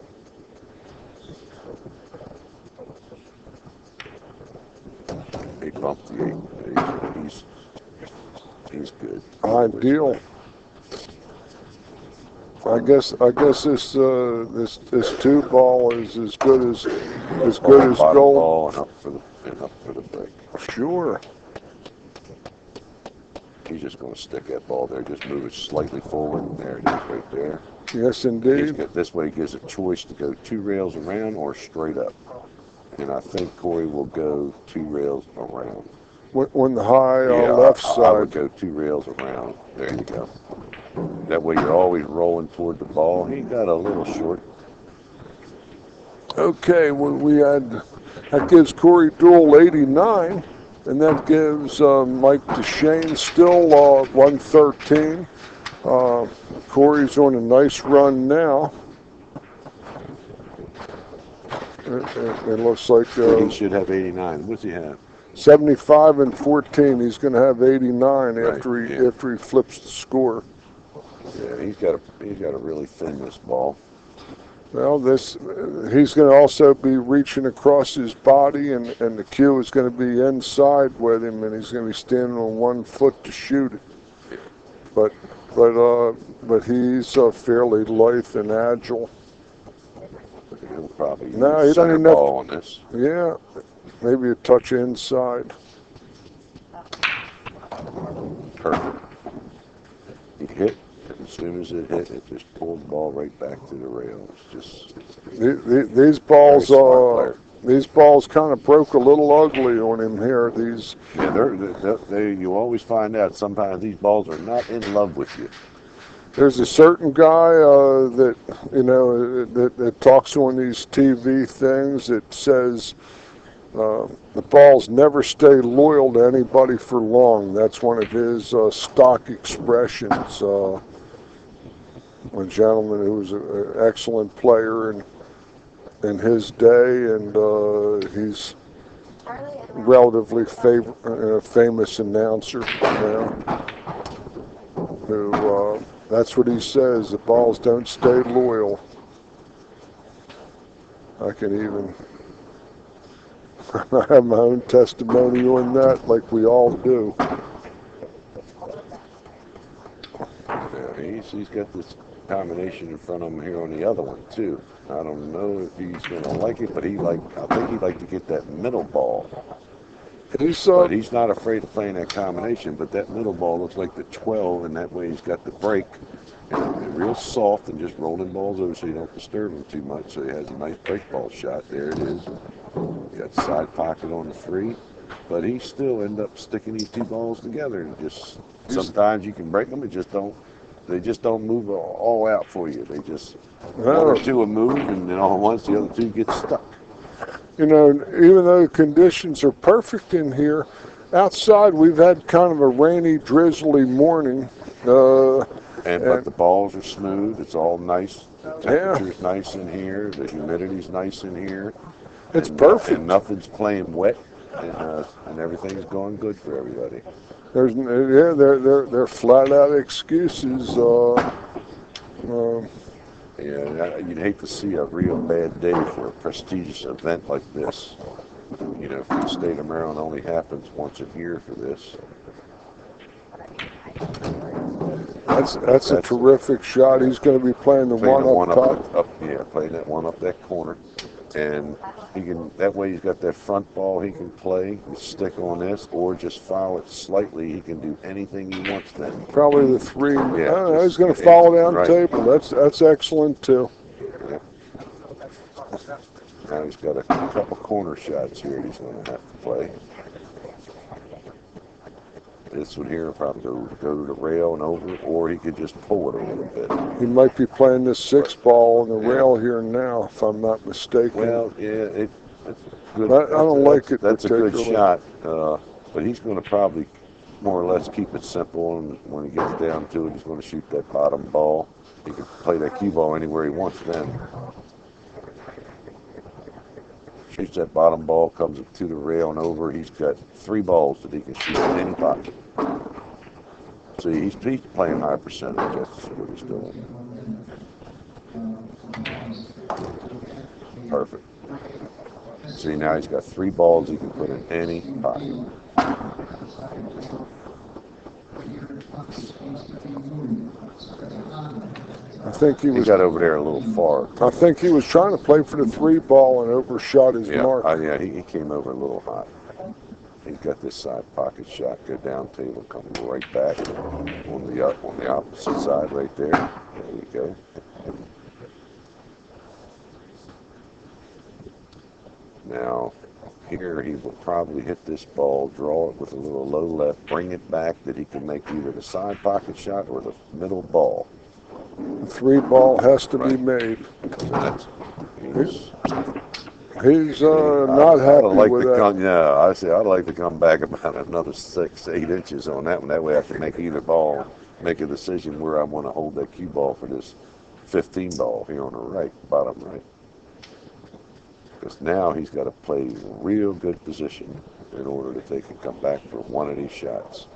G: He bumped the 8. He's good.
A: ideal. I guess this 2 ball is as good as
G: Bottom
A: gold.
G: ball and up for the break.
A: Sure.
G: He's just going to stick that ball there, just move it slightly forward, and there it is right there.
A: Yes, indeed.
G: This way he gives a choice to go 2 rails around or straight up. And I think Corey will go 2 rails around.
A: On the high
G: Yeah,
A: left
G: I would
A: side.
G: go 2 rails around. There you go. That way you're always rolling toward the ball. He got a little short.
A: Okay, that gives Corey Deuel 89, and that gives Mike Deshane still 113. Corey's on a nice run now. It looks like
G: He should have 89. What's he have?
A: 75 and 14. He's going to have 89
G: Right,
A: after
G: yeah.
A: he flips the score.
G: Yeah, he's got to really thin this ball.
A: Well, he's going to also be reaching across his body, and the cue is going to be inside with him, and he's going to be standing on 1 foot to shoot it. But he's fairly lithe and agile.
G: He'll probably use
A: No, he
G: center
A: doesn't have-
G: ball on this.
A: Yeah, maybe a touch inside.
G: Perfect. He hit. As soon as it hit, it just pulled the ball right back to the rail. It's just
A: These balls
G: Very smart
A: these balls kind of broke a little ugly on him here. These
G: yeah. You always find out sometimes these balls are not in love with you.
A: There's a certain guy that that talks on these TV things that says the balls never stay loyal to anybody for long. That's one of his stock expressions. A gentleman who was an excellent player in his day, and he's
F: Charlie and
A: relatively famous announcer now. Who that's what he says. The balls don't stay loyal. I can even I have my own testimony on that, like we all do.
G: Yeah, he's got this combination in front of him here on the other one too. I don't know if he's gonna like it, but I think he'd like to get that middle ball. But he's not afraid of playing that combination. But that middle ball looks like the 12, and that way he's got the break. And real soft and just rolling balls over so you don't disturb him too much. So he has a nice break ball shot. There it is. He got side pocket on the 3. But he still end up sticking these 2 balls together. And just sometimes you can break them and they just don't move all out for you. They just, 1 or 2 will move, and then all at once the other 2 get stuck.
A: Even though the conditions are perfect in here, outside we've had kind of a rainy, drizzly morning.
G: But the balls are smooth. It's all nice. The temperature's nice in here. The humidity's nice in here.
A: It's perfect.
G: And nothing's playing wet. and everything's going good for everybody.
A: They're flat out excuses.
G: Yeah, you'd hate to see a real bad day for a prestigious event like this. You know, for the state of Maryland, only happens once a year for this.
A: That's a terrific shot. He's going to be playing the one up top.
G: Playing that one up that corner, and he can. That way, he's got that front ball he can play, stick on this, or just foul it slightly. He can do anything he wants then.
A: Probably the three.
G: Yeah,
A: He's going to follow down
G: right.
A: table. That's excellent too.
G: Yeah. Now he's got a couple corner shots here he's going to have to play. This one here will probably go to the rail and over, or he could just pull it a little bit.
A: He might be playing this 6-ball on the rail here now, if I'm not mistaken.
G: Well, yeah, it's good.
A: I don't like it.
G: That's a good
A: particularly.
G: shot, but he's going to probably more or less keep it simple, and when he gets down to it, he's going to shoot that bottom ball. He can play that cue ball anywhere he wants then. Shoots that bottom ball, comes to the rail and over. He's got 3 balls that he can shoot in any pocket. See, he's playing high percentage. That's what he's doing. Perfect. See, now he's got 3 balls he can put in any pocket.
A: I think he
G: He
A: was.
G: got over there a little far.
A: I think he was trying to play for the 3-ball and overshot his mark.
G: He came over a little hot. He's got this side pocket shot, go down table, come right back on the opposite side right there. There you go. Now, here he will probably hit this ball, draw it with a little low left, bring it back that he can make either the side pocket shot or the middle ball.
A: The 3-ball has to be made. He's not happy with that.
G: I say I'd like to come back about another 6-8 inches on that one. That way I can make either ball, make a decision where I want to hold that cue ball for this 15 ball here on the right, bottom right. Because now he's got to play real good position in order that they can come back for one of these shots.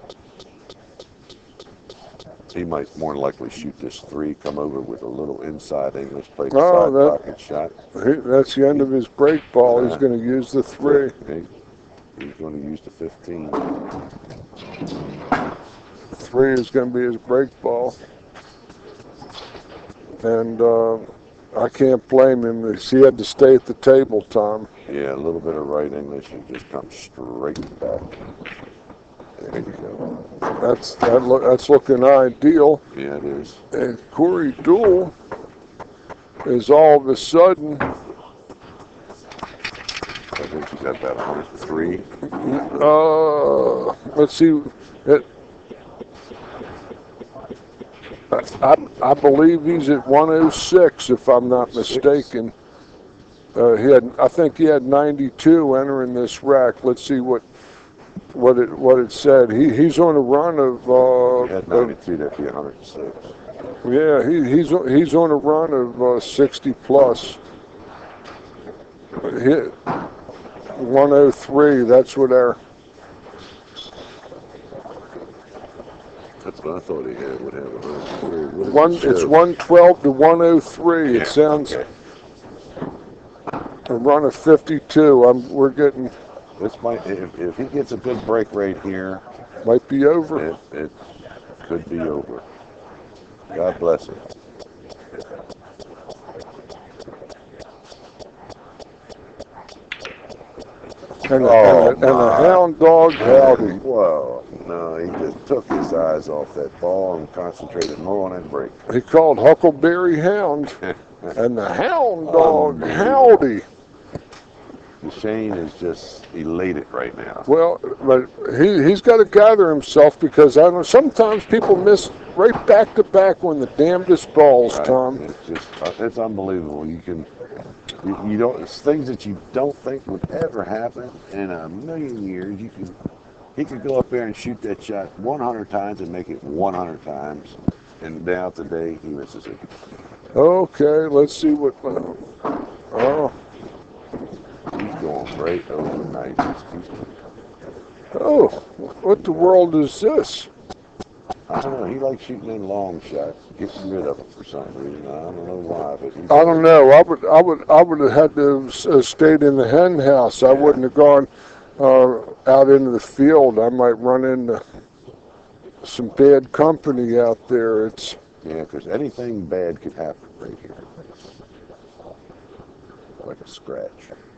G: He might more than likely shoot this 3, come over with a little inside English, play the side pocket shot.
A: That's the end of his break ball. He's going to use the 3.
G: He's going to use the 15.
A: 3 is going to be his break ball. And I can't blame him. He had to stay at the table, Tom.
G: Yeah, a little bit of right English and just come straight back. There you go.
A: That's looking ideal.
G: Yeah, it is.
A: And Corey Deuel is all of a sudden.
G: I think he's got about 103.
A: Let's see. I believe he's at 106, if I'm not mistaken. I think he had 92 entering this rack. Let's see what it said. He's on a run of.
G: He had 92, that'd be 106.
A: Yeah, he's on a run of 60 plus. Hit 103. That's what our.
G: That's what I thought he would have 103.
A: It's 112 to 103.
G: Yeah,
A: It sounds
G: okay.
A: a run of 52. We're getting.
G: This might, if he gets a good break right here,
A: Might be over.
G: it could be over. God bless him.
A: And the hound dog Howdy.
G: Whoa, no, he just took his eyes off that ball and concentrated more on that break.
A: He called Huckleberry Hound. And the hound dog Howdy.
G: Shane is just elated right now.
A: Well, but he's got to gather himself, because I know sometimes people miss right back to back on the damnedest balls,
G: Right?
A: Tom.
G: It's just, it's unbelievable. You don't, it's things that you don't think would ever happen in a million years. He could go up there and shoot that shot 100 times and make it 100 times, and day out the day he misses it.
A: Okay, let's see what. Oh,
G: He's going right over 90.
A: Oh, what the world is this?
G: I don't know. He likes shooting in long shots, getting rid of them for some reason. I don't know why, but he.
A: I don't know. I would have had to have stayed in the hen house. I wouldn't have gone out into the field. I might run into some bad company out there. It's
G: Yeah, because anything bad could happen right here. Like a scratch.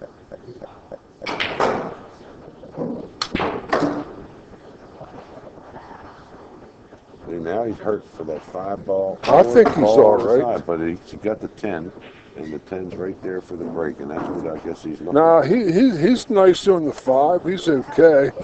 G: See, now he's hurt for that 5-ball.
A: I think he's all right.
G: But he got the 10, and the 10's right there for the break, and that's what I guess he's looking
A: no,
G: for.
A: he's nice on the 5. He's okay.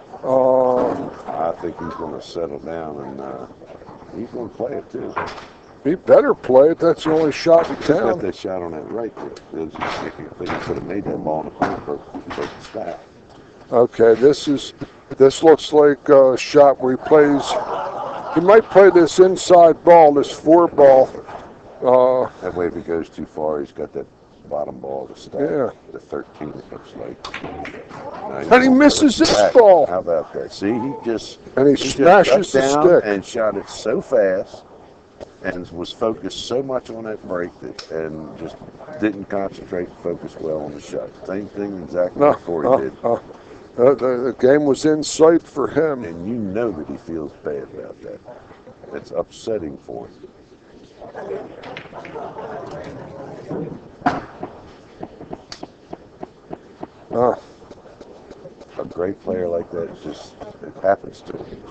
G: I think he's going to settle down, and he's going to play it, too.
A: He better play it. That's the only shot in
G: He's got
A: town.
G: that shot on that right there. I think he could have made that ball in the corner, broke the stack.
A: Okay, this looks like a shot where he plays. He might play this inside ball, this 4 ball.
G: That way, if he goes too far, he's got that bottom ball to stack.
A: Yeah.
G: The 13, it looks like.
A: And he misses this
G: Back.
A: ball.
G: How about that? See, he just
A: Smashes
G: just
A: the
G: got down
A: stick.
G: and shot it so fast, and was focused so much on that break and just didn't concentrate and focus well on the shot. Same thing exactly
A: No,
G: before he did.
A: the game was in sight for him.
G: And you know that he feels bad about that. It's upsetting for him. A great player like that, it happens to him.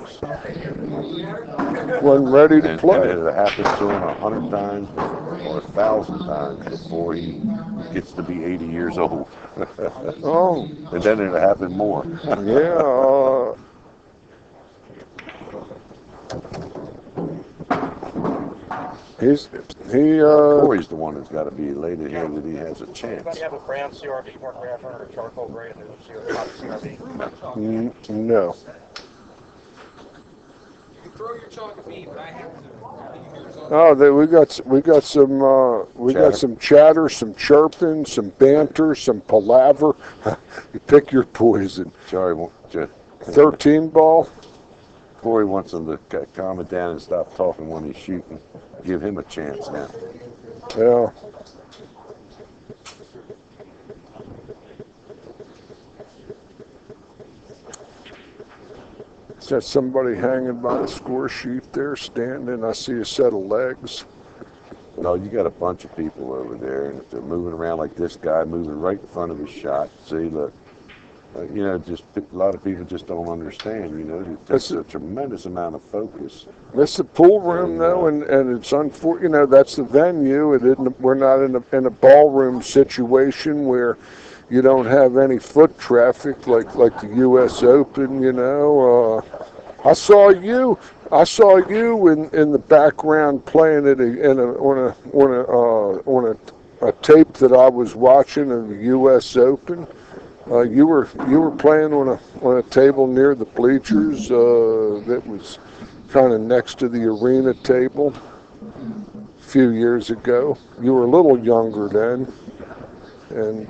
A: Wasn't ready to
G: And
A: play.
G: it happens to him 100 times or 1,000 times before he gets to be 80 years old.
A: Oh,
G: And then it'll happen more.
A: yeah.
G: Corey's the one that's got to be elated here that he has a chance.
E: Anybody have a brown CRV, Mark Raffner, or charcoal gray in their CRV?
A: No.
H: You can throw your chalk at me, but I have to.
A: Oh, we got some chatter, some chirping, some banter, some palaver. You pick your poison.
G: Sorry,
A: 13 ball.
G: Corey wants him to calm it down and stop talking when he's shooting. Give him a chance now.
A: Yeah. Is that somebody hanging by the score sheet there, standing? I see a set of legs.
G: No, you got a bunch of people over there, and if they're moving around like this guy, moving right in front of his shot. See, look, just a lot of people just don't understand. That's a tremendous amount of focus.
A: It's the pool room, though, and it's unfortunate. That's the venue. We're not in a ballroom situation where you don't have any foot traffic like the U.S. Open. I saw you in the background playing it on a tape that I was watching of the U.S. Open. You were playing on a table near the bleachers that was kind of next to the arena table a few years ago. You were a little younger then, and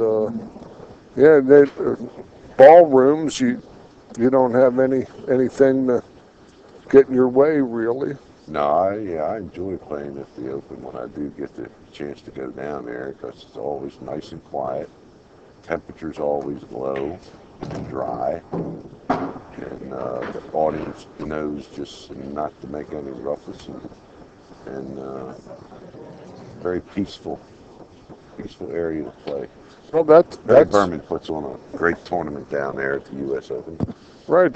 A: ballrooms you don't have anything to get in your way really.
G: No, I enjoy playing at the Open when I do get the chance to go down there because it's always nice and quiet. Temperature's always low, dry, and the audience knows just not to make any ruckus, and very peaceful area to play.
A: Well,
G: Greg
A: that's
G: Berman puts on a great tournament down there at the U.S. Open.
A: right.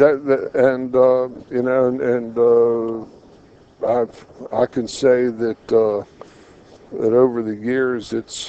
A: I can say that over the years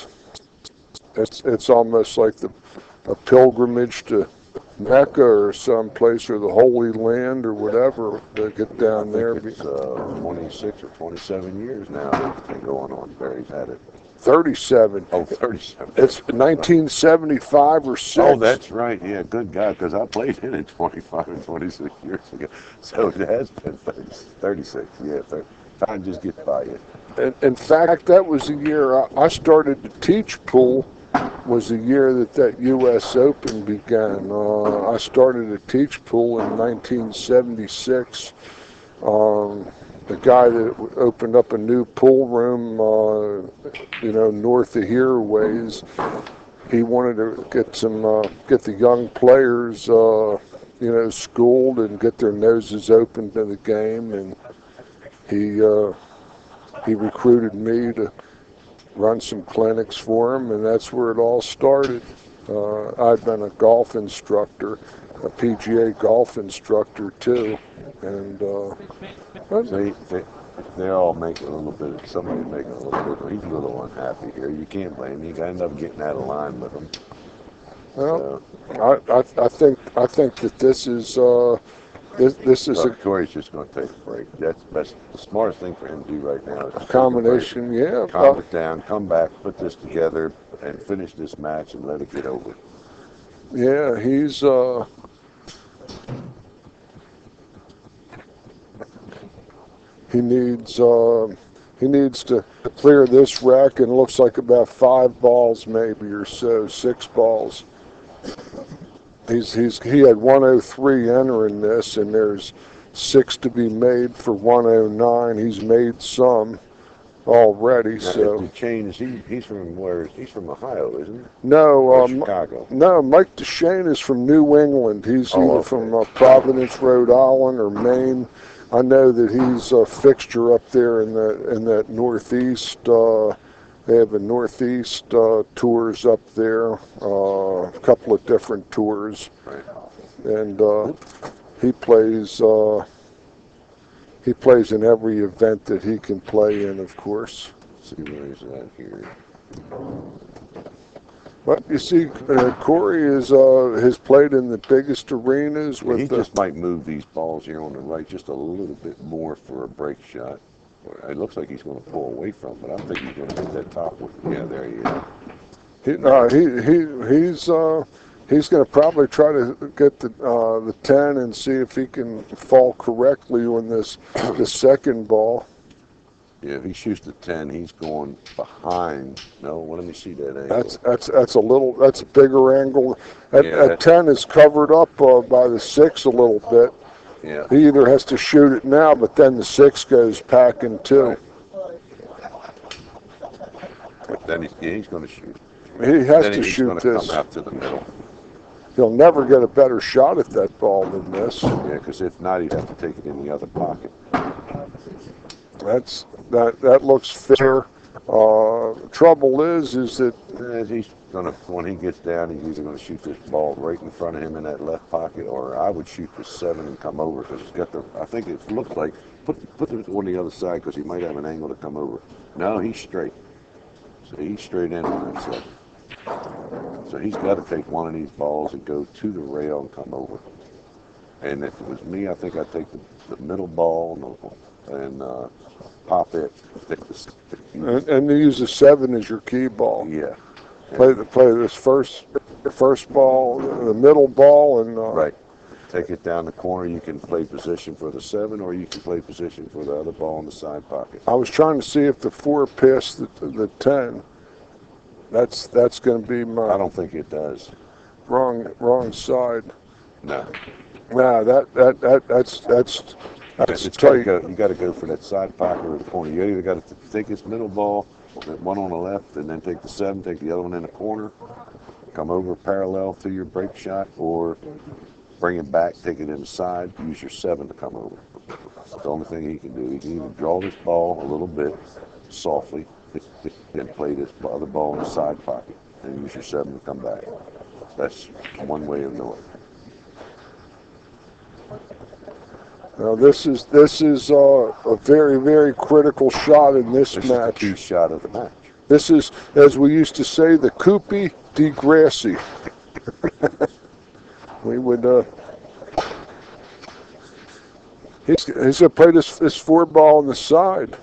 A: it's almost like a pilgrimage to Mecca or someplace, or the Holy Land or whatever, to get down there.
G: It's 26 or 27 years now that it's been going on. Barry's had it.
A: 37.
G: Oh, 37.
A: It's 1975 or 6.
G: Oh, that's right. Yeah, good guy, because I played in it 25 and 26 years ago. So it has been 36. Yeah, time just gets by you.
A: In fact, that was the year I started to teach pool was the year that U.S. Open began. I started to teach pool in 1976. The guy that opened up a new pool room, north of here ways, he wanted to get the young players, schooled and get their noses open to the game, and he recruited me to run some clinics for him, and that's where it all started. I've been a golf instructor, a PGA golf instructor too, and
G: they all make a little bit. Somebody making a little bit. He's a little unhappy here. You can't blame him. You end up getting out of line with him.
A: well, I think that this is
G: Corey's just going to take a break. That's the smartest thing for him to do right now. Is
A: a combination. Yeah,
G: calm it down, come back, put this together, and finish this match and let it get over.
A: yeah. He needs to clear this rack, and it looks like about 5 balls maybe or so, 6 balls. He had 103 entering this, and there's 6 to be made for 109. He's made some already.
G: Now,
A: So
G: the change. He's from where? He's from Ohio, isn't he?
A: no,
G: Or Chicago.
A: no. Mike DeShane is from New England. He's
G: Oh,
A: either
G: okay.
A: from Providence, Rhode Island, or Maine. I know that he's a fixture up there in that Northeast. They have a Northeast tours up there, a couple of different tours,
G: Right.
A: and he plays in every event that he can play in, of course.
G: See where he's at here.
A: But you see, Corey has played in the biggest arenas with
G: He
A: the.
G: just might move these balls here on the right just a little bit more for a break shot. It looks like he's going to pull away from, but I think he's going to hit that top one. Yeah, there he is.
A: He's going to probably try to get the 10 and see if he can fall correctly on the second ball.
G: Yeah, if he shoots the 10, he's going behind. No, let me see that angle.
A: That's a bigger angle. That 10 is covered up by the 6 a little bit.
G: Yeah.
A: He either has to shoot it now, but then the 6 goes packing too.
G: Then he's going to shoot.
A: He has
G: Then
A: to
G: he's
A: shoot
G: going to
A: this.
G: come out to the middle.
A: He'll never get a better shot at that ball than this.
G: Yeah, because if not, he'd have to take it in the other pocket.
A: That looks fair. Trouble is that
G: He's going to, when he gets down, he's either going to shoot this ball right in front of him in that left pocket, or I would shoot the 7 and come over because he's got the. I think it looks like put it on the other side because he might have an angle to come over. No, he's straight. So he's straight in on that 7. So he's got to take one of these balls and go to the rail and come over. And if it was me, I think I'd take the middle ball and pop it.
A: and use the 7 as your key ball.
G: Yeah.
A: Play this first ball, the middle ball, and
G: Right. Take it down the corner. You can play position for the 7, or you can play position for the other ball in the side pocket.
A: I was trying to see if the 4 passed the 10. That's going to be
G: I
A: my
G: don't think it does.
A: wrong side.
G: No.
A: Nah, that's
G: It's got to
A: tight.
G: go. You got to go for that side pocket or the corner. You either got to take this middle ball, that one on the left, and then take the 7, take the other one in the corner, come over parallel to your break shot, or bring it back, take it inside, use your 7 to come over. That's the only thing he can do. He can either draw this ball a little bit softly, then play this other ball in the side pocket, and use your 7 to come back. That's one way of doing it.
A: Now this is a very, very critical shot in this
G: This is the
A: match.
G: key shot of the match.
A: This is, as we used to say, the Coupé de Gracie. We would. He's going to play this 4 ball on the side.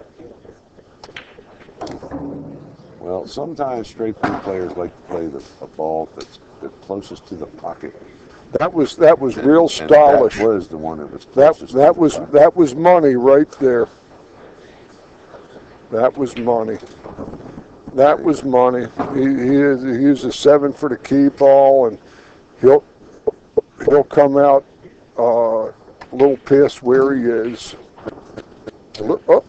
G: Well, sometimes straight through players like to play a ball that's the closest to the pocket.
A: That was real
G: And
A: stylish.
G: that was the one that was closest to the pocket.
A: That was money right there. That was money. That was money. He used a 7 for the key ball, and he'll come out a little pissed where he is. Up.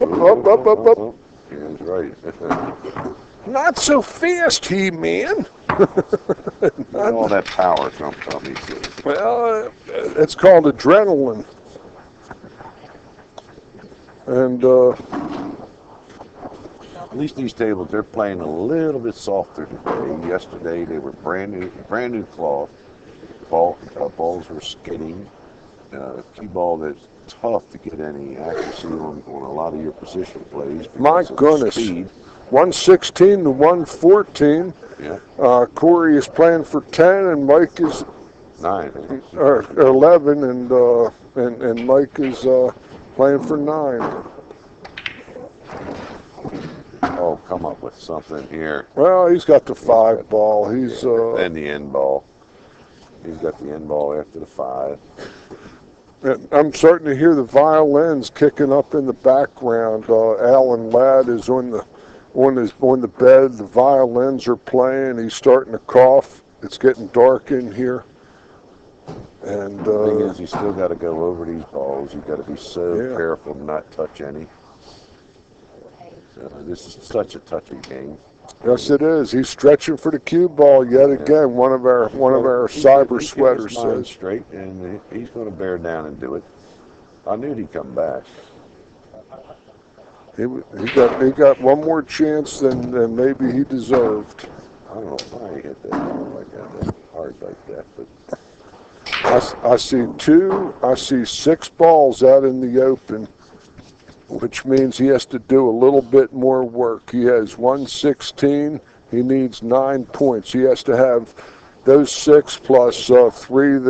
G: He was right.
A: Not so fast, He-Man.
G: All that power comes from me.
A: Well, it's called adrenaline. And
G: At least these tables, they're playing a little bit softer today. Yesterday they were brand new cloth. Balls were skidding. Cue ball that's tough to get any accuracy on a lot of your position plays.
A: my
G: because of
A: goodness,
G: speed.
A: 116 to 114.
G: Yeah,
A: Corey is playing for 10, and Mike is
G: 9.
A: or 11, and Mike is playing for 9.
G: Oh, come up with something here.
A: Well, he's got the 5 ball. He's
G: And the end ball. He's got the end ball after the 5.
A: I'm starting to hear the violins kicking up in the background. Alan Ladd is on the bed. The violins are playing. He's starting to cough. It's getting dark in here. And
G: The thing is, you still got to go over these balls. You've got to be so careful not touch any. So this is such a touchy game.
A: yes, it is. He's stretching for the cue ball yet again. One of our cyber sweaters
G: His mind
A: says.
G: straight, and he's going to bear down and do it. I knew he'd come back.
A: He got one more chance than maybe he deserved.
G: I don't know why he hit that ball like that hard like that, but
A: I see 6 balls out in the open, which means he has to do a little bit more work. He has 116. He needs 9 points. He has to have those 6 plus 3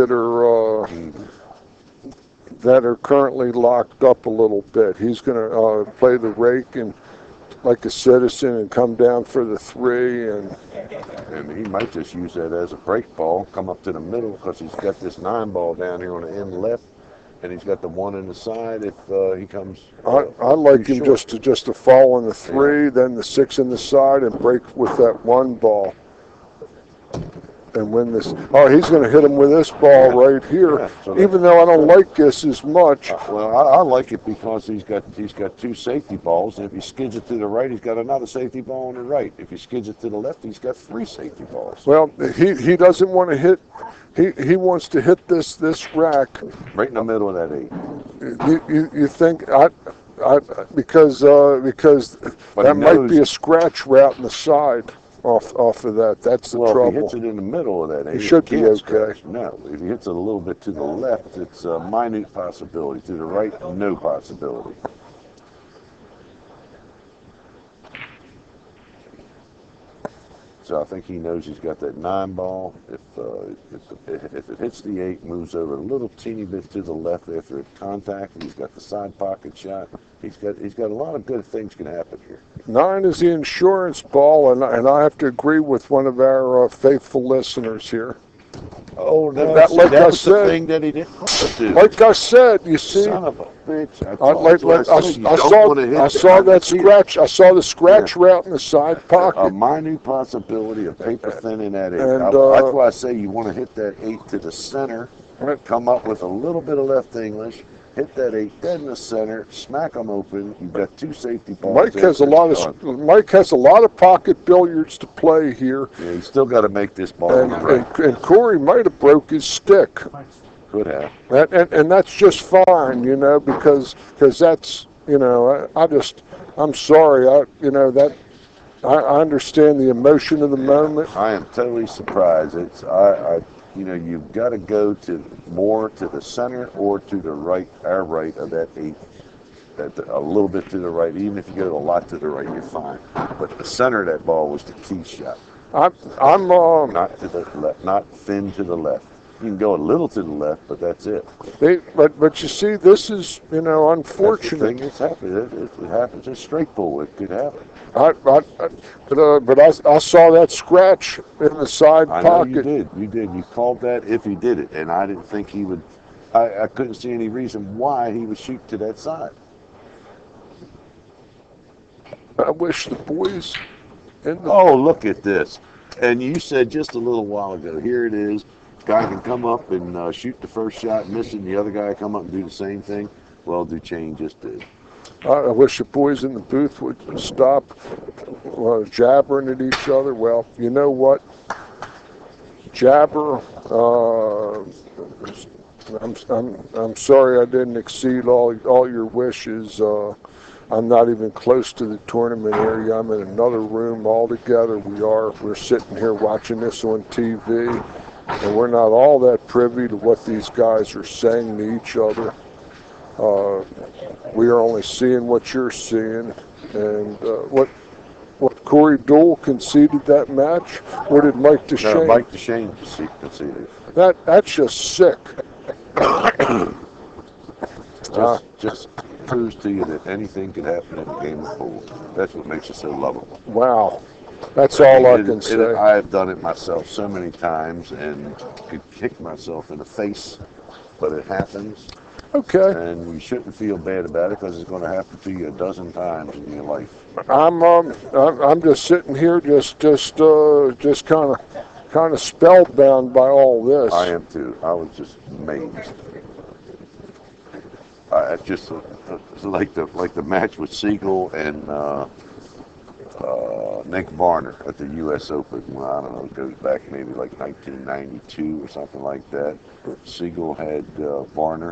A: that are currently locked up a little bit. He's going to play the rake and like a citizen and come down for the 3
G: and he might just use that as a break ball, come up to the middle because he's got this 9 ball down here on the end left, and he's got the 1 in the side if he comes.
A: I like
G: too
A: him
G: short.
A: just to fall on the 3, then the 6 in the side, and break with that 1 ball. And win this. Oh, he's going to hit him with this ball right here.
G: Yeah, so
A: Even though I don't like this as much.
G: Well, I like it because he's got 2 safety balls, and if he skids it to the right, he's got another safety ball on the right. If he skids it to the left, he's got 3 safety balls.
A: Well, he doesn't want to hit. He wants to hit this rack.
G: Right in the middle of that 8.
A: You think because
G: But
A: that
G: he
A: might
G: knows-
A: be a scratch route in the side off of that. That's the
G: Well,
A: trouble.
G: if he hits it in the middle of that 8,
A: He should be
G: can't
A: okay.
G: scratch. No, if he hits it a little bit to the left, it's a minute possibility. To the right, no possibility. So I think he knows he's got that 9 ball. If it hits the 8, moves over a little teeny bit to the left after it's contact, and he's got the side pocket shot. He's got a lot of good things can happen here.
A: 9 is the insurance ball, and I have to agree with one of our faithful listeners here.
G: Oh no,
A: That- like I
G: was the
A: said-
G: thing that he didn't want to do.
A: Like I said, you see,
G: Son of a bitch!
A: I saw that scratch. I saw the scratch route in the side
G: A
A: pocket.
G: minute possibility of paper thin in that 8.
A: And,
G: That's why I say you want to hit that 8 to the center,
A: Right.
G: come up with a little bit of left English, hit that 8 dead in the center, smack them open. You've got 2 safety balls.
A: Mike has a lot of pocket billiards to play here,
G: Yeah, he's still got to make this ball on
A: and
G: the right.
A: and Corey might have broke his stick,
G: Could have.
A: and that's just fine, because that's I'm sorry, I understand the emotion of the moment.
G: I am totally surprised. You've got to go more to the center or to the right, our right of that 8. A little bit to the right. Even if you go a lot to the right, you're fine. But the center of that ball was the key shot.
A: I'm
G: Not to the left, not thin to the left. You can go a little to the left, but that's it.
A: but you see, this is
G: That's the
A: unfortunate.
G: thing that's happened. It happens. It's straight pull. It could happen.
A: But I saw that scratch in the side
G: I know
A: pocket.
G: you did. You did. You called that if he did it, and I didn't think he would. I couldn't see any reason why he would shoot to that side.
A: I wish the boys
G: Oh, look at this. And you said just a little while ago, here it is. Guy can come up and shoot the first shot, miss it, and the other guy come up and do the same thing. Well, Duchesne just did.
A: I wish the boys in the booth would stop jabbering at each other. Well, you know what? Jabber. I'm sorry I didn't exceed all your wishes. I'm not even close to the tournament area. I'm in another room altogether. We're sitting here watching this on TV, and we're not all that privy to what these guys are saying to each other. We are only seeing what you're seeing, and what Corey Dole conceded that match. What did Mike Duchesne?
G: No, Mike Duchesne conceded.
A: That's just sick.
G: Just proves to you that anything can happen in a game of pool. That's what makes it so lovable.
A: Wow. That's all I can say.
G: I have done it myself so many times and could kick myself in the face, but it happens.
A: Okay.
G: And you shouldn't feel bad about it because it's going to happen to you a dozen times in your life.
A: I'm just sitting here, just kind of spellbound by all this.
G: I am too. I was just amazed. Just like the match with Siegel and Nick Varner at the U.S. Open. Well, I don't know, it goes back maybe like 1992 or something like that. Siegel had Varner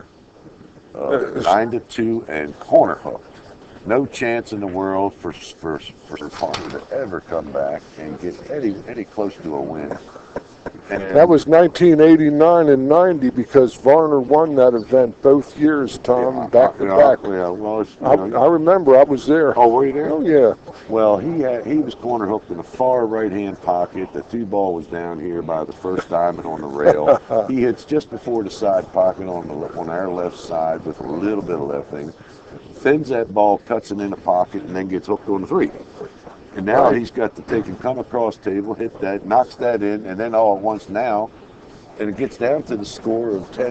G: 9-2 and corner hooked. No chance in the world for Varner to ever come back and get any close to a win. And
A: that was 1989 and 90 because Varner won that event both years, Tom, back to back.
G: Yeah, well,
A: I remember. I was there.
G: Oh, were you there?
A: Oh, yeah.
G: Well, he was corner hooked in the far right-hand pocket. The two ball was down here by the first diamond on the rail. He hits just before the side pocket on our left side with a little bit of lefting. Fins that ball, cuts it in the pocket, and then gets hooked on the three. And now he's got to take and come across table, hit that, knocks that in, and then all at once now, and it gets down to the score of 10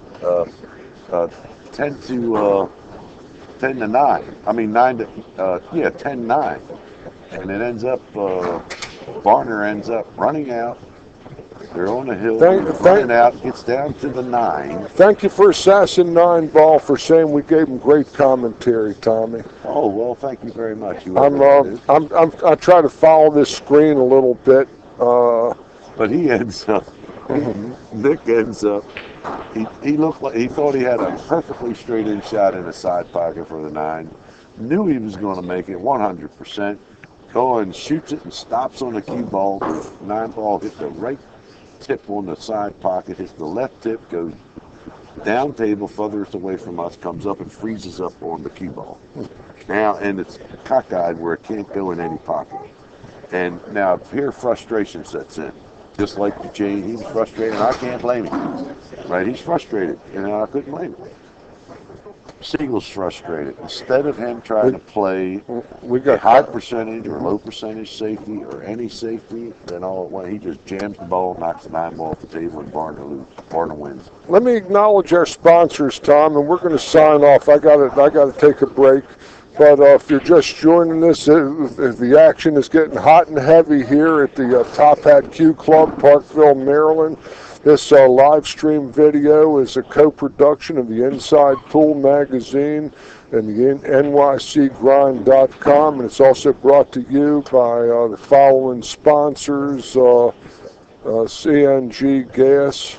G: to 9. I mean 10-9, and it ends up Varner ends up running out. They're on the hill, running out, gets down to the 9.
A: Thank you for Assassin 9 Ball for saying we gave him great commentary, Tommy.
G: Oh, well, thank you very much.
A: I try to follow this screen a little bit.
G: But he ends up, Nick ends up, he looked like, he thought he had a perfectly straight in shot in the side pocket for the 9. Knew he was going to make it 100%. Go and shoots it and stops on the cue ball. 9 ball hit the right tip on the side pocket, hits the left tip, goes down table furthest away from us, comes up and freezes up on the cue ball. Now, and it's cockeyed where it can't go in any pocket. And now here frustration sets in. Just like the chain, he was frustrated, and I can't blame him. Right? He's frustrated, and I couldn't blame him. Siegel's frustrated. Instead of him trying to play a high percentage or low percentage safety or any safety, then all at once he just jams the ball, knocks the 9 ball off the table, and Varner wins.
A: Let me acknowledge our sponsors, Tom, and we're going to sign off. I got to take a break. But if you're just joining us, the action is getting hot and heavy here at the Top Hat Q Club, Parkville, Maryland. This live stream video is a co-production of the Inside Pool magazine and the NYCgrind.com, and it's also brought to you by the following sponsors: CNG Gas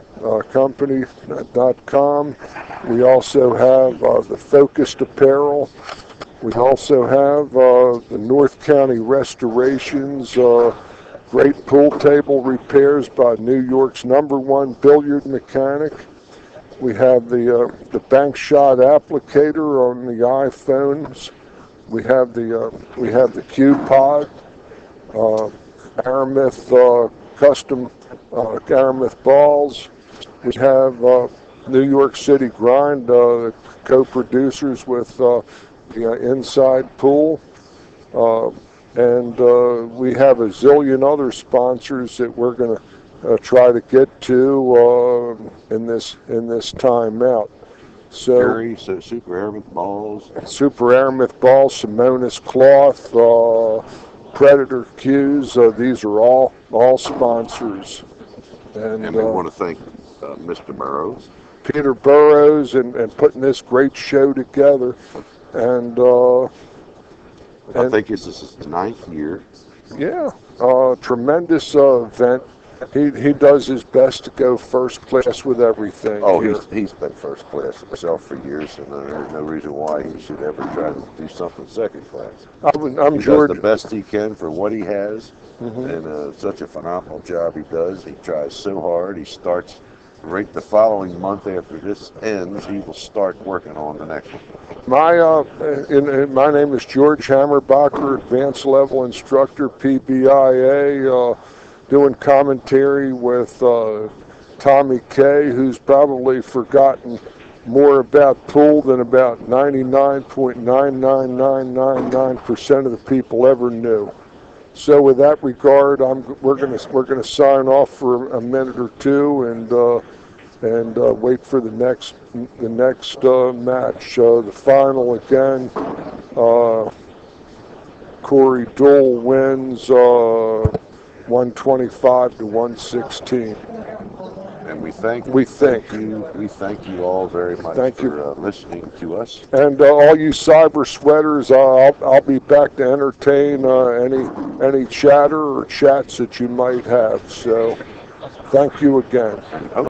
A: Company.com. We also have the Focused Apparel. We also have the North County Restorations. Great pool table repairs by New York's q1 billiard mechanic. We have the Bank Shot applicator on the iPhones. We have the Q-Pod, Aramith custom Aramith balls. We have New York City Grind, co-producers with the Inside Pool. And we have a zillion other sponsors that we're going to try to get to in this timeout. So Super Aramith balls, Simonis cloth, Predator Q's. These are all sponsors.
G: And we want to thank Mr. Burrows.
A: Peter Burrows and putting this great show together. And
G: I think this is his 9th year.
A: yeah, tremendous event. He does his best to go first class with everything.
G: Oh,
A: here.
G: he's been first class himself for years, and there's no reason why he should ever try to do something second class.
A: I'm
G: He
A: George.
G: does the best he can for what he has,
A: Mhm.
G: and such a phenomenal job he does. He tries so hard. He starts right the following month after this ends. He will start working on the next one.
A: My name is George Hammerbacher, advanced level instructor, PBIA, doing commentary with Tommy Kay, who's probably forgotten more about pool than about 99.99999% of the people ever knew. So with that regard, we're gonna sign off for a minute or two and wait for the next match. The final again. Corey Dole wins 125 to 116.
G: And we thank you all very much for listening to us.
A: And all you cyber sweaters, I'll be back to entertain any chatter or chats that you might have. So, thank you again.